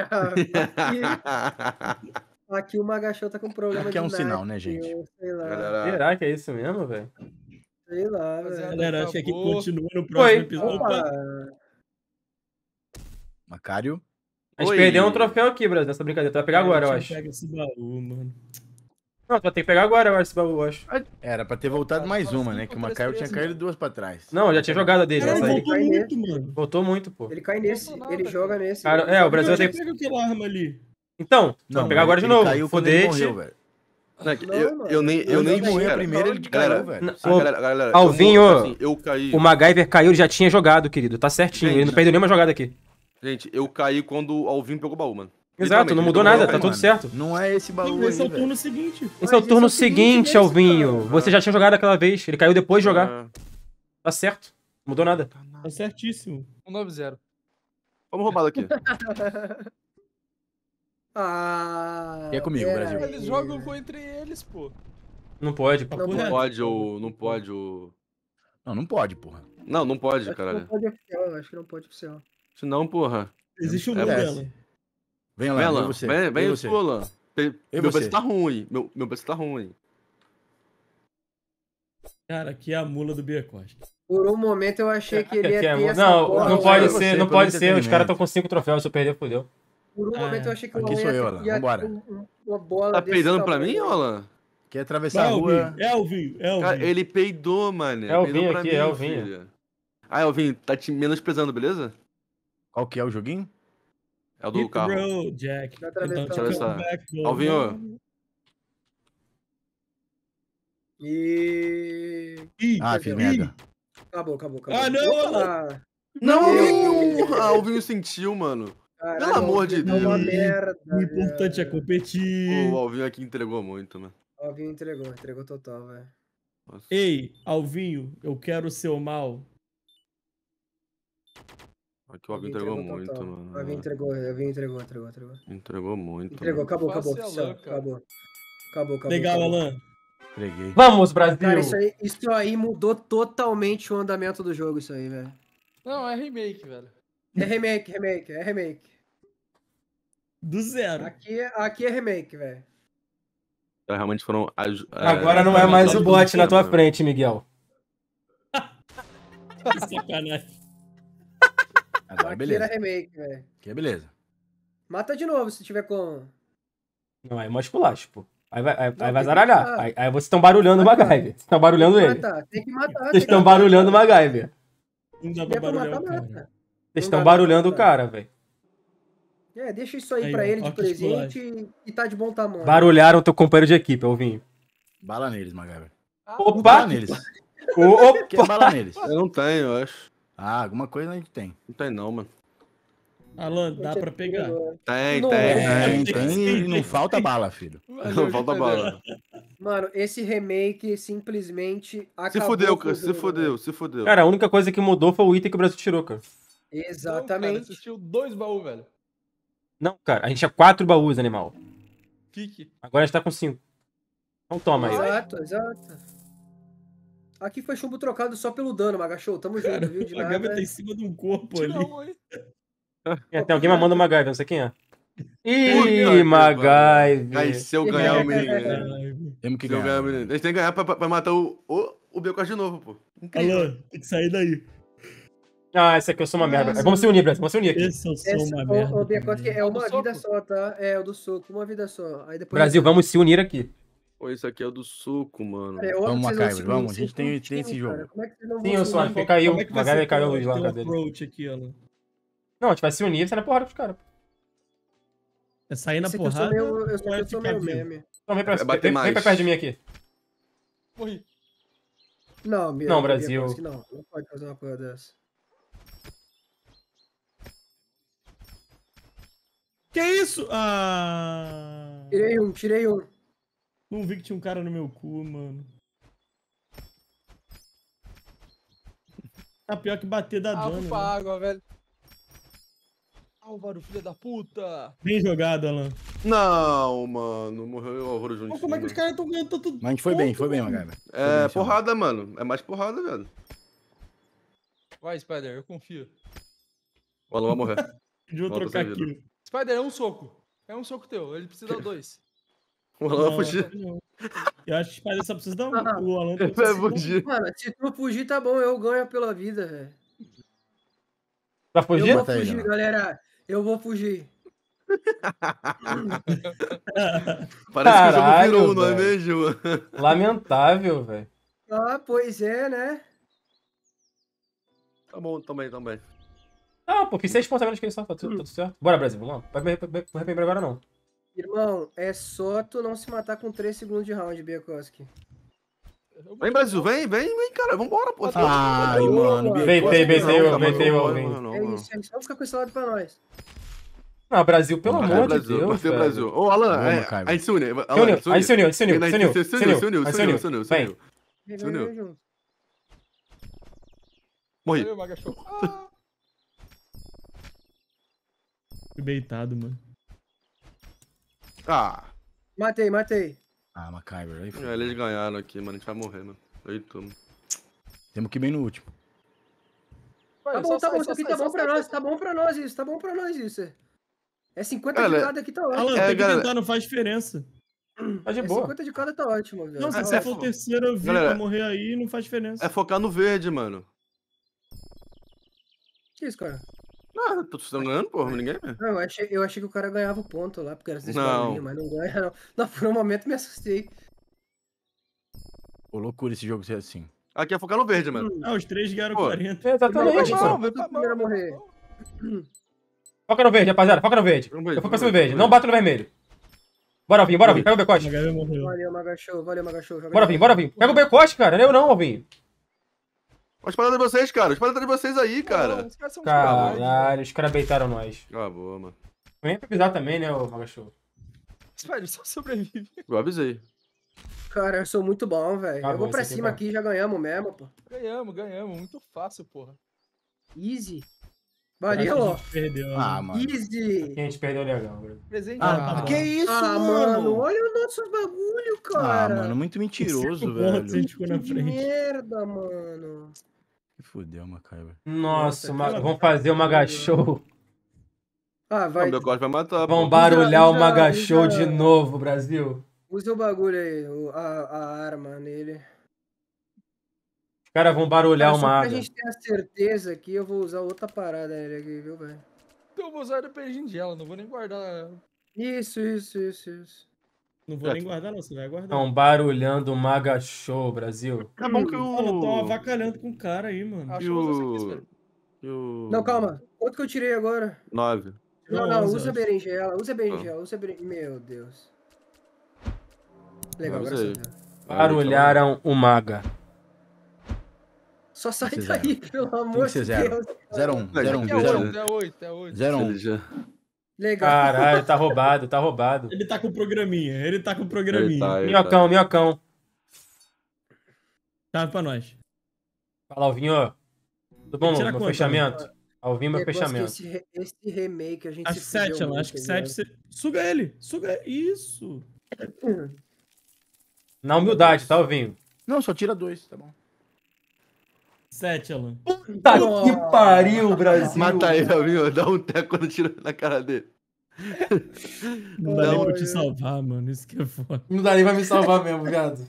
Aqui, aqui o Magachão tá com problema Aqui é de um sinal, night, né, gente? eu Sei lá. Galera, Será que é isso mesmo, velho? Sei lá, Rapaziada, velho. Galera, acho que aqui acabou. continua no próximo Foi. episódio. Opa! Opa! Macário. A gente Oi. perdeu um troféu aqui, Brasil, nessa brincadeira. Tu vai pegar agora, eu A gente acho. Pega esse baú, mano. Não, tu vai ter que pegar agora, eu acho, esse baú, eu acho. Era pra ter voltado mais uma, né? Que o Macário tinha caído duas pra trás. Não, eu já tinha jogado a dele, Caralho, essa aí. voltou Cai muito, mano. Voltou muito, pô. Ele cai nesse, nada, ele joga nesse. Cara, ele é, joga o Brasil nesse. vai Já ter que... pega aquela arma ali. Então, tu vai pegar agora de ele novo. caiu quando ele Fodete. morreu, velho. Não, é que Não, eu, mano. eu nem, eu Antes nem de morrer cara, primeiro, ele galera, caiu, velho. Não, Sabe, ô, galera, galera, eu Alvinho, morro, assim, eu caí. O MacGyver caiu, ele já tinha jogado, querido. Tá certinho. Ele não Gente. perdeu nenhuma jogada aqui. Gente, eu caí quando o Alvinho pegou o baú, mano. Exato, não Literalmente, mudou ele nada, pegou o tá baú, tudo mano. certo. Não é esse baú aí, Esse é o velho. turno seguinte. Esse é o Mas turno esse é o seguinte seguinte, desse, Alvinho. cara. Você já tinha jogado aquela vez. Ele caiu depois de jogar. Ah, Tá certo. Não mudou nada. Tá certíssimo. um nove zero. vamos roubar daqui. Ah. E é comigo, pera Brasil. aí. Eles jogam com entre eles, pô. Não pode, pô. Papo Não Não reto. pode o... Não pode o... Não, não pode, porra. Não, não pode, Acho que caralho. não pode oficial, acho que não pode oficial. Se não, porra. Existe o É, mundo desce. dela. Vem lá, Vem, vem Alan. você. Vem, vem você. tu, Alan. Pe- E Meu você? P C tá ruim. Meu, meu P C tá ruim. Cara, aqui é a mula do Biercosta. Por um momento eu achei que ele ia Aqui é ter mu- essa Não, bola. não Você, pode você, ser, não pelo pode ser. Os entretenimento. caras estão com cinco troféus. Se eu perder, fodeu. Por um Ah, momento eu achei que o aqui Alan sou ia eu, ter- Alan. ia ter Vambora. um- um- uma bola Tá desse peidando pra tamanho. mim, Alan? Quer É atravessar a rua... Alvinho, é Alvinho, é Alvinho. Cara, ele peidou, mano. É o Peidou Vinho pra aqui, mim, é o Vinho. filha. Ah, é o Vinho. Tá te menosprezando, beleza? Qual que é o joguinho? É o do Hit the carro. road, Jack. Vai atravessar. Então, Atravessar. come back, go Alvinho. home. E. Ih, Ah, Perdeu. fiz merda. Acabou, acabou, acabou. Ah, não, Opa! Não, Meu Alvinho! Ah, o Vinho sentiu, mano. Caralho, Pelo amor de Alvinho tá uma Deus. merda. o importante é velho. competir. O Alvinho aqui entregou muito, mano. Alvinho entregou, entregou total, velho. Nossa. Ei, Alvinho, eu quero o seu mal. Aqui o Alvinho entregou muito, mano. Alvinho entregou, Alvinho entregou, entregou, entregou. Entregou muito. Entregou, mano. acabou, acabou, Fácil, oficial, louca. acabou. Acabou, acabou. Legal, acabou. Alan. Peguei. Vamos, Brasil! Cara, isso aí, isso aí mudou totalmente o andamento do jogo, isso aí, velho. Não, é remake, velho. É remake, remake, é remake. Do zero. Aqui, é- aqui é remake, velho. Realmente foram. aj- Agora não é mais o bot na tua mano. frente, Miguel. Que sacanagem. Agora Aqui beleza. era remake, velho. Aqui é beleza. Mata de novo se tiver como. Não, é mais culacho, pô. Aí vai, aí, Não, aí tem vai que zaralhar. matar. Aí, aí vocês estão barulhando o MacGyver. Vocês estão barulhando Tem que ele. matar, tem que matar. tem Vocês que estão matar. barulhando o MacGyver. Não dá Se pra é pra barulhar matar, o cara. mata. Vocês Não estão dá pra barulhando o matar. cara, velho. É, deixa isso aí, Aí, pra ó, ele de ó que presente e, e tá de bom tamanho. Barulharam teu companheiro de equipe, Alvinho. Bala neles, MacGyver. Opa! Bala neles. Opa! Que é bala neles. Eu não tenho, eu acho. Ah, alguma coisa a gente tem. Não tem, não, mano. Alan, dá pra pegar. Tem, Não, tem, é, tem, Tem, tem. tem e não falta bala, filho. Não falta bala. Mano, esse remake simplesmente acabou. Se fudeu, com cara. o Se jogo, fudeu, velho. se fudeu. Cara, a única coisa que mudou foi o item que o Brasil tirou, cara. Exatamente. Assistiu dois baús, velho. Não, cara, a gente tinha quatro baús, animal. Kiki. Agora a gente tá com cinco. Então toma aí. Exato, exato. Aqui foi chumbo trocado só pelo dano, Magachou. Tamo junto, Cara, viu? De o MacGyver nada. tá em cima de um corpo ali. Não, hein? Tem tem alguém mamando o MacGyver, não sei quem é. Puta Ih, que MacGyver. Aí, se eu ganhar o menino. Caralho. Temos que Se eu ganhar ganhar. o menino. Eles têm que ganhar pra, pra- pra matar o, o, o Belcor de novo, pô. Incrível. Alan, tem que sair daí. Ah, esse aqui eu sou uma merda. Vamos se unir, Brasil. Vamos se unir aqui. Esse eu sou Esse, uma o, merda. o Becote também. é O do uma soco? vida só, tá? É, o do soco, uma vida só. Aí depois Brasil, vamos se unir aqui. Pô, isso aqui é o do suco, mano. Cara, é óbvio Vamos, que vocês vão MacGyver, se vamos, unir, a gente vocês tem- são um tem esse time, jogo. cara. Como é que vocês não Sim, vão eu se sou, unir? acho que caiu. Como é que vai MacGyver ser caiu a teu, luz lá na teu casa dele. approach aqui, Alan? Não, a gente vai se unir e sai na porrada pros caras. É sair na Esse aqui eu sou porrada? meio, eu ou sou, é eu sou ficar meio vivo? meme. Então vem pra, Vai bater vem, vem mais. pra perto de mim aqui. Morri. Não, Bia, Não, Bia Brasil. Kowski, Não, não pode fazer uma coisa dessa. Que isso? Ah... Tirei um, tirei um. Não vi que tinha um cara no meu cu, mano. Ah, pior que bater dá Ah, dano. fui pra né? água, velho. Álvaro, filho da puta. Bem jogado, Alan. Não, mano. Morreu o Álvaro Júnior. Pô, como é que os caras estão ganhando tanto Mas a gente foi bem, ponto, foi bem, mano? MacGyver. Foi É, bem, porrada, mano. É mais porrada, velho. Vai, Spider, eu confio. O Alan vai morrer. Deixa eu Volta trocar sem vida. aqui. Spider, é um soco. É um soco teu. Ele precisa dar dois. O Alan vai Não, fugir. acho que não. Eu acho que o Spider só precisa dar um. Ah, O Alan Ele precisa vai dar um. fugir. Mano, se tu fugir, tá bom, eu ganho pela vida, velho. Vai Eu fugir? vou Mata ele, fugir, mano. galera. Eu vou fugir. Parece que o jogo Caralho, virou, não é velho. mesmo? Lamentável, velho. Ah, pois é, né? Tá bom, também, também. Ah, pô, fiz seis pontos a menos que ele só. Tá tudo, tá tudo certo. Bora, Brasil, vamos lá. Vai me arrepender me arrepender agora, não. Irmão, é só tu não se matar com três segundos de round, Biakoski. Vem, Brasil, vem, vem, vem, cara. Vambora, pô. Ai, mano. Veitei, veitei, Não, eu, tá veitei, eu, maluco, vem. não, não, É não. isso, é isso. Vamos ficar com esse lado pra nós. Não, Brasil, pelo Bateu amor de Brasil, Deus, bateu velho. Brasil. Ô, Alan, Boa, é, Macaiba. a gente se une. Alan, Se uniu, aí se uniu, se uniu, Aí, se uniu, se se uniu, uniu, se uniu, aí se se uniu, uniu, se uniu, se vem. uniu. Vem, Se vem, uniu. vem junto. Morri. Valeu, Maga Show. Ah, Fui beitado, mano. Ah, Matei, matei. Ah, MacGyver. Aí foi. é, eles ganharam aqui, mano. A gente vai morrer, mano. Eita, mano. Temos que ir bem no último. vai, Tá bom, só tá sai, bom, só isso aqui sai, tá só bom pra sai, nós, só tá bom pra nós isso, tá bom pra nós isso. É cinquenta Olha, de cada aqui, tá ótimo. Alan, É, tem que galera. tentar, não faz diferença. Tá de É boa. cinquenta de cada tá ótimo, velho. Não, Tá se você é, ótimo. for o terceiro, eu vi Galera, pra morrer aí, não faz diferença. É focar no verde, mano. Que isso, cara? Ah, tô estão ganhando, porra, ninguém. Não, eu achei, eu achei que o cara ganhava o ponto lá, porque era desse Não. barulhinho, mas não ganha, não. Não, por um momento me assustei. Pô, loucura esse jogo ser assim. Aqui é focar no verde, mano. Ah, os três ganharam Pô. quarenta. Irmão, Exatamente, a gente mano. só foi o primeiro a morrer. Foca no verde, rapaziada, foca no verde. Vamos ver, Eu fui pra vamos cima do ver, verde, vamos não ver. bate no vermelho. Bora, Alvinho, bora, Alvinho, pega o O becote. MacGyver morreu. Valeu, Magachou, valeu, Magachou. joga Bora, de Alvinho, novo. bora, Alvinho. Pega o becote, cara, não eu não, Alvinho. Olha as paradas de vocês, cara. As paradas de vocês aí, Não, cara. os caras são uns covardes, velho. Caralho, os caras beitaram nós. Acabou, mano. Vem pra pisar também, né, ô Magachou? Spider, só sobrevive. Eu avisei. Cara, eu sou muito bom, velho. Tá eu vou bom, pra isso aqui cima tá. aqui e já ganhamos mesmo, pô. Ganhamos, ganhamos. Muito fácil, porra. Easy. Valeu, ó. Perdeu. Ah, mano. Easy. Aqui a gente perdeu legal, velho. Presente. Ah, Ah, tá bom. Que isso, Ah, mano, olha o nosso bagulho, Ah, cara. mano, muito mentiroso, Cinco pontos, velho. a gente ficou na Que frente. merda, mano. Que fudeu, Macaiba. Nossa, uma- cara. vamos fazer o Maga Show. Ah, Não, vai. meu corte vai matar, Vamos pô. barulhar o usa- Maga usa- Show de novo, Brasil. Usa o bagulho aí, o- a, a arma nele. Os caras vão barulhar Cara, o só pra Maga. gente ter a certeza aqui, eu vou usar outra parada nele aqui, viu, velho? Eu vou usar de berinjela, não vou nem guardar. Isso, isso, isso, isso. Não vou nem guardar, não. Você vai guardar. Estão barulhando o Maga Show, Brasil. É bom que o... Mano, eu tô avacalhando com o cara aí, mano. Acho E que eu vou usar esse aqui, o... espera. E o... Não, calma. Quanto que eu tirei agora? Nove. Não, Não, não, onze, usa acho. berinjela, usa berinjela, usa berinjela. Meu Deus. Legal, Não, graças a usei. Deus. Barulharam o Maga. Só sai Tem que ser daí, pelo amor que ser de zero. Deus. Zero um, zero um, É zero oito, um. é oito, é oito. Zero um. Ele já... Legal. Caralho, tá roubado, tá roubado. Ele tá com o programinha. Ele tá com o Ele programinha. tá, ele Minhocão, minhocão. Tá pra nós. Fala, Alvinho. Tudo bom, Tira meu quanto, fechamento? Alvinho, meu Negócio que fechamento. Esse, re- esse remake a gente Acho que se fudeu sete, Alan. muito, Acho que tá sete. ligado? Você... Suga ele. Suga isso. Na humildade, tá, Alvinho? Não, só tira dois, tá bom. Sete, Alan. Tá que pariu, Brasil. Mata ele, Alvinho. Dá um teco quando tira na cara dele. Não dá nem Não, pra te eu- salvar, mano. Isso que é foda. Não dá nem pra me salvar mesmo, viado.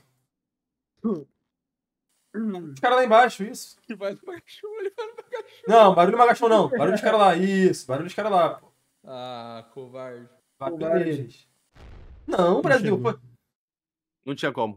Os caras lá embaixo, isso. Que vai no cachorro, ele vai no cachorro. Não, barulho Maga Show não. Barulho dos caras lá. Isso, barulho dos caras lá, pô. Ah, covarde. Barulho Covarde. deles. Não, Brasil. chegou. Pô. Não tinha como.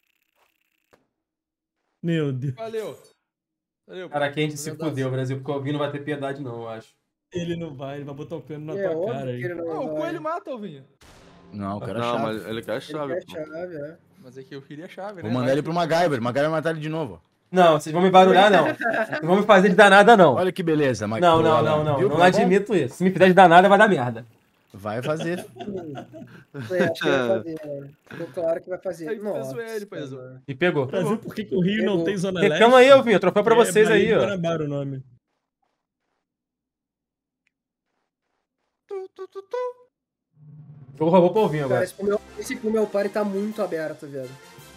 Meu Deus. Valeu. Valeu. Cara, aqui a gente se Verdade. fudeu, Brasil, porque o Alvinho não vai ter piedade, não, eu acho. Ele não vai. Ele vai botar o cano na É tua óbvio cara que aí. ele não Ah, o vai. coelho mata, Alvinho. Não, o cara é Não, chave. mas ele quer a Ele chave, quer pô. chave, é. Mas é que eu queria a chave, né? Vou mandar Vai ele que- pro MacGyver. MacGyver vai matar ele de novo. Não, vocês vão me barulhar, não. Não vão me fazer de danada, não. Olha que beleza, Mac- Não, Pô, não, Alan, não, não. viu Não como é bom? admito isso. Se me fizer de danada, vai dar merda. Vai fazer. É, acho que vai fazer, mano. Ficou claro que vai fazer. Aí, Nossa, fez o L, paizão. mano. E pegou. Brasil, por que, que o Rio não Pegou. tem Zona Leste? Reclama aí, Alvinho. Troféu pra É vocês aí, Bahia de ó. Guanabara o nome. Tu, tu, tu, tu. Jogo robô pro Alvinho Cara, agora. esse pro meu, esse pro meu party tá muito aberto, velho.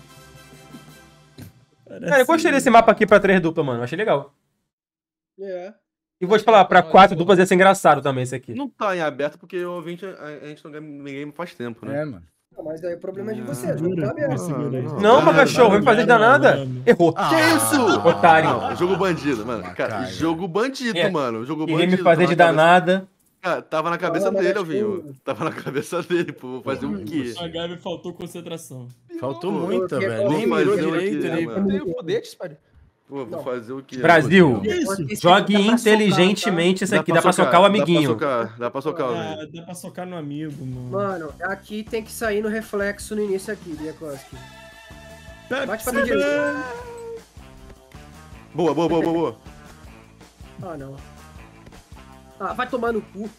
Cara, eu gostei desse mapa aqui pra três duplas, mano. Achei legal. É. E vou te falar, pra quatro duplas ia ser engraçado também esse aqui. Não tá em aberto porque o ouvinte, a, a gente não ganha ninguém faz tempo, né? É, mano. Não, mas aí o problema é de vocês, não Segura, tá aberto. segura aí. Não, Não, Ah, Maga Show, vai me fazer de danada. Mano. Errou. Ah, Que isso? Otário. Não, jogo bandido, mano. Cara, Macaio. jogo bandido, É, mano. Jogo Queria bandido. me fazer tava de na cabeça- danada. Cara, tava na cabeça Não, mas dele, acho Alvinho. que- Tava na cabeça dele, pô. Vou fazer o quê? O MacGyver faltou concentração. Faltou Pô, muita, eu velho. vou Nem mirou fazer o direito quê, ali. mano? Eu tenho fodetes, pai. Pô, vou Não. fazer o quê? Brasil. Que isso? Esse Jogue aqui dá pra socar, inteligentemente esse aqui. Dá pra socar o amiguinho. Dá pra socar, dá pra socar, Ah, velho. dá pra socar no amigo, mano. tá? Mano, aqui tem que sair no reflexo no início aqui, Biakoski. Bate pra Pepsi direita. Man. Boa, boa, boa, boa, boa. Ah, não. Ah, vai tomar no cu.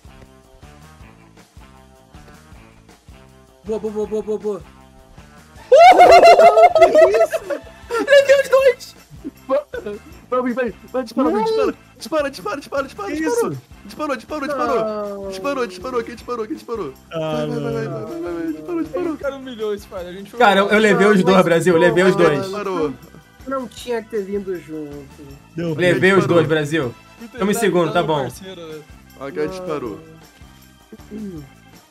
Boa, boa, boa, boa, boa, boa. Vai, vai, vai, dispara, vai, dispara. Dispara, dispara, dispara, dispara, Que disparou. isso? Disparou, disparou, disparou. Não. Disparou, disparou, quem disparou, quem disparou. Ah, Vai, vai, vai, vai, mano. vai, vai, vai, disparou, disparou. O cara humilhou esse pai. A gente foi Cara, eu, eu levei os dois, Brasil. Eu levei os dois. Disparou. Não tinha que ter vindo junto. Deu. Levei os disparou. dois, Brasil. Tamo em segundo, tá bom. Aqui disparou. Hum.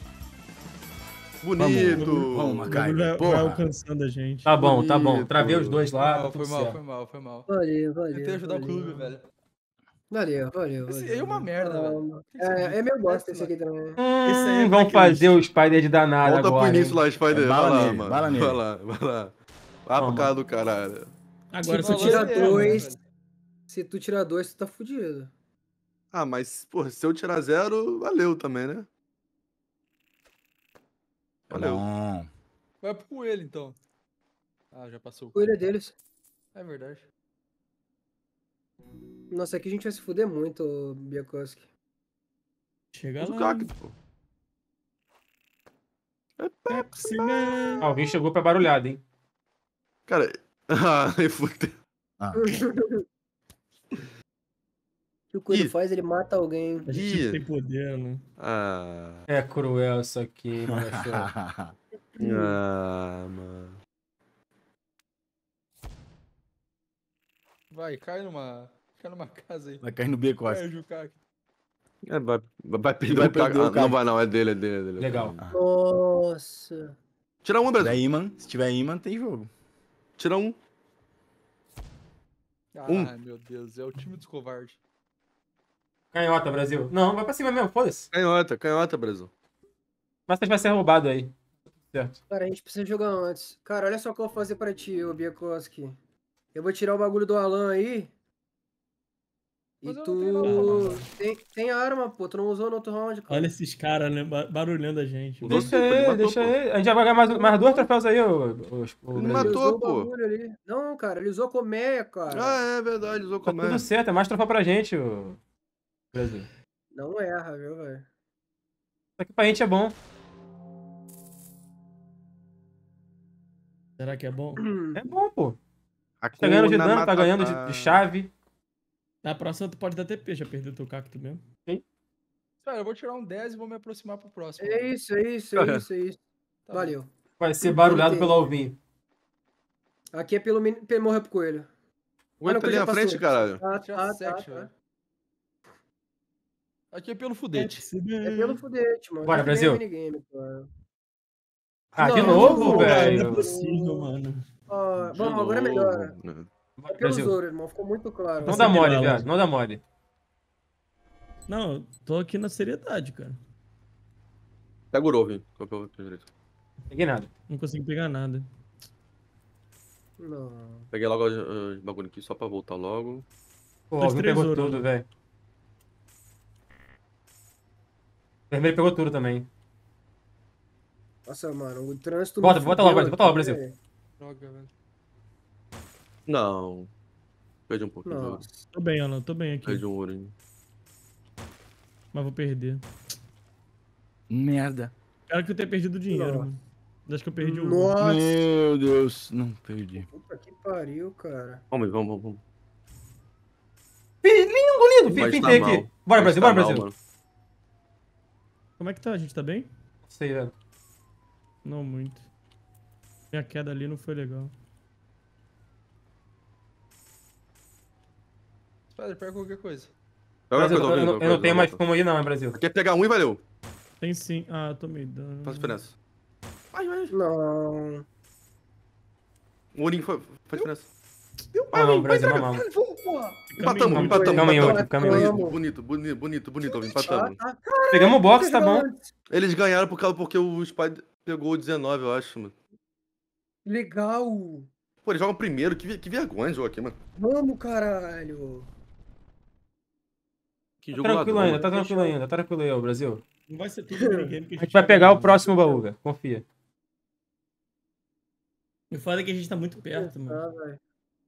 Bonito. Vamos, O Macaiba. bagulho vai, vai Porra. alcançando a gente. Tá bom, tá bom. Bonito. Travei os dois lá. Tá Foi tudo mal, foi certo. mal, foi mal. Valeu, valeu. Tentei ajudar o valeu. clube, velho. Valeu, valeu. Esse valeu. aí é uma merda, velho. Calma. É, é meu gosto esse aqui também. Esse aí é Hum, vamos blacklist. fazer o Spider de danada Volta pro agora. início hein? lá, Spider. É, Vai bala lá, nele, mano. bala nele. Vai lá, vai lá. Vai pra Toma. casa do caralho. Agora Se só tu tira tirar é, mano, dois, velho. se tu tirar dois, tu tá fudido. Ah, mas, porra, se eu tirar zero, valeu também, né? Valeu. Bom. Vai pro coelho, então. Ah, já passou. Cuida deles. É verdade. Nossa, aqui a gente vai se fuder muito, ô Biakoski. Chega Usa o lá. cacto, pô. Pepsi Man. Alguém chegou pra barulhada, hein? Cara, ah, fudeu. Ah, que o Coelho Ih. faz? Ele mata alguém. A gente Ih. tem poder, né? Ah. É cruel isso aqui, mano. Ah, mano. Vai, cai numa. Cai numa casa aí. Vai cair no B, Costa. Perde o cara. É, vai, vai perder Vai o cara. perder o Ah, cara. não vai não, é dele, é dele, é dele. Legal. Nossa. Tira um, Se tiver Brasil. imã, se tiver imã, tem jogo. Tira um. Ah, Um. meu Deus, é o time dos covardes. Canhota, Brasil. Não, vai pra cima mesmo, foda-se. Canhota, canhota, Brasil. Mas vai ser roubado aí. Certo. Cara, a gente precisa jogar antes. Cara, olha só o que eu vou fazer pra ti, ô Biakoski. Eu vou tirar o bagulho do Alan aí. E Mas eu não tu. tenho nada, mano. Tem, tem arma, pô. Tu não usou no outro round, cara. Olha esses caras, né? ba- Barulhando a gente. Usou Deixa sim, pô, ele ele, matou, deixa pô. ele. A gente já vai ganhar mais, mais dois troféus aí, ô, ô, ô, Ele Ele Brasil. matou, usou o pô. bagulho ali. Não, cara, ele usou colmeia, cara. Ah, é verdade, usou Tá como é. tudo certo, é mais troféu pra gente, ô Brasil. Isso Não erra, viu, velho? aqui pra gente é bom. Será que é bom? É bom, pô. Tá Hakuna ganhando de dano, tá Matata. ganhando de, de chave. Na próxima tu pode dar T P, já perdeu teu cacto mesmo. Cara, eu vou tirar um dez e vou me aproximar pro próximo. É isso, é isso, é isso, é isso. Tá bom. Valeu. Vai ser barulhado Entendi. pelo Alvinho. Aqui é pelo, min- pelo morrer pro coelho. Aguenta ali já na frente, passou. caralho. Tá, Tinha tá, tá, sete, tá. velho. Aqui é pelo fudete. É pelo fudete, mano. Bora, Aqui nem é Brasil. minigame, cara. Ah, de Não, novo, não, Não é velho? possível, mano. Ó, De bom, agora é novo, melhor. né? Bora, É pelo Brasil. Zoro, irmão. Ficou muito claro. Não Você dá me mole, fala. viado. Não dá mole. Não, eu tô aqui na seriedade, cara. Pega o Rovin. Qual que é o direito? Peguei nada. Não consigo pegar nada. Não. Peguei logo os os bagulho aqui só pra voltar logo. Pô, o Dois, Alvinho três pegou ouro, tudo, né? velho. O vermelho pegou tudo também. Nossa, mano, o trânsito. Bota, me bota lá, fudeu Brasil, bota lá, aqui, Brasil. velho. Droga, velho. Não. Perdi um pouquinho de ouro. Nossa. Tô bem, Alan, tô bem aqui. Perdi um ourinho. Mas vou perder. Merda. Quero que eu tenha perdido dinheiro, Nossa. mano. Acho que eu perdi o. Nossa. Meu Deus. Não, perdi. Puta que pariu, cara. Vamos, vamos, vamos, vamos. Lindo, lindo. Mas Pintei tá aqui. mal. Bora, Mas Brasil, tá bora, mal, Brasil. mano. Como é que tá? A gente tá bem? Não sei, velho. Não muito. Minha queda ali não foi legal. Spider, pega qualquer coisa. Pega Brasil, uma coisa, eu, não- Alvin, eu não tenho mais volta. como ir, não, é Brasil. Quer pegar um e valeu. Tem sim. Ah, tomei dano. Faz diferença. Vai, vai. Não. O ourinho foi- faz diferença. Ah, não, Brasil, não, não. Vamos, porra! Empatamos, Caminho. empatamos, Calma aí, empatamos. Ourinho, calma aí, Ourinho. Bonito, bonito, bonito, bonito, Alvin, Ah, empatamos. tá. Pegamos o box, tá bom. Eles ganharam por causa porque o Spider pegou o dezenove, eu acho, mano. Legal. Pô, eles jogam primeiro, que, ve- que vergonha jogo aqui, mano. Vamos, caralho. Que Tá jogo tranquilo ladrão, ainda, tá mano. tranquilo ainda, tá tranquilo aí, ô, Brasil. Não vai ser tudo minigame que a A gente gente vai tá pegar o ganhando. próximo baú, velho. Confia. O foda é que a gente tá muito perto, mano. Ah, velho.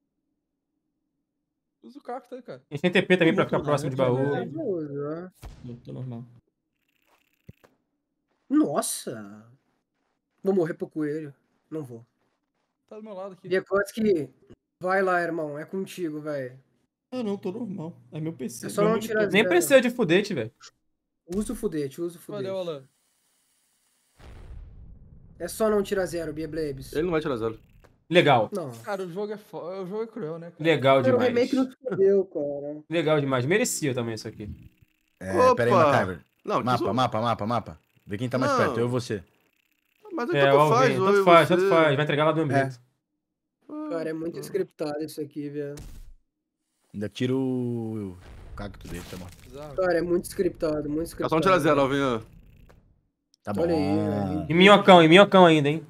Usa o cacto aí, cara. A gente tem T P também pra Vou ficar pular, próximo de vou baú. pular. Maravilhoso, né? Não, tô normal. Nossa. Vou morrer pro coelho. Não vou. Tá do meu lado aqui. Biakoski, vai lá, irmão. É contigo, velho. Ah, não, tô normal. É meu P C. É só meu não monitor. tirar Nem zero. precisa de fudete, velho. Usa o fudete, usa o fudete. Valeu, Alan. É só não tirar zero, Bieblebs. Ele não vai tirar zero. Legal. Não. Cara, o jogo é fo... o jogo é cruel, né, cara? Legal Cara, o demais. remake não se fudeu, cara. Legal demais. Merecia também isso aqui. É, Opa! pera aí, MacGyver. Não, que Mapa, zo- mapa, mapa, mapa. Vê quem tá mais Não. perto, eu ou você. Mas É, tanto o faz, Alvinho. eu Tanto e faz, você. tanto faz. Vai entregar lá do Ambrito. Cara, é muito scriptado isso aqui, velho. Ainda tiro o o cacto dele, tá bom. Bizarro. Cara, é muito scriptado, muito É scriptado. só não tirar zero, Alvinho. Tá bom. Olha aí, velho. E minhocão, e minhocão ainda, hein?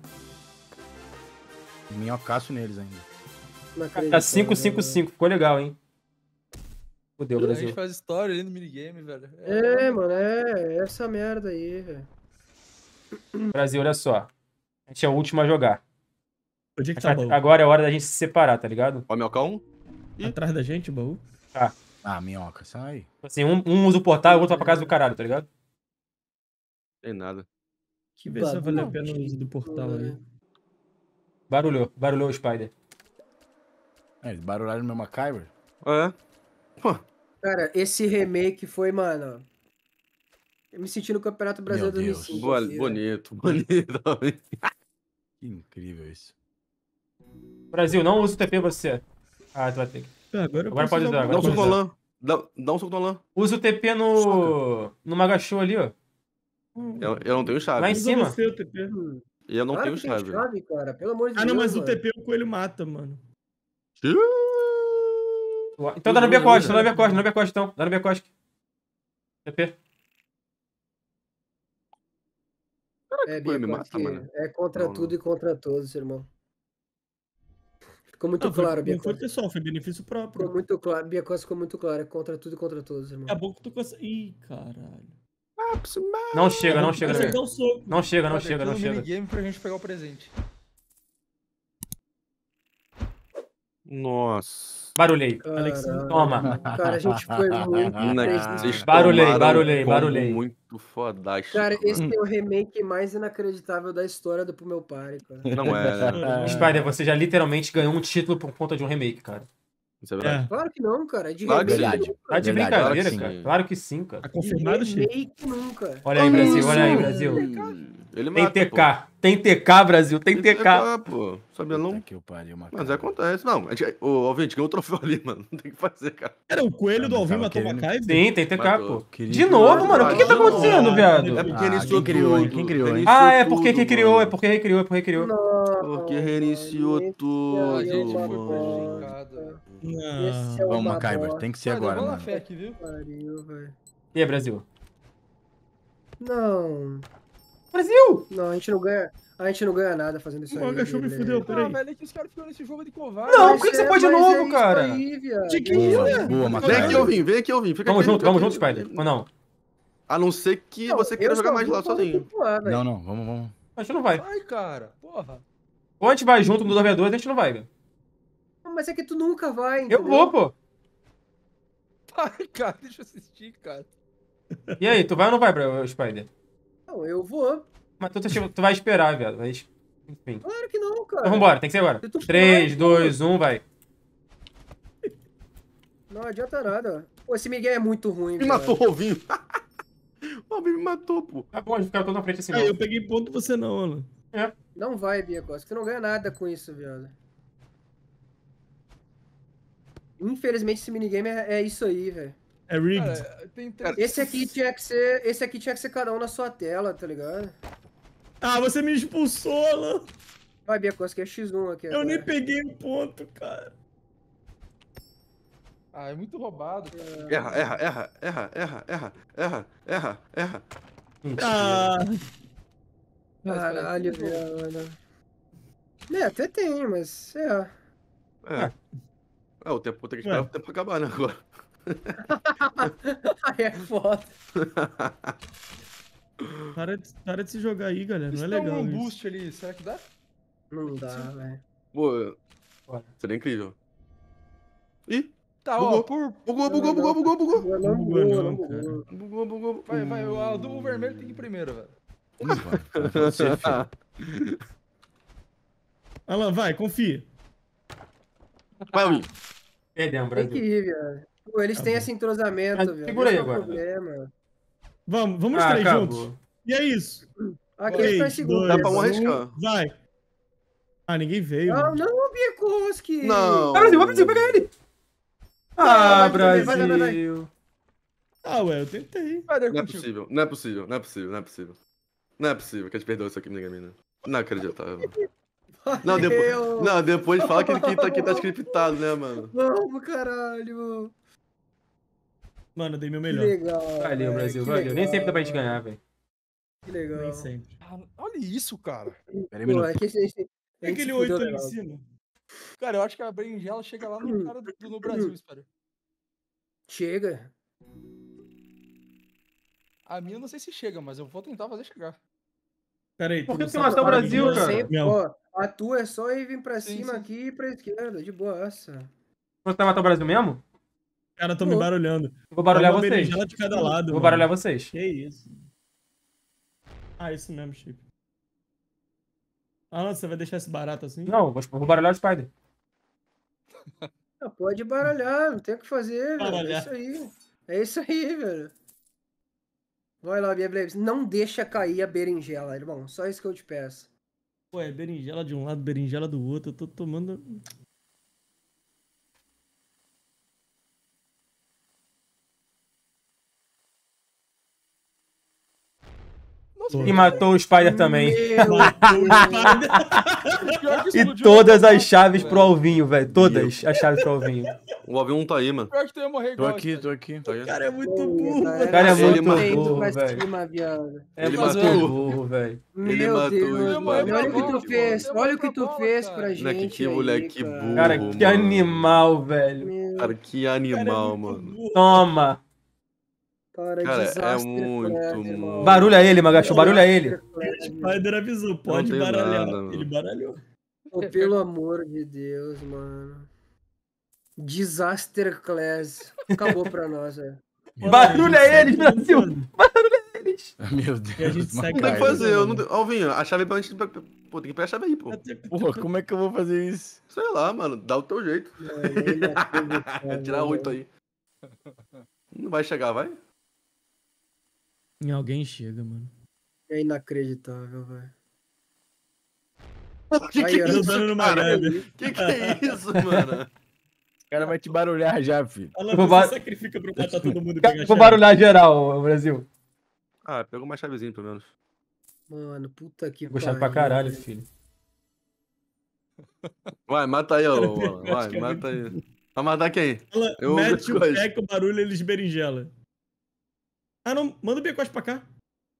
Minhocaço neles ainda. Não acredito, Tá cinco, velho. cinco, cinco. Ficou legal, hein? Fudeu, A gente Brasil. faz história ali no minigame, velho. É, mano, é essa merda aí, velho. Brasil, olha só. A gente é o último a jogar. Onde é que A tá o gente- baú? Agora é hora da gente se separar, tá ligado? Ó, Melcão. Ih. Atrás da gente, o baú? Ah, minhoca, sai. Assim, um, um usa o portal e o outro vai pra casa do caralho, tá ligado? Tem nada. Que Vê se vai valer a bagulho. pena o uso do portal aí. Barulhou, barulhou o Spider. É, eles barulharam no meu MacGyver. É. Pô, Cara, esse remake foi, mano. Eu me senti no Campeonato Brasileiro Meu dois mil e Deus. cinco. Boa- assim, velho. bonito, bonito. Que incrível isso. Brasil, não usa o T P você. Ah, tu vai ter que. Ah, Agora, eu Agora posso pode usar usar, o Dá um agora soco pode no usar. Alan. Dá, dá um soco no Alan. Usa o T P no. no Magachu ali, ó. Eu, eu não tenho chave. Lá em Usa cima. você o T P. Hum, E eu não claro tenho que tem chave. chave, cara. Pelo amor de Ah, Deus. não, mas o mano. T P o coelho mata, mano. Então dá no B Costa, dá no B Costa, dá no B Costa então. Dá no B Costa. T P. É, Pô, me Bia, mata, que mano. é contra Não, tudo não. e contra todos, irmão. Ficou muito Não, foi, claro, Bia não foi Costa. pessoal, foi benefício próprio. Ficou muito claro. Bia Costa ficou muito claro. É contra tudo e contra todos, irmão. Acabou que tu consegue. Ih, caralho. Não chega, não chega no Você B. dá o soco. Não chega, não Brother, chega, não tem um chega. minigame pra gente pegar o presente. Nossa. Barulhei. Alexandre, Toma. Cara, a gente foi muito Né, impreciso. vocês Barulhei, tomaram barulhei, um combo barulhei. muito fodástico. Cara, esse mano. é o remake mais inacreditável da história do Pro Meu Party, cara. Não é, né? Spider, você já literalmente ganhou um título por conta de um remake, cara. Isso é verdade. É, Claro que não, cara. De Claro que remake verdade. nunca. Tá de Verdade, brincadeira, claro que cara. sim. Claro que sim, cara. tá De confirmado, Chico? remake nunca. Olha aí, Que Brasil, isso? olha aí, Brasil. Ele Tem mata, T pô. K. Tem T K, Brasil. Tem T K. pô. Sabia Puta não? que eu pariu, Mas Macaiba. acontece. Não, a gente, ô, ó, gente, ganhou o troféu ali, mano. Não tem o que fazer, cara. Era o coelho do Ah, Alvin tava matou o querendo- Macaiba? Sim, tem T K, Matou. pô. Queria De que novo, eu- mano. O que que tá Não, acontecendo, não. viado? É porque Ah, reiniciou quem criou, hein? tudo. Quem criou, hein? Reiniciou Ah, é porque tudo, recriou, é mano. porque recriou, é porque recriou. Não, Porque reiniciou esse tudo, aí é A gente uma foi mano. prejudicado. Não. Esse é Vamos, uma Macaiba. bosta. Tem que ser Brother, agora, vamos na mano. fé aqui, viu? Pariu, velho. E aí, Brasil? Não, Brasil! não, a gente não ganha. A gente não ganha nada fazendo isso O aí. Magachu me Guilherme. fudeu, Ah, peraí. velho, é que os caras ficam nesse jogo de covarde. Não, Mas por que que você é- pode de mas novo, é isso cara? aí, viado. Tiquinho, Boa, né? boa, Vem Macaiba. aqui, Alvin. Vem aqui, Alvin. Fica Vamos aqui, junto, fica vamos aqui. junto, Spider. Ou não? A não ser que Não, você eu queira jogar só mais vou lá quando sozinho. pontuar, velho. Não, não, vamos, vamos. A gente não vai. Ai, cara. Porra. Ou a gente vai junto no dois v dois, a gente não vai, velho. Mas é que tu nunca vai, Eu entendeu? vou, pô. Ai, cara, deixa eu assistir, cara. E aí, tu vai ou não vai, Bra- Spider? Não, eu vou. Mas tu, tu, tu vai esperar, viado. Mas, enfim. Claro que não, cara. Então vambora, tem que ser agora. Se tu for, três, eu dois, um, vai. Não adianta nada. Pô, esse Miguel é muito ruim, Me velho. matou o Alvin. O Alvin me matou, pô. Tá bom, a gente ficar todo na frente assim, Aí, não. eu peguei ponto, você não, Alan. Não vai, Bia Costa. Você não ganha nada com isso, viado. Infelizmente, esse minigame é, é isso aí, velho. É rigged. Cara, tem três... Esse aqui tinha que ser. Esse aqui tinha que ser cada um na sua tela, tá ligado? Ah, você me expulsou, Alan. Vai, Bia Costa, que é X um aqui Eu agora. nem peguei o ponto, cara. Ah, é muito roubado, cara. Erra, erra, erra, erra, erra, erra, erra, erra, erra. Mentira. Ah, Caralho, velho. É, até tem, mas. É. É. É, o tempo tem que Ué. esperar o tempo acabar, né, agora. Aí é foda. para, de, para de se jogar aí, galera. Não Se é dá legal um isso. boost ali, será que dá? Não dá, velho. Pô, Bora. seria incrível. Ih, Tá, Bugou. ó, por... bugou, bugou, bugou, bugou, bugou. Não Não bugou, bugou, não não, bugou. Bugou, bugou. Vai, vai, o do vermelho tem que ir primeiro, velho. Ih, vai, vai você, filho. Alan, vai, confia. Vai, Alvin. Perdemos, Tem que Brasil. ir, viado. Pô, eles têm esse entrosamento, Mas velho. segura aí Esse é o agora. problema. Vamos, vamos Ah, três acabou. juntos. E é isso. Aqui Três, eles estão em segundo. Dá pra um dois, arriscar. Vai. Ah, ninguém veio. Não, mano. não, Biekoski! Não. Vai, Brasil, vai, Brasil, pega ele. Ah, vai, vai, vai, vai, vai. Brasil. Ah, ué, eu tentei. Vai, Não é possível, não é possível, não é possível, não é possível. Não é possível que a gente perdeu isso aqui no Ninguém né? Não acreditável. Não, depois, Valeu. não, depois fala que aqui tá, aqui tá scriptado, né, mano? Vamos, caralho. Mano, eu dei meu Que melhor. legal. Valeu, velho, Brasil, que valeu. Nem legal. sempre dá pra gente ganhar, velho. Que legal. Nem sempre. Ah, olha isso, cara. Pera aí, um Pô, minuto. é que a gente, a gente E se aquele fudeu oito ali em legal. cima? Cara, eu acho que a berinjela chega lá no cara do, do- no Brasil, espera. Chega. A minha eu não sei se chega, mas eu vou tentar fazer chegar. Pera aí. Por que não você sabe matou o parar Brasil, de- cara? Sempre, Não. ó, a tua é só ir vir pra Sim, cima sim. aqui e pra esquerda, de boaça. Você vai matar o Brasil mesmo? Os caras tão me Pô. barulhando. Eu vou barulhar É uma vocês. berinjela de cada lado. Eu vou mano. barulhar vocês. Que isso? Ah, isso mesmo, Chico. Ah, não, você vai deixar esse barato assim? Não, vou, vou barulhar o Spider. Ah, pode baralhar, não tem o que fazer, velho. É Baralhar. isso aí. É isso aí, velho. Vai lá, Bia Blaze. Não deixa cair a berinjela, irmão. Só isso que eu te peço. Pô, é berinjela de um lado, berinjela do outro. Eu tô tomando. Nossa, E matou o Spider também. Meu Matou o Deus. pior que E explodiu todas na as minha chaves mão, pro Alvinho, velho. Todas as chaves pro Alvinho. O Alvinho não tá aí, mano. Pior que tu ia morrer Tô igual. aqui, Spider. tô aqui. Tá aí. O cara é muito Eita, burro, mano. cara é era muito só indo burro, pra velho. cima, viado. É Ele muito matou. burro, velho. Ele Meu matou Deus, o mano. Spider. Olha o que tu Bola, fez. pô. Olha o que tu Bola, fez cara. pra Moleque, gente que aí, moleque cara. burro. Cara, que mano. animal, velho. Meu, Cara, que O cara é animal, muito mano. burro. Toma. cara, Cara, é desastre muito, class, irmão. muito. Barulha ele, Magacho. Barulha ele. Desastre class, Spider avisou, pode tenho baralhar. nada, mano. Ele baralhou. Pô, pelo amor de Deus, mano. Disaster class. Acabou pra nós, velho. Barulha A gente eles, segue Brasil. jogando. Eles. Meu E a gente Deus, segue Não tem que Cara, fazer, eu não mano. tenho. Alvinho, a chave pra gente. Pô, tem que pegar a chave aí, pô. Porra, como é que eu vou fazer isso? Sei lá, mano. Dá o teu jeito. Mano, é inacreditável, Tirar oito velho. aí. Não vai chegar, vai? Em alguém chega, mano. É inacreditável, velho. Que Aí, que ó, é Dando isso, numa cara? grada. Que que é isso, mano? O cara vai te barulhar já, filho. Alan, Vou você bar- sacrifica pra matar todo mundo e pegar a Vou chave? barulhar geral, Brasil. Ah, pegou uma chavezinha, pelo menos. Mano, puta que Pegou chave pra caralho, filho. Vai, mata aí, ó. Cara, ó, eu acho Vai, que é mata muito aí. Vai matar quem? Alan, Eu mete o gosto. pé com o barulho e eles berinjela. Ah, não. Manda o Becote pra cá.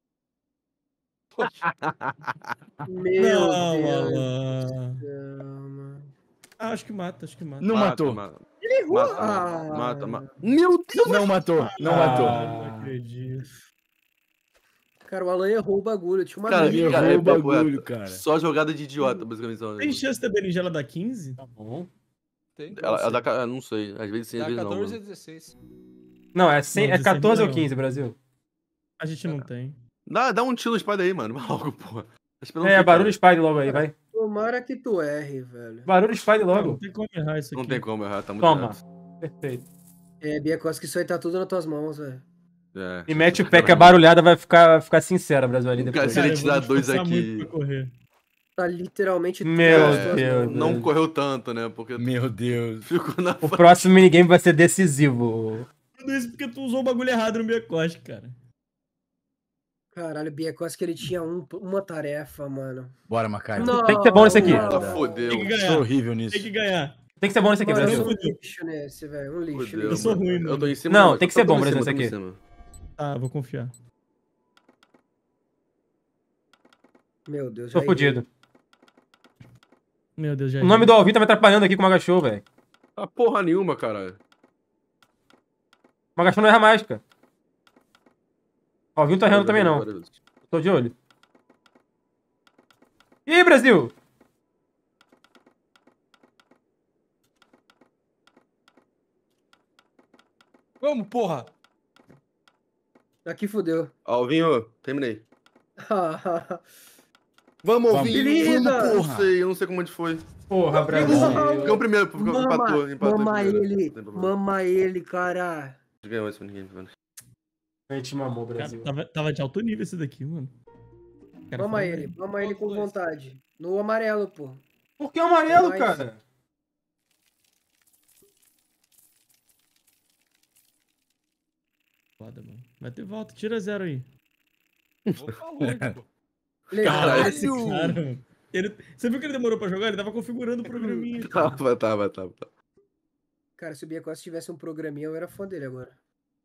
Meu não, Deus Alan. do céu, mano. Ah, acho que mata, acho que mata. Não Mata, matou. Mata, Ele errou. mata, Ah, mata, mata. Meu Deus! Não matou, não Ah. matou. Não acredito. Cara, o Alan errou o bagulho. Tinha uma Cara, Ele mina. cara, errou é o papo bagulho, reto. cara. Só jogada de idiota, basicamente. só. Tem chance da berinjela dar quinze? Tá bom. Tem. Ela, ela dá, ca- não sei, às vezes sim, às Dá vezes não. catorze e Mano. dezesseis. Não, é, cem, Não, é dezesseis catorze ou não. quinze, Brasil? A gente não tem. Dá, dá um tiro no Spider aí, mano. Vai logo, porra. Tá esperando o É, quê, barulho cara? Spider logo aí, vai. Tomara que tu erre, velho. Barulho Spider Não, não logo. tem como errar isso aqui. Não tem como errar, tá muito Toma. errado. Perfeito. É, Bia Costa, que isso aí tá tudo nas tuas mãos, velho. É. E mete o pé que a barulhada vai ficar, vai ficar sincera, Brasil, ali Cara, depois. se ele eu te vou dá me dois esforçar aqui- muito pra correr. Tá literalmente tudo Meu nas tuas Deus. mãos. Não correu tanto, né? Porque Meu Deus. ficou na O próximo minigame vai ser decisivo. Tudo isso porque tu usou o bagulho errado no Becote, cara. Caralho, Bia Costa, que ele tinha um- uma tarefa, mano. Bora, Macai. Não, Tem que ser bom nesse aqui. não. Tá fodeu. Tem que Sou ganhar. horrível nisso. Tem que ganhar. Tem que ser bom nesse aqui, Mano, eu Brasil. sou um lixo nesse, velho. Um lixo. Fodeu, Eu sou mano. ruim, Eu mano. tô em cima. Não, mas tem que tô- ser tô bom, em Brasil, cima, esse tô em aqui. cima. Tá, vou confiar. Meu Deus, Tô já errei. fudido. Meu Deus, já O nome do Alvinho tá me atrapalhando aqui com o Magachou, velho. Ah, porra nenhuma, caralho. O Magachou não erra mais, cara. O Alvinho não tá errando também, não. Tô de olho. E aí, Brasil? Vamos, porra! Aqui fudeu. Alvinho, terminei. Vamos, Vamos. Alvinho. Linda! Vamos, porra. Não sei, eu não sei como a gente foi. Porra, Brasil. Ficou primeiro, ficou, Mama, empatou, empatou. em mama primeiro. ele, Não tem problema. mama ele, cara. A gente ganhou esse ninguém, mano. A gente mamou, Cara, Brasil. tava, tava de alto nível esse daqui, mano. Cara, Mama foi ele, bem. mama ele com Qual dos dois? vontade. No amarelo, pô. Por que o amarelo, Mas- cara? Foda, mano. Vai ter volta, tira zero aí. Vou falar hoje, pô. Caralho. Esse cara, mano. Ele, você viu que ele demorou pra jogar? Ele tava configurando o programinha. Tava, tava, tava. tava. Cara, se o Bia Costa tivesse um programinha, eu era fã dele agora.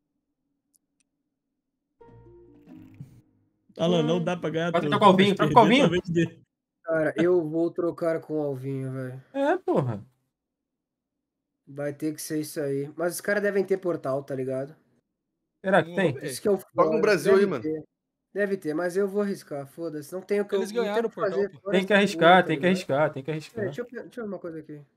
Alan, não dá pra ganhar Vai tudo. trocar o Alvinho, Mas troca o perder Alvinho. talvez dê. Cara, eu vou trocar com o Alvinho, velho. É, porra. Vai ter que ser isso aí. Mas os caras devem ter portal, tá ligado? Será que tem? Vamos ver. Isso que é o Joga no foda. Brasil Deve aí, mano. ter. Deve ter, mas eu vou arriscar, foda-se. Não tenho o que eu Eles não tenho ganharam o que o portal, fazer. pô. fora Tem que essa arriscar, porra, tá tem que ligado? arriscar, tem que Peraí, arriscar. deixa eu, deixa eu ver uma coisa aqui.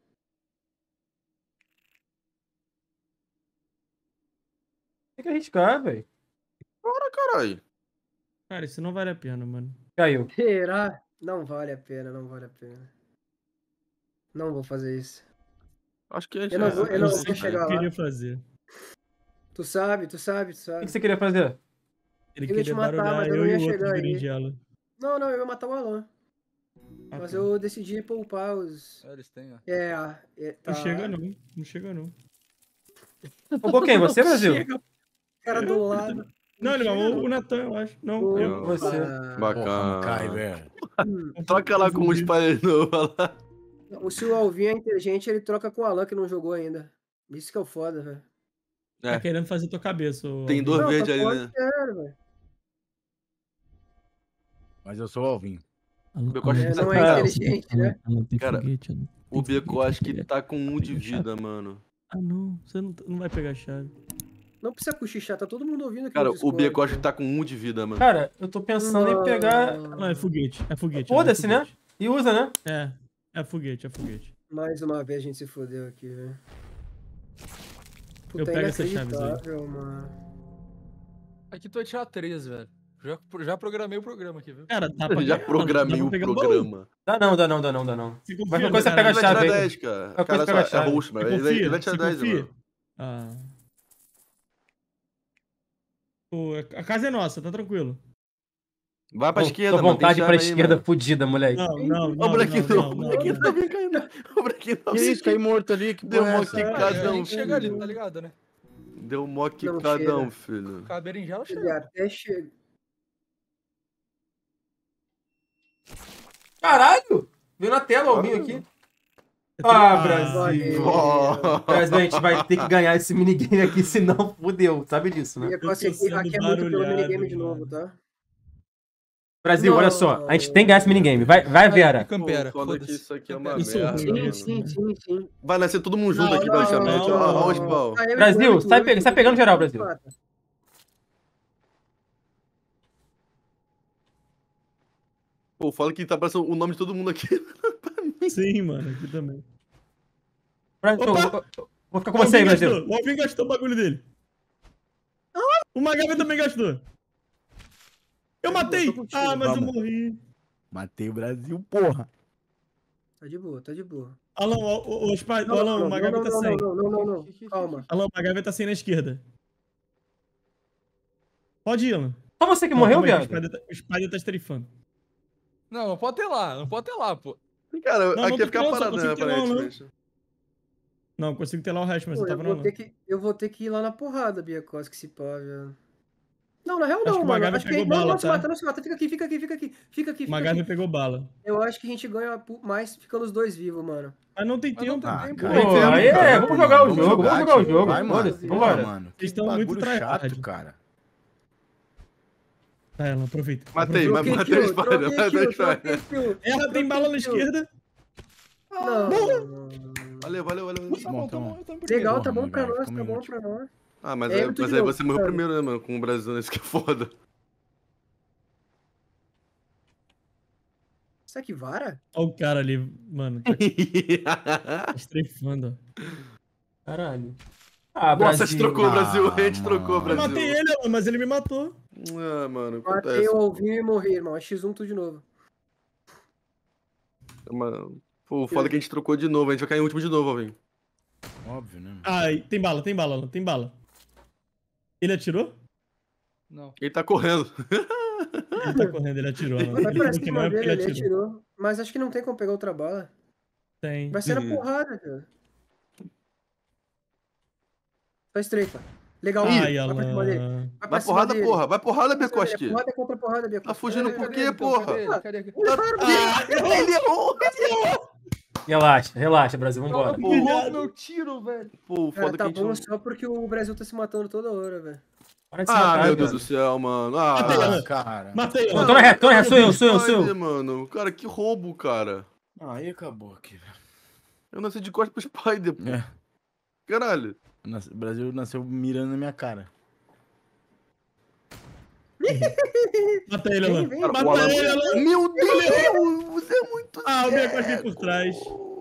Tem que arriscar, velho. Bora, caralho. Cara, isso não vale a pena, mano. Caiu. Será? Não vale a pena, não vale a pena. Não vou fazer isso. Acho que a gente Eu não vou, é- eu não Eu vou sei o que chegar eu lá. queria fazer. Tu sabe, tu sabe, tu O sabe. que que você queria fazer? Ele Eu ia te queria matar, barulhar mas eu eu não e ia o outro chegar de aí. berinjela. Não, não, eu ia matar o Alan. Ah, Mas tá. eu decidi poupar os... É, eles têm, ó. É, é tá... Não chega não, não chega não. Roubou quem? Você, Brasil? Chega. Cara do lado. Não, ele chega, mamou não. o Natan, eu acho. Não, eu. Opa. Você. Porra, Bacana. MacGyver. Hum. Troca lá com o Spider de novo. olha lá. O se o Alvin é inteligente, ele troca com o Alan, que não jogou ainda. Isso que é o foda, velho. É. Tá querendo fazer tua cabeça, ô Tem Alvin. dois Não, verdes tá ali, foda, né? sério, velho. Mas eu sou o Alvin. O Beco acho É, que não tá... é inteligente, né? Cara, o Beco acho que tá com um de vida, mano. Ah, não. Você não, não vai pegar a chave. Não precisa cochichar, tá todo mundo ouvindo aqui Cara, no o Discord, Beco acho que velho. tá com um de vida, mano. Cara, eu tô pensando em pegar. Não, é foguete. É foguete. Foda-se, é né? foguete. E usa, né? É. É foguete, é foguete. Mais uma vez a gente se fodeu aqui, velho. Puta, Eu é pego essas chaves aí. inacreditável, mano. Aqui tu vai tirar três, velho. Já, já programei o programa aqui, viu? Cara, dá pra Já pegar, programei dá o pra pegar baú. programa. Dá não, dá não, dá não, dá não. Você confia Mas uma no coisa é cara? pegar a Ele vai chave tirar aí. dez, cara. Uma O coisa cara é pegar a só é chave. roxo, mas Você ele vai, ele confia? vai tirar Você dez, confia? mano. Ah. Pô, a casa é nossa, tá tranquilo. Vai pra Tô- esquerda, Tô mano. tem vontade pra chave aí, esquerda mano. fudida, moleque. Não, não, Ó, o não, moleque não, não, não, o não, moleque não. tá bem caindo. O moleque não. Que isso? Caí morto ali, que Deu porra é mó essa? que É, cada a um, gente chega ali, filho. tá ligado, né? Deu mó Não quicadão, cheira. filho. Com a berinjela Ele chega. até chega. Caralho! Viu na tela o vinho aqui. Ah, Brasil. Ó. Brasil, a gente vai ter que ganhar esse minigame aqui, senão fudeu. Sabe disso, né? E tô aqui, aqui sendo é muito pelo barulhado, minigame de mano. novo, tá? Brasil, olha só. A gente tem que ganhar esse minigame. Vai, vai Vera. Campera, Pô, foda que foda-se. isso aqui é uma Eu sou merda, ruim, Sim, mano. sim, sim, sim. Vai nascer todo mundo junto Não, aqui, não, basicamente. não, Ó, ó, não. os pau. Ah, eu e Brasil, tu, sai eu e pe- tu, sai tu, pegando tu, geral, tu, Brasil. pata. Pô, fala que tá passando o nome de todo mundo aqui. Sim, mano, aqui também. Brasil, Opa! eu- eu- vou ficar com O você aí, Alvin Brasil. gastou, o Alvin gastou o bagulho dele. O Magabe também gastou. Eu matei! tô contigo, Ah, mas eu vamos. morri. Matei o Brasil, porra. Tá de boa, tá de boa. Alan, o, o, o, Spa- Não, Alan, não, o Magabe não, tá não, sem. não, não, não, não, calma. Alan, o Magabe tá sem na esquerda. Pode ir, Alan. Só você que Não, morreu, calma aí, viado? O Spider tá- o Spider tá estrifando. Não, não pode ter lá, não pode ter lá, pô. Cara, Não, não aqui tô ia ficar tirando, só parado, né, consigo tirar um, não. aparentemente. Não, consigo ter lá o resto, mas Pô, eu eu, tava vou não. ter que, eu vou ter que ir lá na porrada, Biacos, que se pá, velho. Não, na real Acho que não, o mano. Magabe Acho que pegou não, bala, não se tá? mata, não se mata. Fica aqui, fica aqui, fica aqui. Fica aqui, O fica Magabe aqui. pegou bala. Eu acho que a gente ganha pu- mais ficando os dois vivos, mano. Mas não tem Mas não tempo. tem Ah, tempo, cara. Pô, Pô, Entendo, aí é, cara. vamos jogar o Vamos jogo, vamos jogar o tio. jogo. Vai, mano. Foda-se, Porra, vambora. mano. Que Vocês estão muito bagulho tryhard. chato, cara. Tá, Alan, aproveita. Matei, Aproveita. mas Troquei matei o kill, Spider, troquei matei o kill, Spider. troquei kill. Erra, tem bala na kill. esquerda. Não. Valeu, valeu, valeu. Tá bom, tá Bom, bom, eu tô em primeiro. Legal, Porra, tá bom mano, pra vai, nós, ficou tá meio bom útil. pra nós. Ah, mas, É, aí, eu tô mas de aí novo, você morreu cara. primeiro, né, mano? Com o Brasil, isso que é foda. Isso aqui vara? Olha o cara ali, mano. Tá estrefando, ó. Caralho. Ah, Nossa, a gente Brasil. trocou o Brasil, Ah, a gente trocou o mano. Eu Brasil. matei ele, Alan, mas ele me matou. Ah, mano, Matei acontece. o Alvinho e morri, irmão. É xis um tudo de novo. Mano, pô, foda que a gente trocou de novo, a gente vai cair em último de novo, Alvin. Óbvio, né? mano? Ai, tem bala, tem bala, Alan, tem bala. Ele atirou? Não. Ele tá correndo. Ele tá correndo, ele atirou, Alan. Vai Ele pra falou que cima não é porque dele, ele ele atirou. atirou. Mas acho que não tem como pegar outra bala. Tem. Vai ser na Uhum. porrada, cara. Só estreita. Legal. Ai, vai pra cima dele. Alan. Vai, pra Vai cima porrada, dele. porra. Vai porrada, Vai pra cima Becoski. dele. Porrada contra porrada, Beco. Tá fugindo por Cadê quê, ele, então? porra? Cadê ele? Cadê ele? Tá... Ele errou! Relaxa, relaxa, Brasil, vambora. Pô, Pulou meu tiro, velho. pô, Cara, foda que tá a gente bom não... só porque o Brasil tá se matando toda hora, velho. Para de se Ah, matar, meu Deus cara. do céu, mano. Matei, Ah, Alan. cara. Matei, Tô Alan. na reta, tô na reta, sou eu, sou eu, sou Spider, eu. mano. Cara, que roubo, cara. Ah, aí acabou aqui, velho. Eu nasci de costas pro Spider, pô. É. Caralho. Nas- O Brasil nasceu mirando na minha cara. Mata ele, Vem, Alan. vem. Cara, o Mata Alan- ele, Alan. Meu Deus, você é muito Ah, o Beco aqui por trás.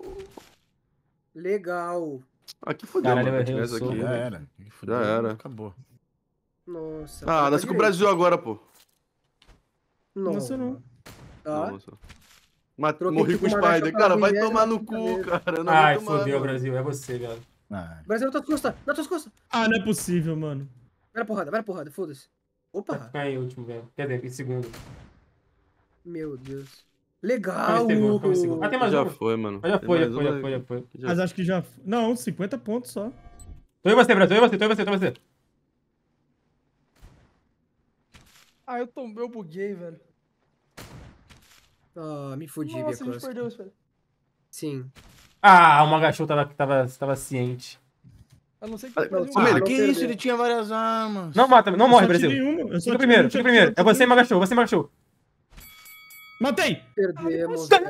Legal. Aqui fodeu, Caralho, mano. eu errei o Tivesse soco. aqui. Já era. Fudeu, era. Acabou. Nossa. Ah, tá nasci com o direito. Brasil agora, pô. Não. Nossa, não. Tá. Nossa. Mat- Troquei Morri tipo com o uma Spider. gacha Cara, vai pra tomar no mulher, cu, pra cara. Não Ai, vai tomar, fodeu, mano. Brasil. É você, velho. Ah, Brasil, nas tuas costas, nas tuas costas. Ah, não é possível, mano. Vai na porrada, vai na porrada, foda-se. Vai Opa, ficar em último, velho. Quer dizer, em segundo. meu Deus. Calma Legal, em segundo, calma em segundo. Ah, tem mais Já um. foi, mano. Já Tem foi, já mais foi, já uma foi, já aqui. foi. Já Mas acho que já. Não, cinquenta pontos só. Tô em você, Brasil. Tô em você, tô em você, tô em você. Ah, eu, tô, eu buguei, velho. Ah, me fudi, Nossa, a gente Biakoski. perdeu isso, velho. Sim. Ah, o Magachou tava, tava, tava ciente. A não ser que Ah, o Brasil Ô, Melo, não que perdeu. isso? Ele tinha várias armas. Não mata, não Eu morre, só Brasil. tirei uma, eu só Fica tirei primeiro, uma, fica tinha- primeiro. É tinha- você e Magachou, você e Magachou. Matei! Perdemos. Deus!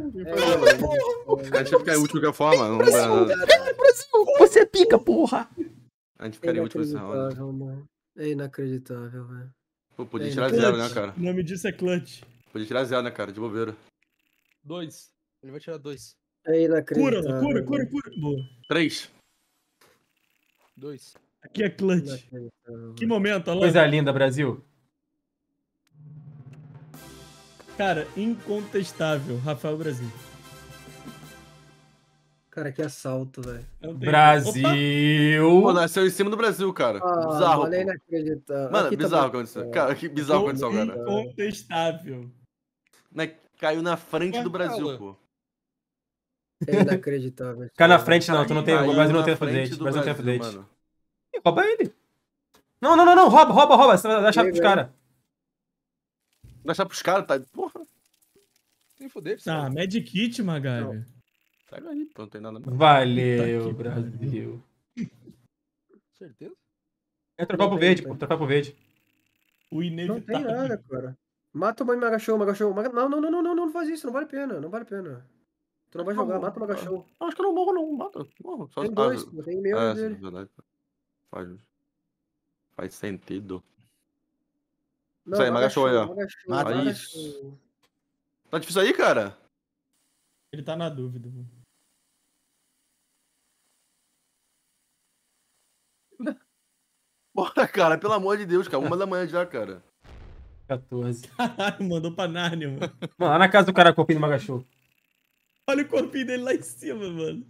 É, A gente vai ficar em último de qualquer forma. Não vai nada. Você pica, porra. A gente é ficaria em último nessa roda. inacreditável, mano. É inacreditável, velho. Pô, podia É, tirar clutch. zero, né, cara? O nome disso é clutch. Podia tirar zero, né, cara? De bobeira. Dois. Ele vai tirar dois. É Cura, inacreditável. cura, cura, cura. Boa. Três. Dois. Aqui é clutch. Inacreditável, Que momento, Alan. Coisa linda, Brasil. Cara, incontestável. Rafael Brasil. Cara, que assalto, velho. Não tem- Brasil. Pô, nasceu em cima do Brasil, cara. Ah, Bizarro. mano, é pô. inacreditável. Mano, Aqui tá bizarro o bom. que aconteceu. Cara, que bizarro o que aconteceu, cara. Incontestável. Né, caiu na frente do Brasil, Fala. pô. É inacreditável. Cai na frente não, tu não tem. O Caiu Brasil não na tem frente foguete. O do Brasil não tem Brasil, foguete. mano. Ih, rouba ele. Não, não, não, não. Rouba, rouba, rouba. Você vai dar a chave pros Legal. caras. Deixar pros caras, tá? Porra. Tem foder, Tá, Medkit, Magaga. Pega aí, pô. Não tem nada mais. Valeu, Puta que Brasil. Certeza? É trocar pro verde, pô. Trocar pro verde. O Não tem inevitável. nada, cara. Mata o mãe Magachou, Magachou. Maga... Não, não, não, não, não, não faz isso. Não vale a pena. Não vale a pena. Tu não vai jogar. Tá bom, Mata o Magachou. Acho que eu não morro, não. Mata. Morro. Só Tem ah, dois, pô. Tem meio É, dele. verdade. Faz, faz sentido. Não, Isso aí, Magachou aí, ó. Magachou, Mata Magachou. Tá difícil aí, cara? Ele tá na dúvida. Mano. Bora, cara. Pelo amor de Deus, cara. Uma da manhã já, cara. quatorze. Caralho, mandou pra Nárnia, mano. Mano, lá na casa do cara copinho do Magachou. Olha o corpinho dele lá em cima, mano.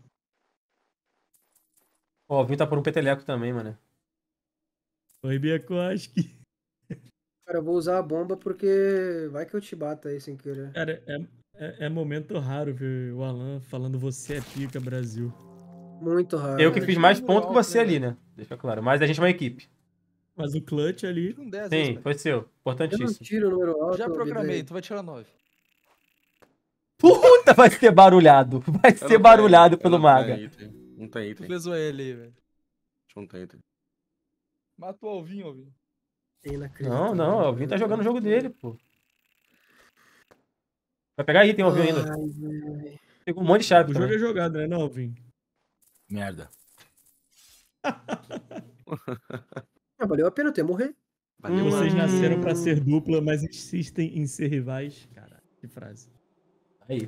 Ó, o Vinho tá por um peteleco também, mano. Oi, Biakoski. Cara, eu vou usar a bomba porque vai que eu te bato aí sem querer. Cara, é, é, é momento raro ver o Alan falando você é pica, Brasil. Muito raro. Eu que velho. fiz mais ponto que você ali, né? Deixa claro. Mas a gente é uma equipe. Mas o clutch ali... Um dez, Sim, isso, foi seu. Eu não Importantíssimo. tiro o número alto. Já programei, Vidrei. tu vai tirar nove. Puta, vai ser barulhado. Vai Eu ser não tenho, barulhado eu pelo não Maga. tenho item. Não tem Tu item. fez o ele aí, velho. Não tem item. Matou o Alvinho, Alvinho. É inacreditável. Não, não, o Alvinho tá jogando o jogo dele, pô. Vai pegar item, Alvinho, ainda. Ai, velho. Pegou um monte de chave O jogo também. é jogado, né, não, Alvin? Merda. Ah, valeu a pena eu ter morrer. Valeu, Hum. Vocês mano. nasceram pra ser dupla, mas insistem em ser rivais. Caralho, que frase. Aí.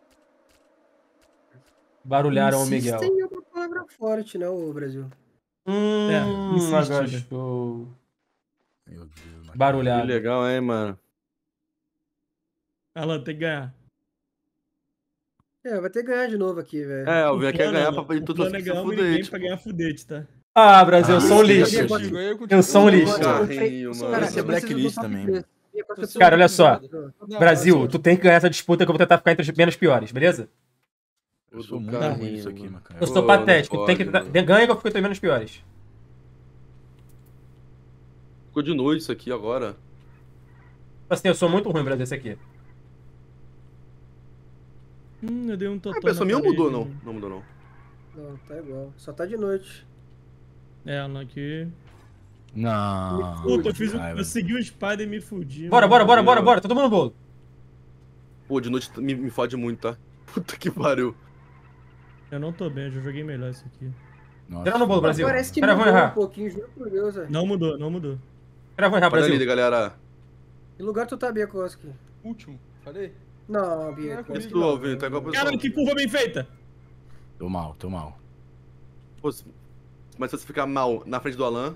Barulharam o Miguel. Insistem é uma palavra forte, né, o Brasil? Hum, É, insiste, né? agachou. Meu Deus, mano. Que Barulhado. legal, hein, mano. Alan, tem que ganhar. É, vai ter que ganhar de novo aqui, velho. É, eu O vim aqui plano, ganhar Alan, pra o tu plano é ganhar um minigame pra ganhar fudete, tá? Ah, Brasil, eu Ah, sou um sim, lixo. sim. Contigo, eu contigo. Eu sou um Eu lixo. vou- Carrinho, eu- mano. cara, Esse é eu preciso blacklist do top também, três. E agora eu sou Cara, olha só. Não, Brasil, assim, tu tem que ganhar essa disputa que eu vou tentar ficar entre os menos piores, beleza? Eu sou do muito carrinho, ruim nisso aqui, mano. meu cara. Eu sou Pô, patético. não Tu tem que pode, tentar- ganha que eu fico entre os menos piores. Ficou de noite isso aqui agora. Assim, eu sou muito ruim, Brasil, esse aqui. Hum, eu dei um A totó pessoa na minha parede, mudou, não. né? Não mudou, não. Não, tá igual. Só tá de noite. É, Alan, aqui... Não. Puta, eu, fiz um, Ai, eu segui o Spider e me fudi. Bora, mano. bora, bora, bora, bora. Todo mundo no bolo. Pô, de noite me, me fode muito, tá? Puta que pariu. Eu não tô bem, eu já joguei melhor isso aqui. Nossa. Tira no bolo, Brasil. Parece que Pera, vou mudou errar. um pouquinho, juro por Deus, velho. Não mudou, não mudou. Pera, vou errar, Olha ali, Brasil. galera. Que lugar tu tá, Biakoski? Último, falei? Não, é Biakoski. comigo. Tu, Alvin, tá igual a posição. Caralho, que curva bem feita! Tô mal, tô mal. Pô, se- mas se você ficar mal na frente do Alan,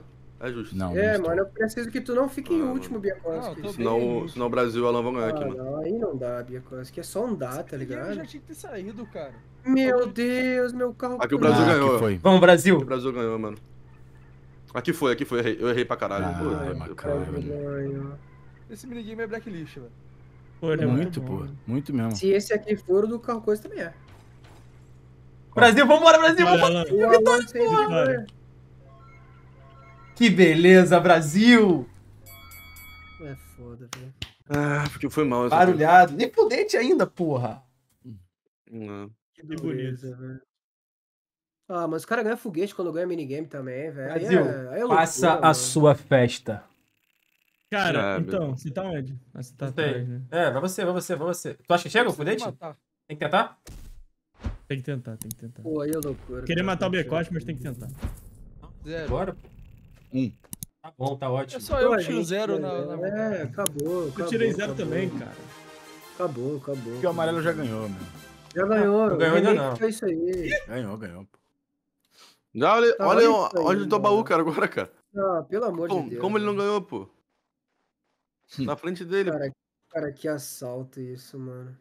É justo. Não, É, não mano, eu preciso que tu não fique em Ah, último, Não, Biakoski. eu tô bem. Senão, senão o Brasil e o Alan vão ganhar Ah, aqui, mano. não, aí não dá, Biakoski. É só andar, tá Esse minigame ligado? já tinha que ter saído, cara. Meu Deus, meu carro. Aqui o Brasil Ah, ganhou. que foi. Vamos, Brasil. Aqui o Brasil ganhou, mano. Aqui foi, aqui foi. Eu errei, eu errei pra caralho. Ah, Pô, é eu- macabro. Ganhou. Esse minigame é blacklist, velho. Pô, ele é Muito, bom. pô. Muito mesmo. Se esse aqui for o do carro coisa também é. Brasil, vambora, Brasil, Olha vambora. lá. O Alan sempre Vitória. ganha. Que beleza, Brasil. É foda, velho. Ah, porque foi mal. esse aqui. Barulhado. Nem pudente ainda, porra. Não. Que bonito. dureza, velho. Ah, mas os caras ganham foguete quando ganha minigame também, velho. Aí Brasil, é- aí é loucura, faça a mano. sua festa. Cara, Ah, então, meu você tá onde? Ah, você tá Não sei. atrás, né? É, vai você, vai você, vai você. Tu acha que chega o Você tem que foguete? matar. Tem que tentar? Tem que tentar, tem que tentar. Pô, aí é loucura. Queria cara. matar o Becote, mas tem que tentar. Zero. Agora? Um. Tá bom, tá É ótimo. só eu Pô, que tiro gente, zero na, velho. na... É, acabou. Eu acabou, tirei zero acabou. também, cara. Acabou, acabou. Porque o amarelo já ganhou, meu. Já ganhou. Não ganhou o ainda remake não. Foi isso aí. Ganhou, ganhou. pô. Já olha, Tá, olha olha isso aí, onde tá o baú, mano. cara, agora, cara. Ah, pelo amor Como, de Deus. como ele não velho. ganhou, pô? Na frente dele. Cara, cara, que assalto isso, mano.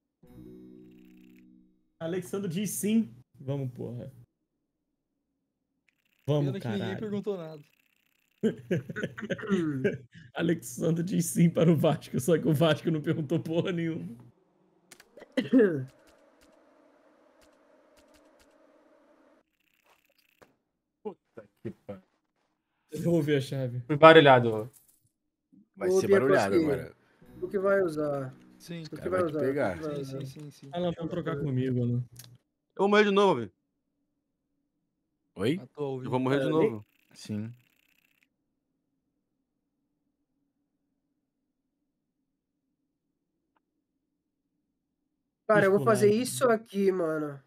Alexandre diz sim. Vamos, porra. Vamos, Pena que ninguém caralho. perguntou nada. Alexandre diz sim para o Vasco, só que o Vasco não perguntou porra nenhuma. Puta que pariu. Vamos ver a chave. Fui barulhado. Vai Ô, ser Bia barulhado Cosquinha. agora. Tu que vai usar. Sim, Tu que Cara, vai vai te usar. tu pegar. que vai sim, usar. sim, sim, sim. Ah, não, vamos trocar comigo, né? Eu vou morrer de novo, velho. Oi? Matou ao Eu vivo. vou morrer de Cara, novo. Sim. Cara, eu vou fazer Escolar. isso aqui, mano.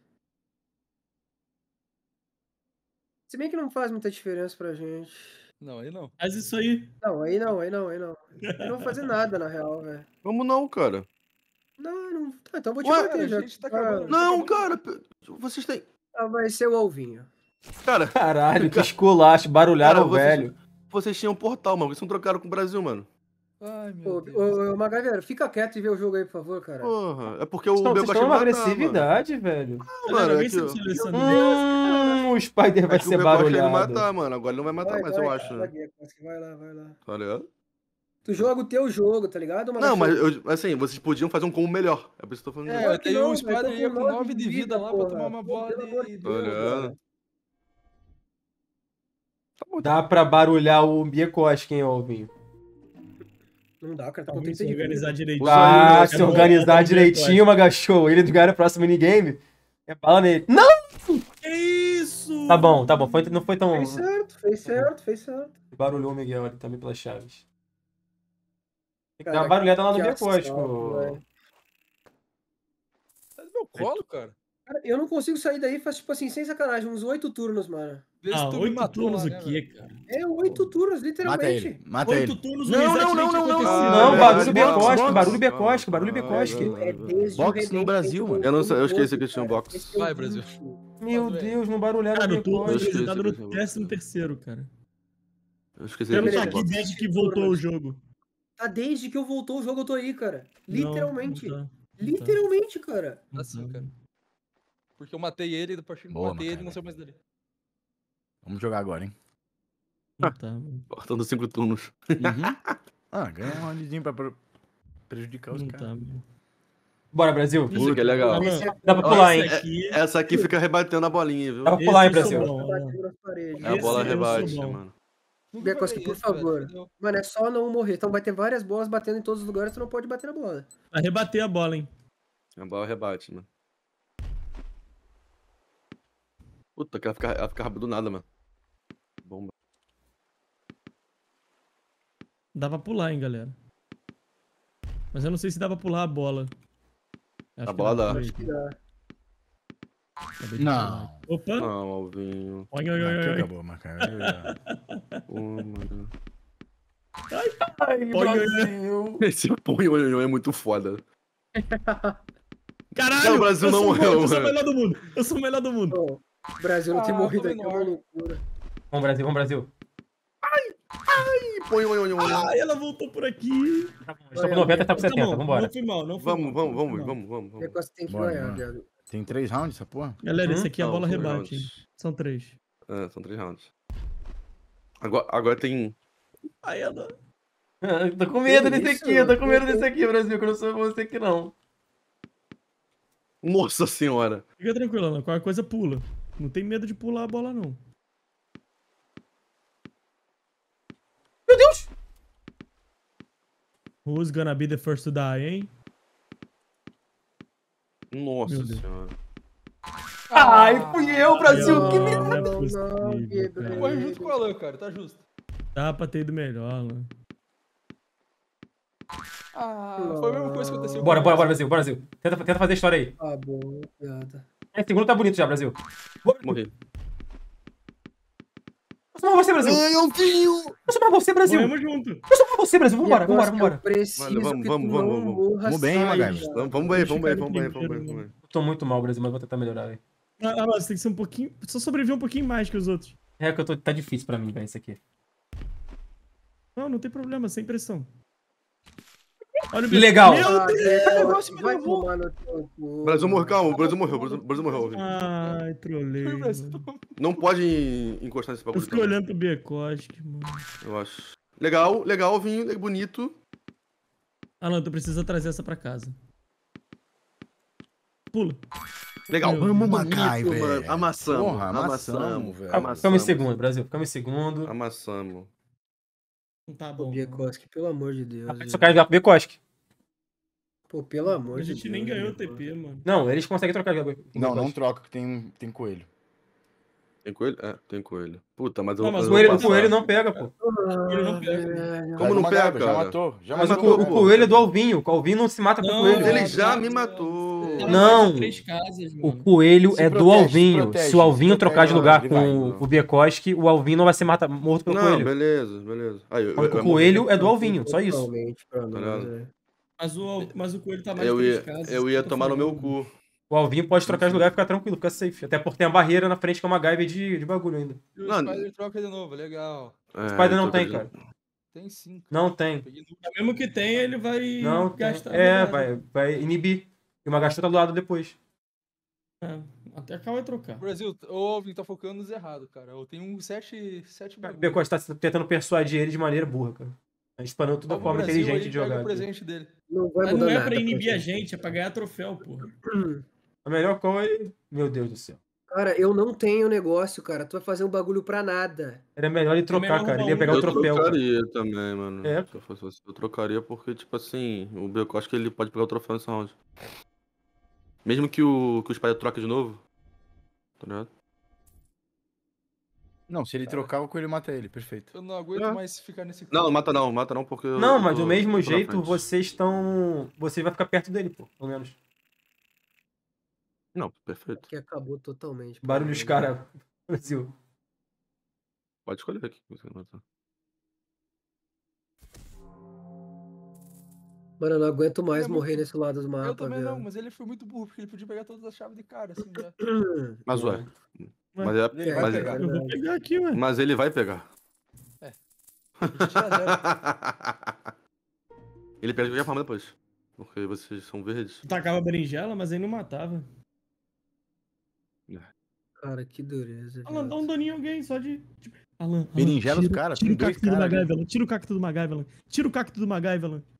Se bem que não faz muita diferença pra gente. Não, aí não. Faz isso aí. Não, aí não, aí não, aí não. Eu não vou fazer nada, na real, velho. Como não, cara? Não, não. Tá, então eu vou te Ué, bater cara, já. a gente tá Ah, acabando. Não, cara. p- Vocês têm. ah, vai ser o alvinho. Cara, Caralho, que esculacho. Barulharam o vocês- velho. vocês tinham um portal, mano. Vocês não trocaram com o Brasil, mano. Ai, Ô, meu Deus. ô, ô, Magaveiro, fica quieto e vê o jogo aí, por favor, cara. Porra. É porque o Vocês estão- Bel vocês gosta estão de numa matar, mano. agressividade, velho. Não, Galera, mano, é vem que, se o- o Alexandre. Hum, o Spider vai é que o ser Bel gosta de barulhado. matar, mano. Agora ele não vai matar Vai, mais, vai, eu cara, acho, vai, né? Biakoski, vai lá, vai lá. Tá ligado? Tu joga o teu jogo, tá ligado? Não, mas eu, assim, vocês podiam fazer um combo melhor. É por isso que eu tô falando É, isso. Claro que daí não, o velho, Spider tô ia com com nove nove de vida lá pra porra. tomar uma Pô, bola pelo amor de... de Deus, Olha. cara. Dá pra barulhar o Biekoski, hein, Alvinho? Não dá, cara, tá com Vamos trinta se de organizar vida. direitinho. Ah, É se bom, organizar é bom, direitinho, Magachou. Ele ganhar o próximo minigame. É bala nele. Não! Que isso? Tá bom, tá bom. Foi, não foi tão. Fez certo, fez certo, fez certo. Barulhou o Miguel ali também pelas chaves. Tem que Cara, dar uma barulhada lá no que Biekoski. assalto, velho. Tá no meu colo, cara. Cara, eu não consigo sair daí faz, tipo assim, sem sacanagem, uns oito turnos, mano. Vê se Ah, tu me oito matou turnos lá, né, aqui, velho? cara. É, oito turnos, Mata literalmente. ele. Mata Oito ele. turnos, Não, o reset não, nem não, tinha não, não, acontecido. não. Não, Ah, barulho box, Biekoski, box. barulho Biekoski, barulho Ah, Biekoski. vai, É vai, desde Box o no remake Brasil, do- mano. Eu não sei, eu do esqueci doze, que tinha um cara. box. Esse é o Vai, Brasil. vinte. Meu Velho. Deus, não barulharam Cara, o eu tô Biekoski. esqueci, resetado no esqueci. décimo terceiro, cara. Eu esqueci Eu não que tô tinha um aqui box. desde que voltou o jogo. Tá desde que eu voltou o jogo, eu tô aí, cara. Não, Literalmente. não tá, não tá. Literalmente, cara. Não Assim, tá. cara. Porque eu matei ele, depois que eu Boa, matei ele, Macaé. não sei mais dele. Vamos jogar agora, hein? Não tá, mano. Faltando cinco turnos. Uhum. Ah, ganha um roundzinho pra pre- prejudicar os Não tá, caras. mano. Bora, Brasil. Isso que é legal. Alan, Esse é- Dá pra Ó, pular, esse hein? aqui, Essa aqui fica rebatendo a bolinha, viu? Dá pra esse pular, hein, eu sou Brasil? bom, Tá Alan. batendo nas paredes. É a bola esse eu sou rebate, bom. mano. Nunca Biekoski, joguei por esse, velho, favor. entendeu? Mano, é só não morrer. Então vai ter várias bolas batendo em todos os lugares, tu não pode bater na bola. Vai rebater a bola, hein? A bola rebate, mano. Puta, que ela fica, ela fica rápido do nada, mano. Bomba. Dá pra pular, hein, galera. Mas eu não sei se dá pra pular a bola. Acho A que bola dá. Peraí, Acho que dá. acabei de Não. pular. Opa! Não, Alvinho. Oi, oi, oi, Aqui oi. acabou, Macaé. Pô, mano. Ai, Oi, oi, oi. Brasil. Esse punho é muito foda. Caralho! Não, o Brasil eu não sou, morreu, eu sou o mano. melhor do mundo! Eu sou o melhor do mundo! Pô, o Brasil não ter Ah, morrido tô aqui é uma menor. loucura. Vamos, Brasil, vamos, Brasil. Ai, põe, põe, põe, põe. Ai, ela voltou por aqui. Estou com noventa, tá com Tá setenta, bom, vambora. Não foi mal, não foi Vamos, mal. vamos, não foi vamos, mal. vamos, vamos, O vamos. negócio tem que Bora, ganhar, bora. viado. Tem três rounds essa porra? Galera, esse Hum? aqui é a Não, bola são três rebate, hein? rounds. São três. É, são três rounds. Agora, agora tem. Ai, ela... Eu tô com medo Que desse isso, aqui, eu tô com mano? medo desse aqui, Brasil, que eu não sou você aqui, não. Nossa senhora! Fica tranquilo, Alan. Qualquer coisa pula. Não tem medo de pular a bola, não. Meu Deus! Who's gonna be the first to die, hein? Nossa Meu Deus. senhora. Ai, fui eu, Brasil, Ai, que não, merda! não é Não, possível, Gabriel. cara. Morre junto com o Alan, cara, tá justo. Dá pra ter ido melhor, Alan. Ah, foi a mesma coisa que aconteceu Bora, com bora, o bora, Brasil, bora, Brasil. Tenta, tenta fazer a história aí. Tá bom, piada. É, segundo tá bonito já, Brasil. Morri. Eu sou mais você, Brasil. Ai, Alvinho! Eu sou mais você, Brasil. Morremos junto. Eu sou mais você, Brasil. Vambora, E vambora, agora vambora. Eu preciso Valeu, vamos, que vamos, tu vamos, não vamos. morra Vamos bem, hein, sai, Magalhães? cara. Vamos, vamos bem, vamos bem, vamos bem, Deixa vamos bem, eu vamos bem. Eu tô muito mal, Brasil, mas vou tentar melhorar, velho. Ah, Alan, você tem que ser um pouquinho... Só sobreviver um pouquinho mais que os outros. É que eu tô... tá difícil pra mim, velho, isso aqui. Não, não tem problema, sem pressão. Olha o Legal. Meu Ah, Deus! é, negócio me vai derrubou. tomar no teu cu. O Brasil morreu, calma, o Brasil morreu, o Brasil, o Brasil morreu. Alvinho. Ai, trolei. Foi o Brasil. mano. Não pode encostar nesse Eu bagulho. fiquei também, olhando pro Biekoski, mano. Eu acho. Legal, legal, Alvinho, é bonito. Alan, tu precisa trazer essa pra casa. Pula. Legal. Meu Vamos, Bonito, MacGyver. mano. Amassamos, Porra, amassamos, amassamos, velho. Calma, amassamos. Ficamos em segundo, Brasil. Ficamos em segundo. Amassamos. Tá Pô, bom. mano. Biekoski, pelo amor de Deus. Só quero jogar pro Bekoski. Pô, pelo amor A de gente Deus. nem ganhou o Biekoski. T P, mano. Não, eles conseguem trocar jogo. Não, não troca que tem, tem coelho. Tem coelho? É, tem coelho. Puta, mas eu Não, vou mas eu O vou coelho, o passar. coelho não pega, pô. Ele não pega. velho. Como não Faz uma pega, gaba, Já cara? matou, já Mas Mas matou. o, o coelho é do Alvinho. O Alvinho não se mata com o Não, coelho. Ele Não, já não, me não. matou. Ela Não. faz três casas, O mano. coelho Se é do protege, se Alvinho. protege, Se o Alvinho se trocar de protege, lugar ele com vai. o, o Biekoski, o Alvinho não vai ser mata, morto pelo Não, coelho. beleza, beleza. Aí, eu, O eu, eu, coelho é do Alvinho, só isso. Totalmente pra nós, ligado? velho. Mas o, mas o coelho tá mais eu três ia, casas. eu ia tô tomar no meu falando. cu. O Alvinho pode trocar de lugar e ficar tranquilo, fica safe. Até porque tem a barreira na frente que é uma MacGyver de, de bagulho ainda. E o Não, Spider troca de novo, legal. É, Spider não então, tem, tá- cara. Tem sim. cara. Não tem. Peguei no Mas mesmo que tenha, ele vai Não tem. gastar. É, verdade. vai, vai inibir. E uma gastou tá do lado depois. É, até a Cal vai trocar. Brasil, o Alvin tá focando nos errados, cara. Eu tenho um sete, sete O bagulho. Biekoski tá tentando persuadir ele de maneira burra, cara. A gente parou toda a Vamos forma Brasil inteligente aí, de pega jogar. o aqui. presente dele. Não vai Mas mudar não é nada pra inibir pra a gente. gente, é pra ganhar troféu, porra. A melhor call é... Meu Deus do céu. Cara, eu não tenho negócio, cara. Tu vai fazer um bagulho pra nada. Era melhor ele trocar, melhor cara. arrumar Ele ia um. pegar o Eu troféu. cara. trocaria também, mano. É. Se eu fosse você, eu trocaria porque, tipo assim, o Beco, acho que ele pode pegar o troféu nesse round. Mesmo que o, que o Spider troque de novo. Tá ligado? Não, se ele trocar, o coelho mata ele, perfeito. Eu não aguento É. mais ficar nesse Não, cu. mata não, mata não, porque eu. Não, eu mas tô- do mesmo tô na jeito, frente. vocês estão... Você vai ficar perto dele, pô. Pelo menos. Não, perfeito. Que acabou totalmente. pra Barulhos, mim. cara. Brasil. Pode escolher aqui. que você mata. Mano, eu não aguento mais é morrer muito- nesse lado dos Eu mapas, também não, velho. mas ele foi muito burro, porque ele podia pegar todas as chaves de cara, assim, já. Mas ué. Mas, é, Ele vai mas, pegar. Eu vou pegar aqui, ué. mas ele vai pegar. Podia tirar zero. Ele pega de qualquer forma depois. Porque vocês são verdes. Tacava berinjela, mas aí não matava. Cara, que dureza. Alan, dá viado. um daninho em alguém, só de. Tipo, Alan, Alan, Berinjela os tira- caras, Tira tem o dois cacto do caras ali. MacGyver, Alan. Tira o cacto do MacGyver, Alan. Tira o cacto do MacGyver, Alan.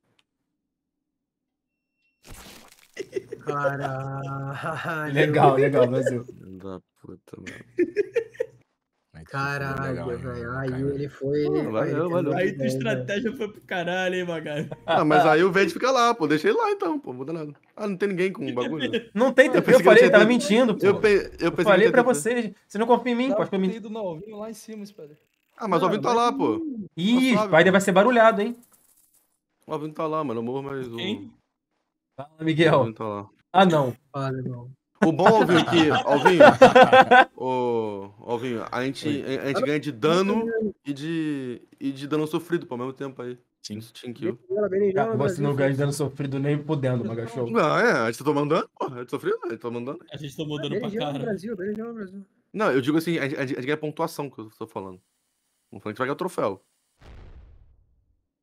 Caralho. Legal, legal, Brasil. Filho da puta, mano. Aí tu ficou Caralho, legal, hein, velho. Aí Macaio. ele foi. Pô, ele- valeu, ele valeu. foi Aí bem, tua velho. estratégia foi pro caralho, hein, MacGyver. Ah, mas aí o verde fica lá, pô. Deixa ele lá então, pô. Não muda nada. Ah, não tem ninguém com o bagulho. Não tem, Eu eu, pensei que falei, ele ele tava tinha- mentindo, pô. Eu, pe... eu pensei Eu que falei tinha pra T P. vocês. Você não confia em mim, Dá pode pra pra ter mim. ido no Alvinho lá em cima, Spider. Ah, mas o Alvin tá lá, pô. Ih, Suave, Spider pô. vai ser barulhado, hein? O Alvin tá lá, mano. Eu morro, mas o. Quem? Fala, O Miguel. Alvin tá lá. Ah, não. Ah, legal. O bom, Alvinho, que. Alvinho. Ô, Alvinho, a gente, a gente ganha de dano e de. e de dano sofrido, pô, ao mesmo tempo aí. Sim. Isso, team kill. Berinjela, berinjela, Você Brasil, não ganha de foi- dano sofrido nem podendo, Magachou. Não, é, a gente tá tomando dano, pô. A gente sofreu, a gente tá tomando dano. A gente tomou dano pra Berinjela, cara. Brasil, berinjela, Brasil. Não, eu digo assim, a gente, a gente, a gente ganha pontuação que eu tô falando. Não falando que a gente vai ganhar o troféu.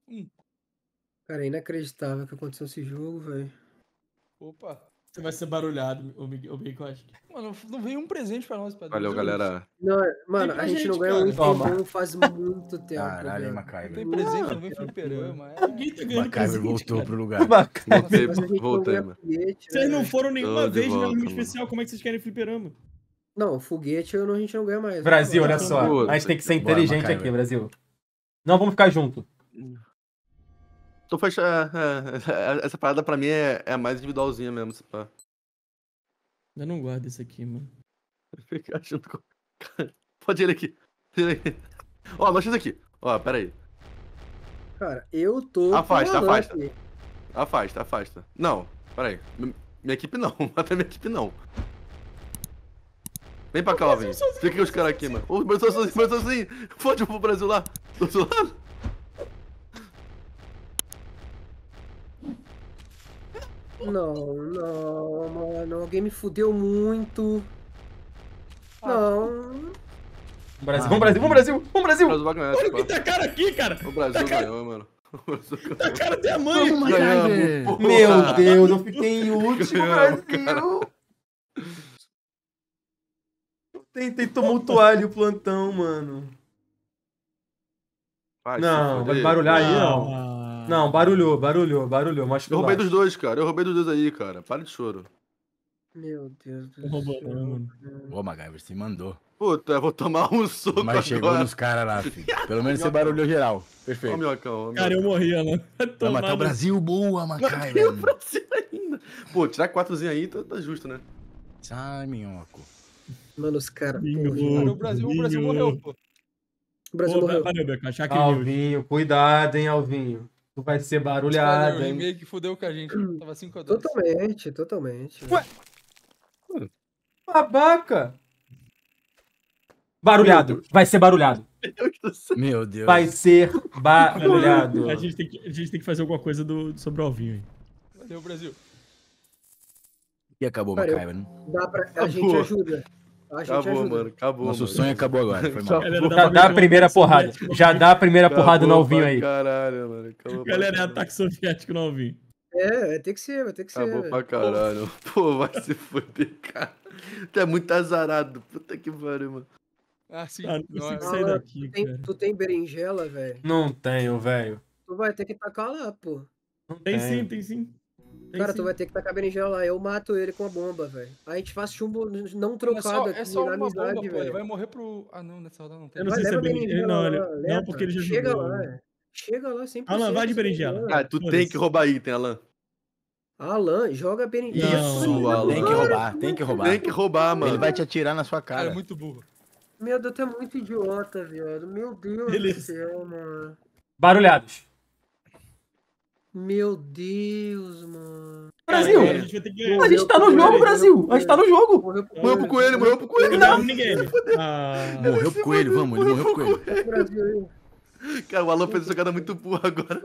Cara, é inacreditável que aconteceu esse jogo, velho. Opa. Você vai ser barulhado, o Miguel, o Bacon, acho que. Mano, não veio um presente pra nós, Pedro. Valeu, galera. Não, mano, pra a gente, gente, não ganha cara. um item Toma. bom faz muito tempo. Caralho, hein, velho. Não Macaiver. tem presente, não vem fliperama. É... Ninguém tá ganhando Macaiver presente, voltou cara. pro lugar. Bacana. Voltei, Mas a gente não voltei, ganha mano. foguete, Vocês né, não velho? foram nenhuma Tô de vez no volta, amigo mano. especial, como é que vocês querem fliperama? Não, foguete eu não- a gente não ganha mais. Brasil, olha Não, só. Pô, A gente tem que ser bora, inteligente Macaiver. aqui, Brasil. Não vamos ficar junto. Tô fechando. É, é, essa parada pra mim é, é a mais individualzinha mesmo. esse pá. Eu não guardo isso aqui, mano. Ficar junto com. Pode ir ele aqui. Ele aqui. Ó, nós isso aqui. Ó, pera aí. Cara, eu tô. Afasta, com o Alan afasta. aqui. Afasta, afasta. Não, pera aí. Mi- Minha equipe não. Até minha equipe não. Vem pra cá, Alvin. Fica aqui os caras aqui, mano. Ô, o Brasil sozinho, o Brasil sozinho. Fode o Brasil lá. Do outro lado. Não, não, mano. Alguém me fudeu muito. Não. Brasil, vamos Brasil, vamos Brasil, vamos O Brasil. Brasil vai ganhar Olha esse o que pá. tá cara aqui, cara! O Brasil ganhou, mano. O Brasil ganhou. Tá cara até a mãe! Vamos, Ganhamos, Macaiver. porra. Meu Deus, eu fiquei em último, Ganhamos, Brasil. Eu tentei tumultuar ali o plantão, mano. Vai se Não, vai fuder. barulhar aí, não. Ah. Não, barulhou, barulhou, barulhou. Mas Eu roubei dos dois, cara. Eu roubei dos dois aí, cara. Para de choro. Meu Deus do Não roubou, céu. não, mano. Ô, Macaiver, você mandou. Puta, eu vou tomar um soco Mas chegou agora. nos caras lá, filho. Pelo menos você barulhou geral. Ó, Perfeito. minhocão, ó, Cara, eu minhocão. morri, Alan. Vai Vai tomar matar o no- Brasil, boa, Matei Macaiver. o Brasil ainda. Pô, tirar quatrozinho aí tá, tá justo, né? Ai, minhoco. Mano, os caras. Bingo. Cara, o Brasil, o Brasil Bingo. morreu, pô. O Brasil Pô, morreu. valeu, Beco. Achar que news. Alvinho, cuidado, hein, Alvinho. Tu vai ser barulhado, O hein. meio que fudeu com a gente. Tava cinco a dois. Totalmente, totalmente. Ué? Babaca. Barulhado. Vai ser barulhado. Meu Deus do céu. Meu Deus. Vai ser barulhado. A gente, tem que, a gente tem que fazer alguma coisa do, sobre o Alvinho aí. Valeu, Brasil. E acabou, Cara, eu- Macaiver, né? Dá pra... A Acabou. gente ajuda. A gente Acabou, ajuda. mano. Acabou, Nosso mano. sonho acabou agora. Foi mal. Galera, Já dá a primeira porrada. Já dá a primeira Acabou porrada no Alvinho pra aí. Caralho, mano. Acabou pra Galera, é caralho. ataque soviético no Alvinho. É, vai ter que ser, vai ter que ser. Acabou velho. pra caralho. Pô, vai se foder, cara. Tu é muito azarado. Puta que pariu, mano. Ah, sim. Ah, não Não, consigo é- sair Alan, daqui, tu tem, cara. tu tem berinjela, velho? Não tenho, velho. Tu vai ter que tacar lá, pô. Não Tem tenho. sim, tem sim. Tem Cara, sim. tu vai ter que tacar berinjela lá. Eu mato ele com a bomba, velho. A gente faz chumbo não é trocado só, aqui é só na uma amizade, bomba, pô. Ele vai velho. morrer pro... Ah, não, nessa rodada não tem. Eu não Vai, sei se é leva a berinjela. Não, ele... lá, não, leva. porque ele já Chega jogou. lá, é. Chega lá, cem por cento. Alan, vai de sem berinjela. problema. Ah, tu tem Foda-se. que roubar item, Alan. Alan, joga berinjela. Não, Isso, Alan. Tem que roubar, tem que roubar. Tem que roubar, mano. Ele vai te atirar na sua Cara, é cara. muito burro. Meu Deus, tu é muito idiota, viado. Meu Deus Beleza. do céu, mano. Barulhados. Meu Deus, mano. Brasil. Cara, a gente vai ter que ganhar. A gente tá no jogo, Brasil. A gente tá no jogo. Morreu pro Morreu pro coelho, morreu pro coelho. Não, ninguém. Ah, Morreu pro coelho, vamos, ele morreu pro coelho. Brasil aí. Cara, o Alan fez uma jogada muito burra agora.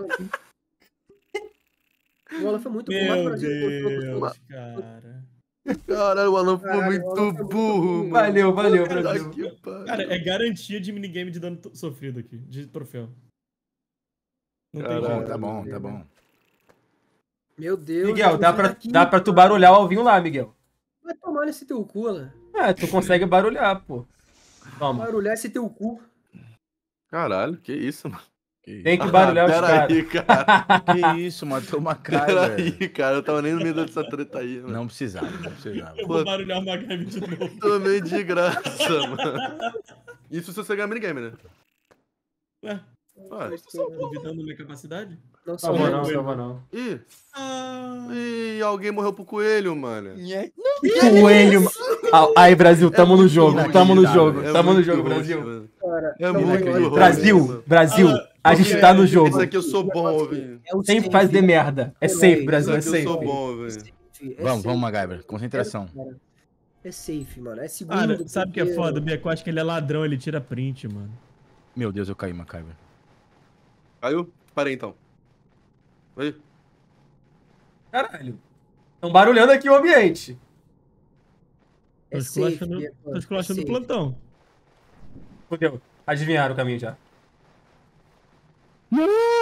O Alan foi muito bom. Mata o meu Brasil por todos, Deus, todos. cara. Caralho, o Alan foi Caralho, o muito Alan foi muito burro, burro. mano. Valeu, valeu, Puta Brasil. que pariu. Cara, é garantia de minigame de dano to- sofrido aqui, de troféu. Não tem Caralho. jeito. Tá bom, tá bom. Meu Deus. Miguel, dá sai pra, daqui, dá pra tu cara. barulhar o Alvinho lá, Miguel. Vai tomar nesse teu cu, Alan. É, tu consegue barulhar, pô. Toma. Barulhar esse teu cu. Caralho, que isso, mano. Que Tem que barulhar os Pera caras. aí, cara. Que isso, matou uma Pera cara. aí, cara. Eu tava nem no meio dessa treta aí, mano. Não precisava, não precisava. Eu vou barulhar o Magami de novo. Tomei de graça, mano. Isso se você ganhar minigame, né? Ué, Ah, duvidando minha capacidade? Não Salva sou não, eu. salva não. ih, Ah, ih, alguém morreu pro coelho, mano. Coelho. Ah, aí, Brasil, tamo no jogo, tamo no jogo, É tamo no muito jogo, roxo, Brasil. mano. Cara, É não, muito olha, roxo, Brasil, mano. Brasil, a gente tá no jogo. Esse aqui eu sou bom, velho. é o Sempre safe, faz de merda. É safe, Esse Brasil, é aqui eu sou safe. bom, velho. safe, é Vamos, safe, vamos, Macaiver. Concentração. cara. É safe, mano. É seguro. cara, sabe o que é porque- foda? O Beco acha que ele é ladrão, ele tira print, mano. Meu Deus, eu caí, Macaiver. Caiu? Parei então. Oi? Caralho. Tão barulhando aqui o ambiente. É Tô safe, esculachando, Beco, tô é esculachando o safe. plantão. Fudeu. Adivinharam o caminho já. Não,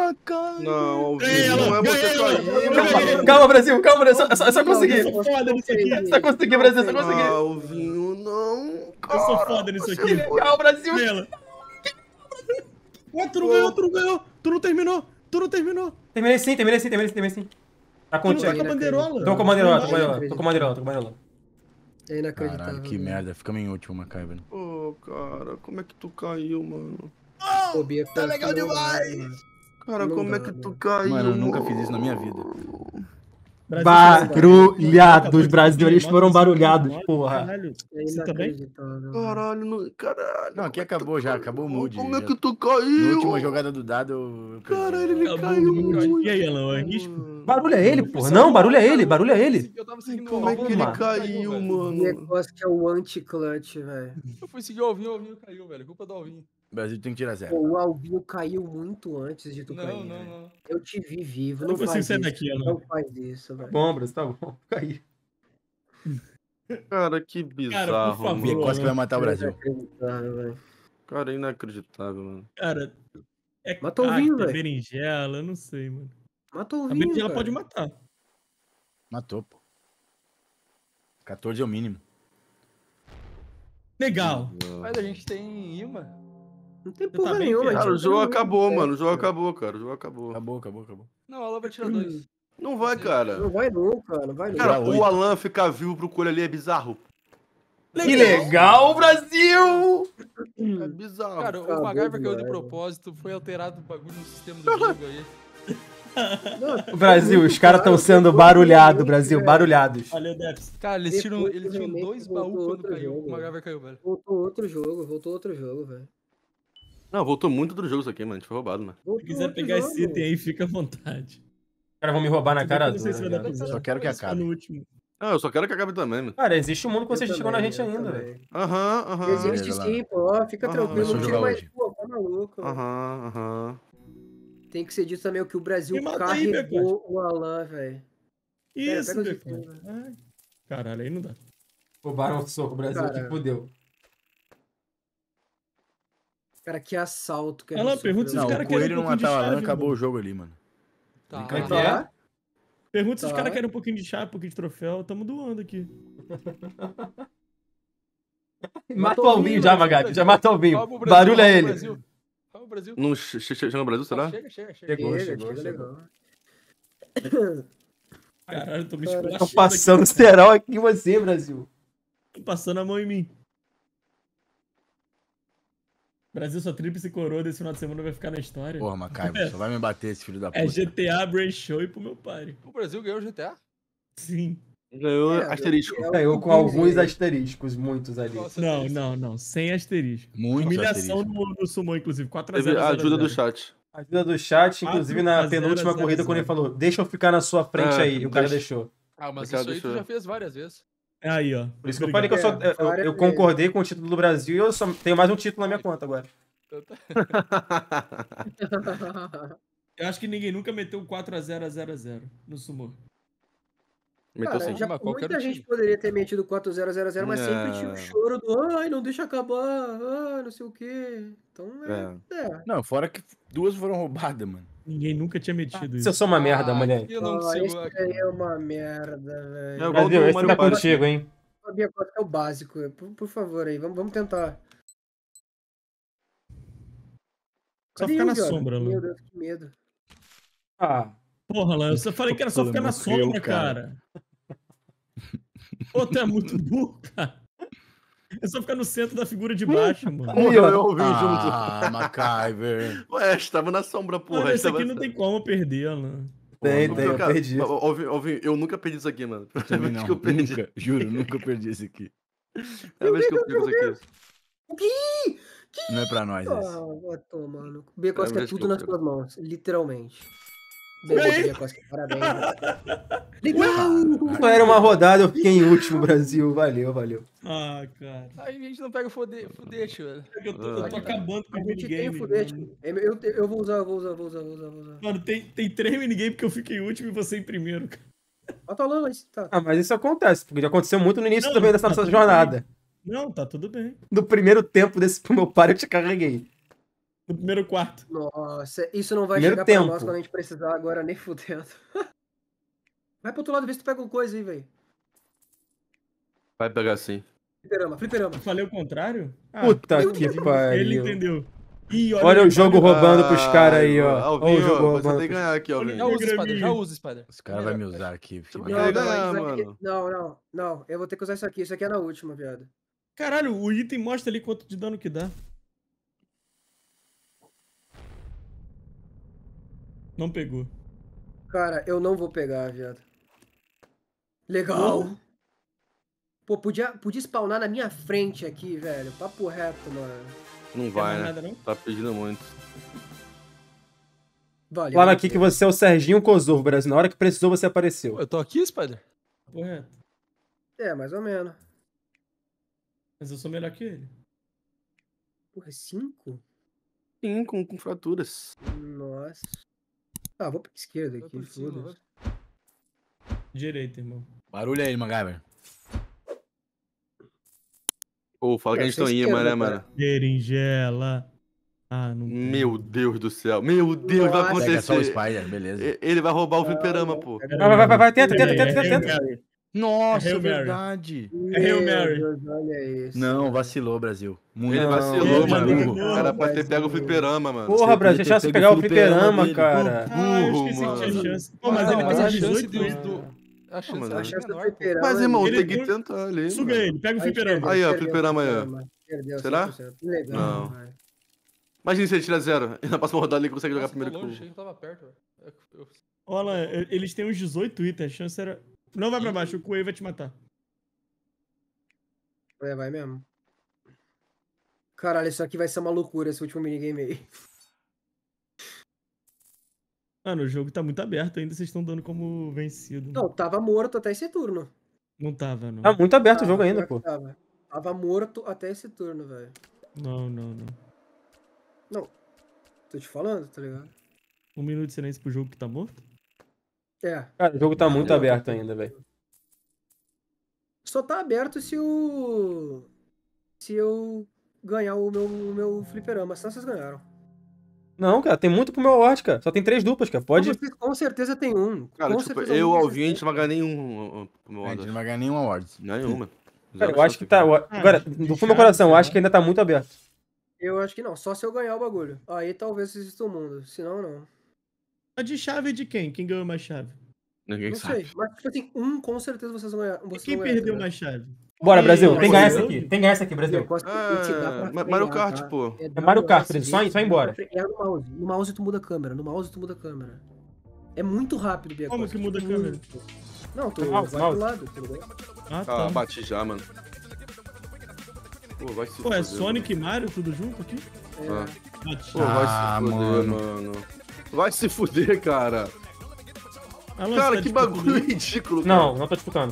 cara. Não, Alvin, Ganhei ela, não é você ganhei ela, cair, ganhei. mano. Calma, Brasil, calma, Brasil. É só, é só Não, conseguir. eu sou foda nisso aqui. Só consegui, Brasil, só consegui. Alvinho, não. Eu sou foda nisso você aqui. foi- Calma, Brasil. Ganhei ela. Ué, tu não ganhou, tu não ganhou. Tu não terminou, tu não terminou. Terminei sim, terminei sim, terminei sim, terminei sim. Tá Tu não tá contigo. com a bandeirola. Tô com a bandeirola, tô com a Não, bandeirola, tô com a bandeirola, tô com a bandeirola. É inacreditável. Caralho, que velho. merda. Ficamos em último, MacGyver. Pô, cara, como é que tu caiu, mano? Pô, Bia, tá legal não dá, demais. mano. Cara, Não como é dá, que tu mano. caiu, Mano, eu nunca fiz isso na minha vida. Brasil, Barulhados, Brasil, eles foram barulhados, porra. Caralho, É você também? inacreditável. Caralho, não, caralho. Não, aqui como é que tu acabou já, caiu? acabou o mood. Como é já. que tu Na caiu? última jogada do dado, eu... eu perdi. Caralho, ele Acabou caiu o mood. muito. E aí, Alan, eu arrisco? mano. Barulho é ele, porra. Não, barulho é ele, barulho é ele. Eu tava seguindo Como é que ele Toma. caiu, velho. mano? Negócio que é o anti-clutch, velho. Eu fui seguir o Alvinho, o Alvinho caiu, velho. Culpa do Alvinho. O Brasil tem que tirar zero. Pô, o Alvinho caiu muito antes de tu Não, cair, não, velho. não. Eu te vi vivo, Eu não não consigo faz sair isso. daqui, Alan. Não faz isso, Tá velho. bom, Brasil, tá bom. Caí. Cara, que Cara, por bizarro, favor. mano. Bia, quase que vai matar o É Brasil. inacreditável, velho. Cara, é inacreditável, mano. Cara, é Matou o vinho, cacta, velho. berinjela, eu não sei, mano. Matou o A vinho, berinjela cara. pode matar. Matou, pô. quatorze é o mínimo. Legal. Mas a gente tem imã. Não tem tá porra bem, nenhuma. Pedro? a gente Cara, o não jogo tem acabou, nenhum, mano. O jogo cara. acabou, cara. O jogo acabou. Acabou, acabou, acabou. Não, ela vai tirar dois. Não vai, cara. Não vai nunca, não vai nunca. Cara, Tirar o oito. Alan ficar vivo pro coelho ali é bizarro. Que legal, Brasil! É bizarro. Cara, o Acabou MacGyver caiu de demais, propósito, foi alterado o bagulho no sistema do jogo aí. Não, Brasil, os caras estão claro, sendo depois barulhados, do Brasil, remake, barulhados. Valeu, Deps. Cara, eles tiram, Depois eles do tinham remake, dois voltou baús quando outro caiu. jogo, O MacGyver caiu, velho. Voltou outro jogo, voltou outro jogo, velho. Não, voltou muito do jogo isso aqui, mano. A gente foi roubado, mano. Voltou Se quiser outro pegar jogo. esse item aí, fica à vontade. Os caras vão me roubar na cara Eu não sei se vai dar dura. pra usar. Só quero que Só acabe. no último. Ah, eu só quero que acabe também, mano. Cara, existe um mundo que Eu você chegou na também, gente eu ainda, também. velho. Aham, aham. Existe Beleza, sim, pô. Fica Ah, tranquilo, começou não a tira jogar mais. hoje. Pô, tá maluco, velho. Aham, aham. Tem que ser dito também o que o Brasil Me mata aí, carregou o Alan, velho. Pera, Isso, pega os meu itens, cara. Ai, caralho, aí não dá. Roubaram o soco, Brasil, que Cara. fudeu. Cara, que assalto que a Alan, gente pergunta se sofreu. os Não, cara o querem coelho um não pouquinho de matar o Alan, chave, acabou mano. o jogo ali, mano. Tá. Vai Tá. lá. Pergunta se os Tá. caras querem um pouquinho de chave, um pouquinho de troféu. Tamo doando aqui. Mata o o Alvinho Alvinho, já, né? Magabi, já mata o Alvinho. Calma o Brasil, Barulho é calma o ele. Brasil. Calma o Brasil. Não che- che- chega no Brasil, será? Chega, chega, chega. Chegou, Chega, chegou, chega chegou. legal. Caralho, eu tô me Cara, esculachando Tô aqui, passando cara. cerol aqui em você, Brasil. Tô passando a mão em mim. Brasil, sua tríplice coroa desse final de semana vai ficar na história. Porra, MacGyver, só vai me bater esse filho da puta. É G T A, Brain Show e pro meu pai. O Brasil ganhou o G T A? Sim. Ganhou É, asterisco. é o Caiu que com alguns dizem. asteriscos, muitos ali. Nossa, Não, triste. não, não. Sem asterisco. Muito Humilhação asterisco. no, no Summon, inclusive. quatro a Teve zero. a ajuda do chat. Ajuda do chat, inclusive na quatro a zero, penúltima zero, corrida, quando ele zero. falou, deixa eu ficar na sua frente É, aí, e o cara deixa. deixou. Ah, mas Ricardo, isso aí tu deixa eu- já fez várias vezes. Aí, ó. Por isso que eu falei que eu, só, É, eu, várias eu vezes. concordei com o título do Brasil e eu só tenho mais um título na minha conta agora. Então tá. Eu acho que ninguém nunca meteu quatro a zero a zero a zero no Summon. Meteu Cara, sim. já, Mas qual que era muita o gente time? poderia ter metido quatro a zero a zero, mas sempre tinha o Não. choro do ai, não deixa acabar, ai, não sei o quê. Então, é. é. Não, fora que duas foram roubadas, mano. Ninguém nunca tinha metido Se isso. eu sou uma merda, Ah, mulher. aqui eu não Ah, consigo. esse aí é uma merda, velho. É igual Brasil, do esse Mario tá Party. contigo, hein? Sabia qual que é o básico. Por, por favor aí, vamos, vamos tentar. Só Cadê ficar o na Jordan? sombra, Meu Alan. Deus, que medo. Ah, Porra, Alan, eu só falei que era só Pô, ficar na morreu, sombra, cara. Pô, tu é muito burro, cara. É só ficar no centro da figura de baixo, mano. Morreu, eu ouvi junto. Ah, MacGyver. Ué, estava na sombra, porra. Mano, esse estava- aqui não tem como perder, Alan. tem, Pô, tem, eu Cara, perdi. ó, ó, ó, eu nunca perdi isso aqui, mano. É a Também vez não, que eu perdi. nunca, juro, nunca perdi esse aqui. É a vez que eu perdi isso aqui. O que? Não é pra nós Ah, esse. vai tomar no cu. Bia Costa É, é tudo eu- nas suas mãos, literalmente. Ganhei. Beleza, Bia Costa, parabéns. Legal! Só era uma rodada, eu fiquei em último, Brasil. Valeu, valeu. Ah, cara. Aí a gente não pega fude- fudete, velho. É que Eu tô, eu tô acabando com A o gente tem o minigame. fudete. Mano. Eu, eu, eu vou usar, eu vou usar, vou usar, vou usar, vou usar. Mano, tem, tem três minigames que eu fiquei em último e você em primeiro, cara. Bota a lã, mas tá. Ah, mas isso acontece, porque já aconteceu muito no início Não, também dessa tá nossa tudo jornada. Não, tá tudo bem. No primeiro tempo desse pro meu pai, eu te carreguei. No primeiro quarto. Nossa, isso não vai Primeiro chegar tempo. pra nós quando a gente precisar agora, nem fudendo. Vai pro outro lado, vê se tu pega alguma coisa aí, velho. Vai pegar sim. Fliperama, fliperama. Eu falei o contrário? Ah, Puta meu que Deus, pariu. Ele entendeu. Ih, Olha o jogo olha- roubando pros caras aí, ó. Alvinho, Olha o jogo você roubando. tem que ganhar aqui, Alvinho. Já usa Spider, já Programinha. usa Spider. Os caras vão me usar aqui. filho. vai Não, querer não, ganhar, isso aqui- mano. não, não, não. Eu vou ter que usar isso aqui. Isso aqui é na última, viado. Caralho, o item mostra ali quanto de dano que dá. Não pegou. Cara, eu não vou pegar, viado. Legal. Pô, podia, podia spawnar na minha frente aqui, velho. Papo reto, mano. Não Não vai, quer mais né? nada, não? Tá pedindo muito. Valeu. Fala aqui que você é o Serginho Kosovo, Brasil. Na hora que precisou, você apareceu. Pô, eu tô aqui, Spider. Correto. É, mais ou menos. Mas eu sou melhor que ele. Porra, cinco? Sim, com, com fraturas. Nossa. Ah, vou pra esquerda Vai aqui, por cima, foda-se. Direito, irmão. Barulho aí, MacGyver. Pô, fala que a É, gente não você ia, esquerda, né, cara. mano? Berinjela. Ah, não tem. Meu Deus do céu. Meu Deus, vai Nossa. Pega só o acontecer. Spider, beleza. E- Ele vai roubar o fliperama, pô. Pega- Vai, vai, vai, vai, tenta, tenta, É, tenta, é, tenta, é, tenta. é. Nossa, Hail é Mary. verdade. É Hail Meu Mary. Deus, olha isso. Não, vacilou, Brasil. Muito Ele Não, vacilou, ele mano. jogou, Era pra ter pego o Brasil. fliperama, mano. Porra, Brasil, podia tinha chance ter de pego pegar o o fliperama, fliperama cara. Ah, eu burro, esqueci que tinha mano. chance. Pô, mas ele mas tem a chance dezoito. dos do... A chance, mano, é A chance do menor, pô. fliperama. Mas, irmão, Ele tem que deu- tentar ali, Suga mano. ele, pega o Aí, fliperama. perdeu, Aí, ó, perdeu o fliperama aí, ó. fliperama. Perdeu, Será? cem por cento. Legal, Não. velho. Imagina se ele tira zero. E na próxima rodada ele consegue jogar Nossa, primeiro tô que longe, o... achei que eu tava perto, velho. Eu- eu- Olha, eles têm uns dezoito itens, a chance era... Não vai pra baixo, o Coelho vai te matar. É, vai mesmo. Caralho, isso aqui vai ser uma loucura, esse último minigame aí. Mano, o jogo tá muito aberto ainda, vocês estão dando como vencido. Não, tava morto até esse turno. Não tava, não. Tá muito aberto o Tava, jogo ainda, pior que pô. Tava. Tava morto até esse turno, velho. Não, não, não. Não. Tô te falando, tá ligado? Um minuto de silêncio pro jogo que tá morto? É. Cara, o jogo tá muito Não, aberto ainda, velho. Só tá aberto se o. Se eu ganhar o meu, o meu fliperama. Senão vocês ganharam. Não, cara, tem muito pro meu Word, cara. Só tem três duplas, cara. Pode. Vocês com certeza tem um. Cara, com tipo, certeza eu, um de Alvinho, a vocês gente não vai ganhar nenhum... uh, uh, A gente não vai ganhar nenhum award. Nenhuma. Cara, Zero eu acho que chance, tá. cara. eu- Ah, Agora, de do fundo do chave, meu coração, eu será? acho que ainda tá muito aberto. Eu acho que não. Só se eu ganhar o bagulho. Aí talvez exista o mundo. Senão, não. A de chave é de quem? Quem ganhou mais chave? Ninguém Não sabe. sei. Mas, tipo assim, um com certeza vocês vão ganhar. E Vocês quem vão ganhar, perdeu tá ligado? mais chave? Bora, Brasil, tem que ganhar eu- essa aqui. Tem que ganhar essa aqui, Brasil. Negócio que te dá pra Ah, Ma- Mario frear, Kart, tá? pô. dar Mario um Kart, S Brasil, só- D, só ir embora. É no mouse. No mouse tu muda a câmera. No mouse tu muda a câmera. É muito rápido, Bia Como Costa, que muda a tipo, câmera? muito. Não, tu No vai mouse, pro mouse. lado, tá ligado? Ah, Ah, tá. bati já, mano. Pô, vai se Pô, é fuder, Sonic e Mario tudo junto aqui? É. Ah. Bati. Pô, vai Ah, se fuder, mano. mano. Vai se fuder, cara. Alan, Cara, você que tá bagulho disputando? ridículo, cara. Não, não tô disputando.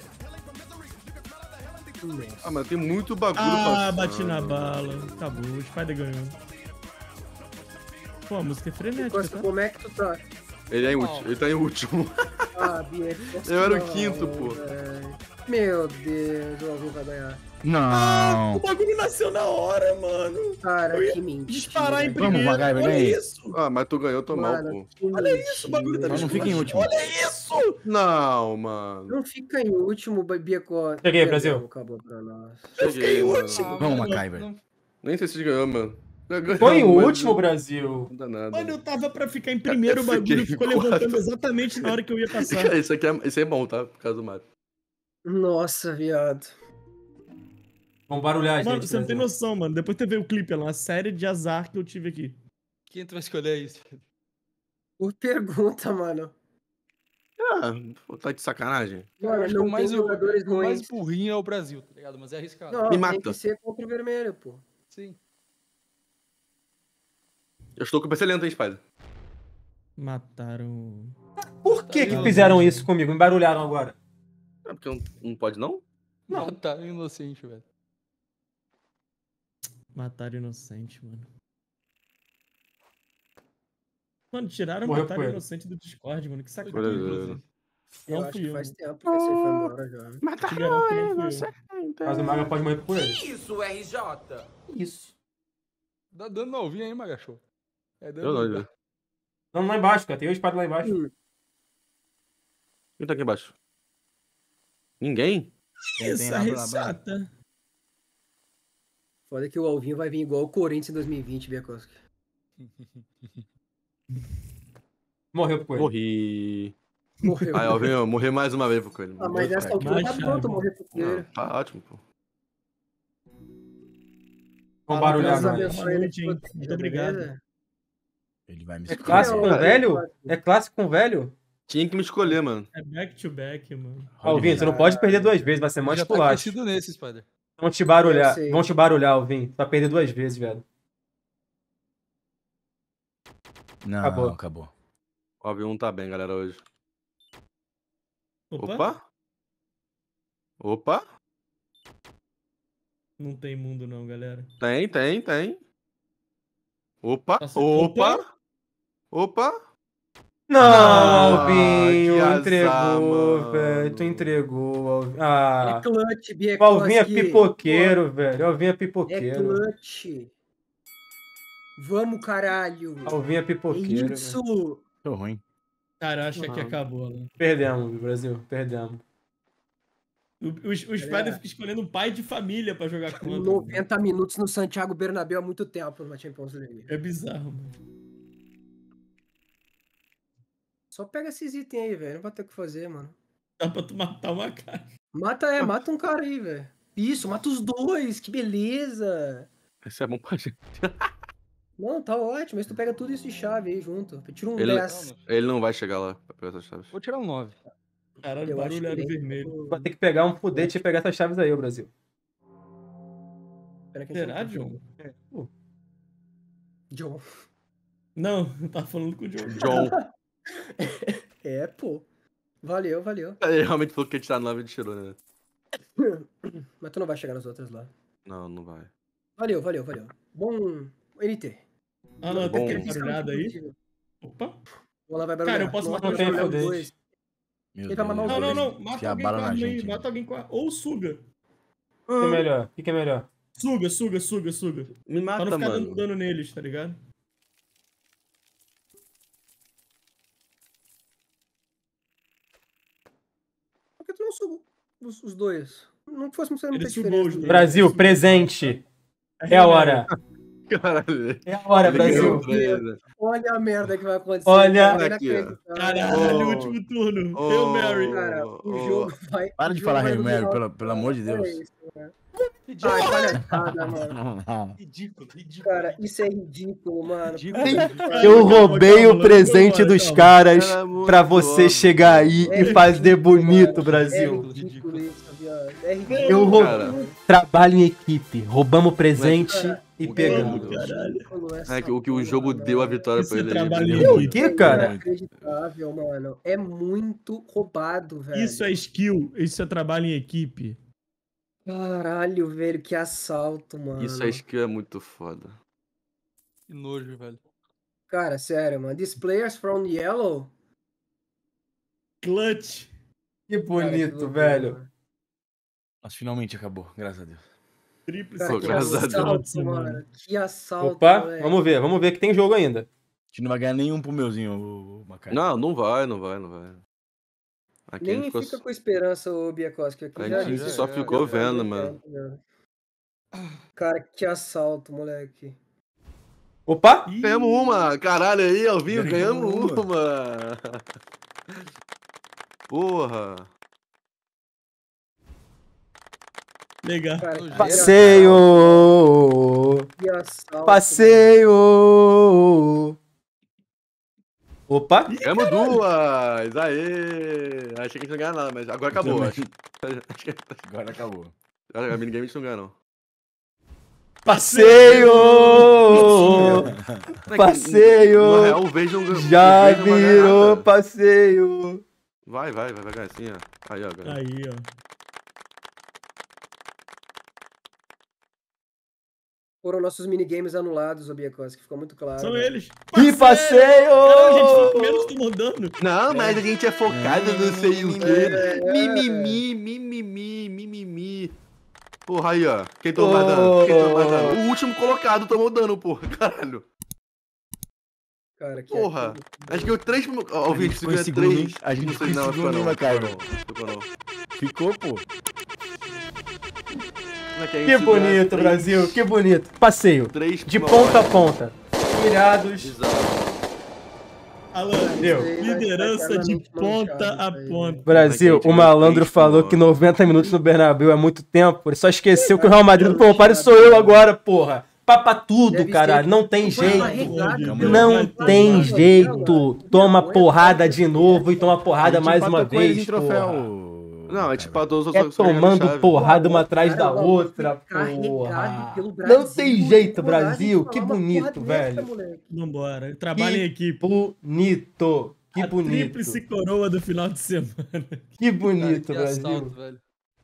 Ah, mas tem muito bagulho Ah, passando. bati na bala. Acabou, o Spider ganhou. Pô, a música é frenética, Costa, tá? como é que tu tá? Ele, é em último, ele tá em último. Ah, Bia Costa, Eu era o não, quinto, pô. velho. Meu Deus, o Alvin vai ganhar. Não. O bagulho nasceu na hora, mano. Cara, Eu ia que mentira. Disparar em Vamos, primeiro. MacGyver, Olha ganhei. isso. Ah, mas tu ganhou, tô mal, Mano, pô. que Olha isso, o bagulho tá mentira. Mas não fica em último. Olha isso. Não, mano. Não fica em último, Bia Costa. Cheguei, Perdão, Brasil. Acabou pra nós. Cheguei, mano. Ah, Vamos, mano, MacGyver. não- Nem sei se ele ganhou, mano. Foi em Não, mas último, não- Brasil. Não dá nada. Mano, eu tava pra ficar em primeiro, o eu bagulho fiquei ficou em quarto. levantando exatamente na hora que eu ia passar. Cara, isso aqui é, isso é bom, tá? Por causa do Mario. Nossa, viado. Vamos barulhar, Mano, gente. você não tem Brasil. noção, mano. Depois teve o clipe lá, uma série de azar que eu tive aqui. Quem tu vai escolher isso? Por pergunta, mano. Ah, pô, tá de sacanagem. Eu Mano, acho que não o mais, tem o, jogadores o mais ruins. burrinho é o Brasil, tá ligado? Mas é arriscado. Não, Me tem mata. que ser contra o vermelho, pô. Sim. Eu estou com o P C lento, hein, Spider? Mataram. Por que que Não, fizeram não. isso comigo? Me barulharam agora. É porque não, não pode, não? Não, tá inocente, velho. Mataram inocente, mano. Mano, tiraram Morreu mataram coelho. inocente do Discord, mano. Que Foi tu, sacanagem. inclusive. Eu Não acho fui que eu. faz tempo que esse aí foi embora já. Te garanto que não fui eu. Mas o Maga pode morrer por ele. Isso, R J? Isso. Dá dano no Alvinho aí, Magachô. É Eu dano não, no- velho. Não, lá embaixo, cara. Tem o espada lá embaixo. Quem tá aqui embaixo? Ninguém? Tem- tem Essa lá, lá, lá. ressata. Foda que o Alvinho vai vir igual o Corinthians em dois mil e vinte, Biakoski. Morreu pro coelho. Morri. Morreu. Aí, Alvinho, morri mais uma vez pro coelho. Ah, mas nessa Cara, altura tá Mais pronto chave. morrer pro não, coelho. tá ótimo, pô. Vamos Fala, barulhar, Deus nós. abençoe Boa ele, noite, hein? proteja, Muito obrigado. beleza? Ele vai me É escolher. clássico com Não, velho? é- É clássico com velho? Tinha que me escolher, mano. É back to back, mano. Alvin, você não pode perder duas vezes, vai ser mó Já tá esculacho. aquecido nesse, Spider. Vão te barulhar, Eu sei. vão te barulhar, Alvin. Tu vai perder duas vezes, velho. Não, Acabou. acabou. O Alvinho não tá bem, galera, hoje. Opa. Opa. Opa. Não tem mundo não, galera. Tem, tem, tem. Opa. Nossa, Opa. Opa. Não, Ah, Alvinho, que azar, entregou, mano. velho. Tu entregou, Alvin. Ah, É clutch, o Biakoski. Alvin é pipoqueiro, velho. O Alvin é É pipoqueiro. clutch. Vamos, caralho. Alvin é É pipoqueiro, velho. isso. Tô ruim. Cara, eu acho que aqui Não. acabou, né? Perdemos, Brasil, perdemos. O, o, o Spider fica escolhendo um pai de família pra jogar contra. noventa minutos no Santiago Bernabéu há muito tempo numa Champions League. É bizarro, mano. Só pega esses itens aí, velho. Não vai ter o que fazer, mano. Dá pra tu matar uma cara. Mata, é, mata um cara aí, velho. Isso, mata os dois. Que beleza. Esse é bom pra gente. Não, tá ótimo. Mas tu pega tudo isso de chave aí junto. Tira um Ele- dez. Ele não vai chegar lá pra pegar essas chaves. Vou tirar um nove. Caralho, Eu acho barulho que era ele- vermelho. Vai ter que pegar um fudete e pegar essas chaves aí, ô Brasil. Pera que a gente Será, não John? tá- John. Não, eu tava falando com o John. John. É, pô. Valeu, valeu. Ele realmente falou que ia tirar nove e tirou, né? Mas tu não vai chegar nas outras lá. Não, não vai. Valeu, valeu, valeu. Bom N T. Ah, não, Bom. tem aquele barulhado aí. Opa. Vou lá, vai Cara, barulhar. eu posso Nossa, matar não tem vai barulhar os fodete. dois. Meu Ele vai mamar os Não, não, dois. não. Mata Enfia a alguém bala com a na arma aí. gente, Mata alguém com a... Ou suga. O que é melhor? O que que é melhor? Suga, suga, suga, suga. Me Pra mata, não ficar mano. dando dano neles, tá ligado? Por que tu não sugou os, os dois? Não fosse muita Ele sugou diferença. os dois. Brasil, presente. É a hora. Caralho. É a hora, Ele Brasil. ganhou pra ele. Olha a merda que vai acontecer. Olha cara, aqui, ó. inacreditável. Caralho, Oh. último turno. Oh. Eu, Mary. Cara, o Oh. jogo vai. Para o de jogo falar vai Hail no Mary, final. pelo, pelo amor de Deus. É isso, cara. Ai, palhaçada, mano. Ridículo, ridículo. Cara, isso é ridículo, mano. Ridículo. Eu roubei o presente dos caras Era muito pra você óbvio. chegar aí É e fazer ridículo, bonito, mano. Brasil. É ridículo isso, viado. É ridículo. Eu roubei. Cara, Trabalho em equipe. Roubamos presente Cara, e o pegamos. jogo- Ridículo essa É que o que o porra, jogo mano. deu a vitória Isso pra é ele. trabalho ele- em O equipe. que, cara? Inacreditável, mano. É muito roubado, velho. Isso é skill, isso é trabalho em equipe. Caralho, velho, que assalto, mano. Isso aí que é muito foda. Que nojo, velho. Cara, sério, mano. These players from yellow. Clutch. Que Cara, que bonito, loucura, velho. mano. Mas finalmente acabou, graças a Deus. Triplo Cara, Pô, que graças a Deus. assalto, mano. Que assalto, Opa, moleque. vamos ver, vamos ver que tem jogo ainda. A gente não vai ganhar nenhum pro meuzinho, o Macai. Não, não vai, não vai, não vai. Aqui a Nem gente ficou, fica com esperança, ô Biakoski. Aqui a já gente disse, só já- ficou já vendo, falei, mano. já. Cara, que assalto, moleque. Opa! Ih, Ganhamos uma! Caralho aí, Alvinho, Ganhamos ganhamos uma. uma! Porra! Legal. Cara, que Passeio! Que assalto. Passeio! Opa! Ganhamos duas! Aê! Achei que a gente não ia ganhar nada, mas agora acabou, Também. acho. Acho que Agora acabou. a minigame a gente não ganha, não. Passeio! Na Passeio! real, o Verde não ganhou. Já o Verde não vai ganhar virou nada. passeio! Vai, vai, vai, vai ganhar sim, ó. Aí, ó. ganhou. Aí, ó. Foram nossos minigames anulados, ô Biakoski. Ficou muito claro. São né? eles. Que passeio! Caralho, gente, foi o primeiro que tomou dano. Não, mas a gente é focado, não sei o É, quê. é, Mimimi, mimimi, mimimi. Porra, aí, ó. Quem tomou mais dano? Quem tomou mais dano? O último colocado tomou dano, porra. Caralho. Cara, que Porra. A gente ganhou três... Ó, A ouvinte, gente você ficou em ganhou segundo, três... hein? A gente Não sei, ficou em não, segundo, ficou hein, não, Macaio? ficou não. Ficou, pô. Não é que a gente Que ganha bonito, três- Brasil, que bonito. Passeio. Três De uma ponta hora. a ponta. Virados. Exato. Alan, Deu. liderança de ponta a ponta. Brasil, Aqui a gente o malandro ganhou três falou por que hora. noventa minutos no Bernabéu é muito tempo. Ele só esqueceu que o Real Madrid do Palmeiras sou eu agora, porra. Papa tudo, Deve caralho. ser- Não tem Foi jeito. arregado Não pelo Não Flamengo, tem mano. jeito. Toma porrada de novo e toma A porrada gente mais uma empatou com eles vez, em troféu. porra. Não, a gente empatou só É só- só ganhando tomando chave. porrada uma atrás Cara, da o bagulho outra, foi carregado porra. pelo Não Brasil, tem jeito, coragem de Brasil. falar Que uma porra bonito, dessa, velho. moleque. Vambora. Trabalha em Que equipe. bonito. Que A bonito. tríplice coroa do final de semana. Que bonito, Cara, que Brasil. assalto, velho.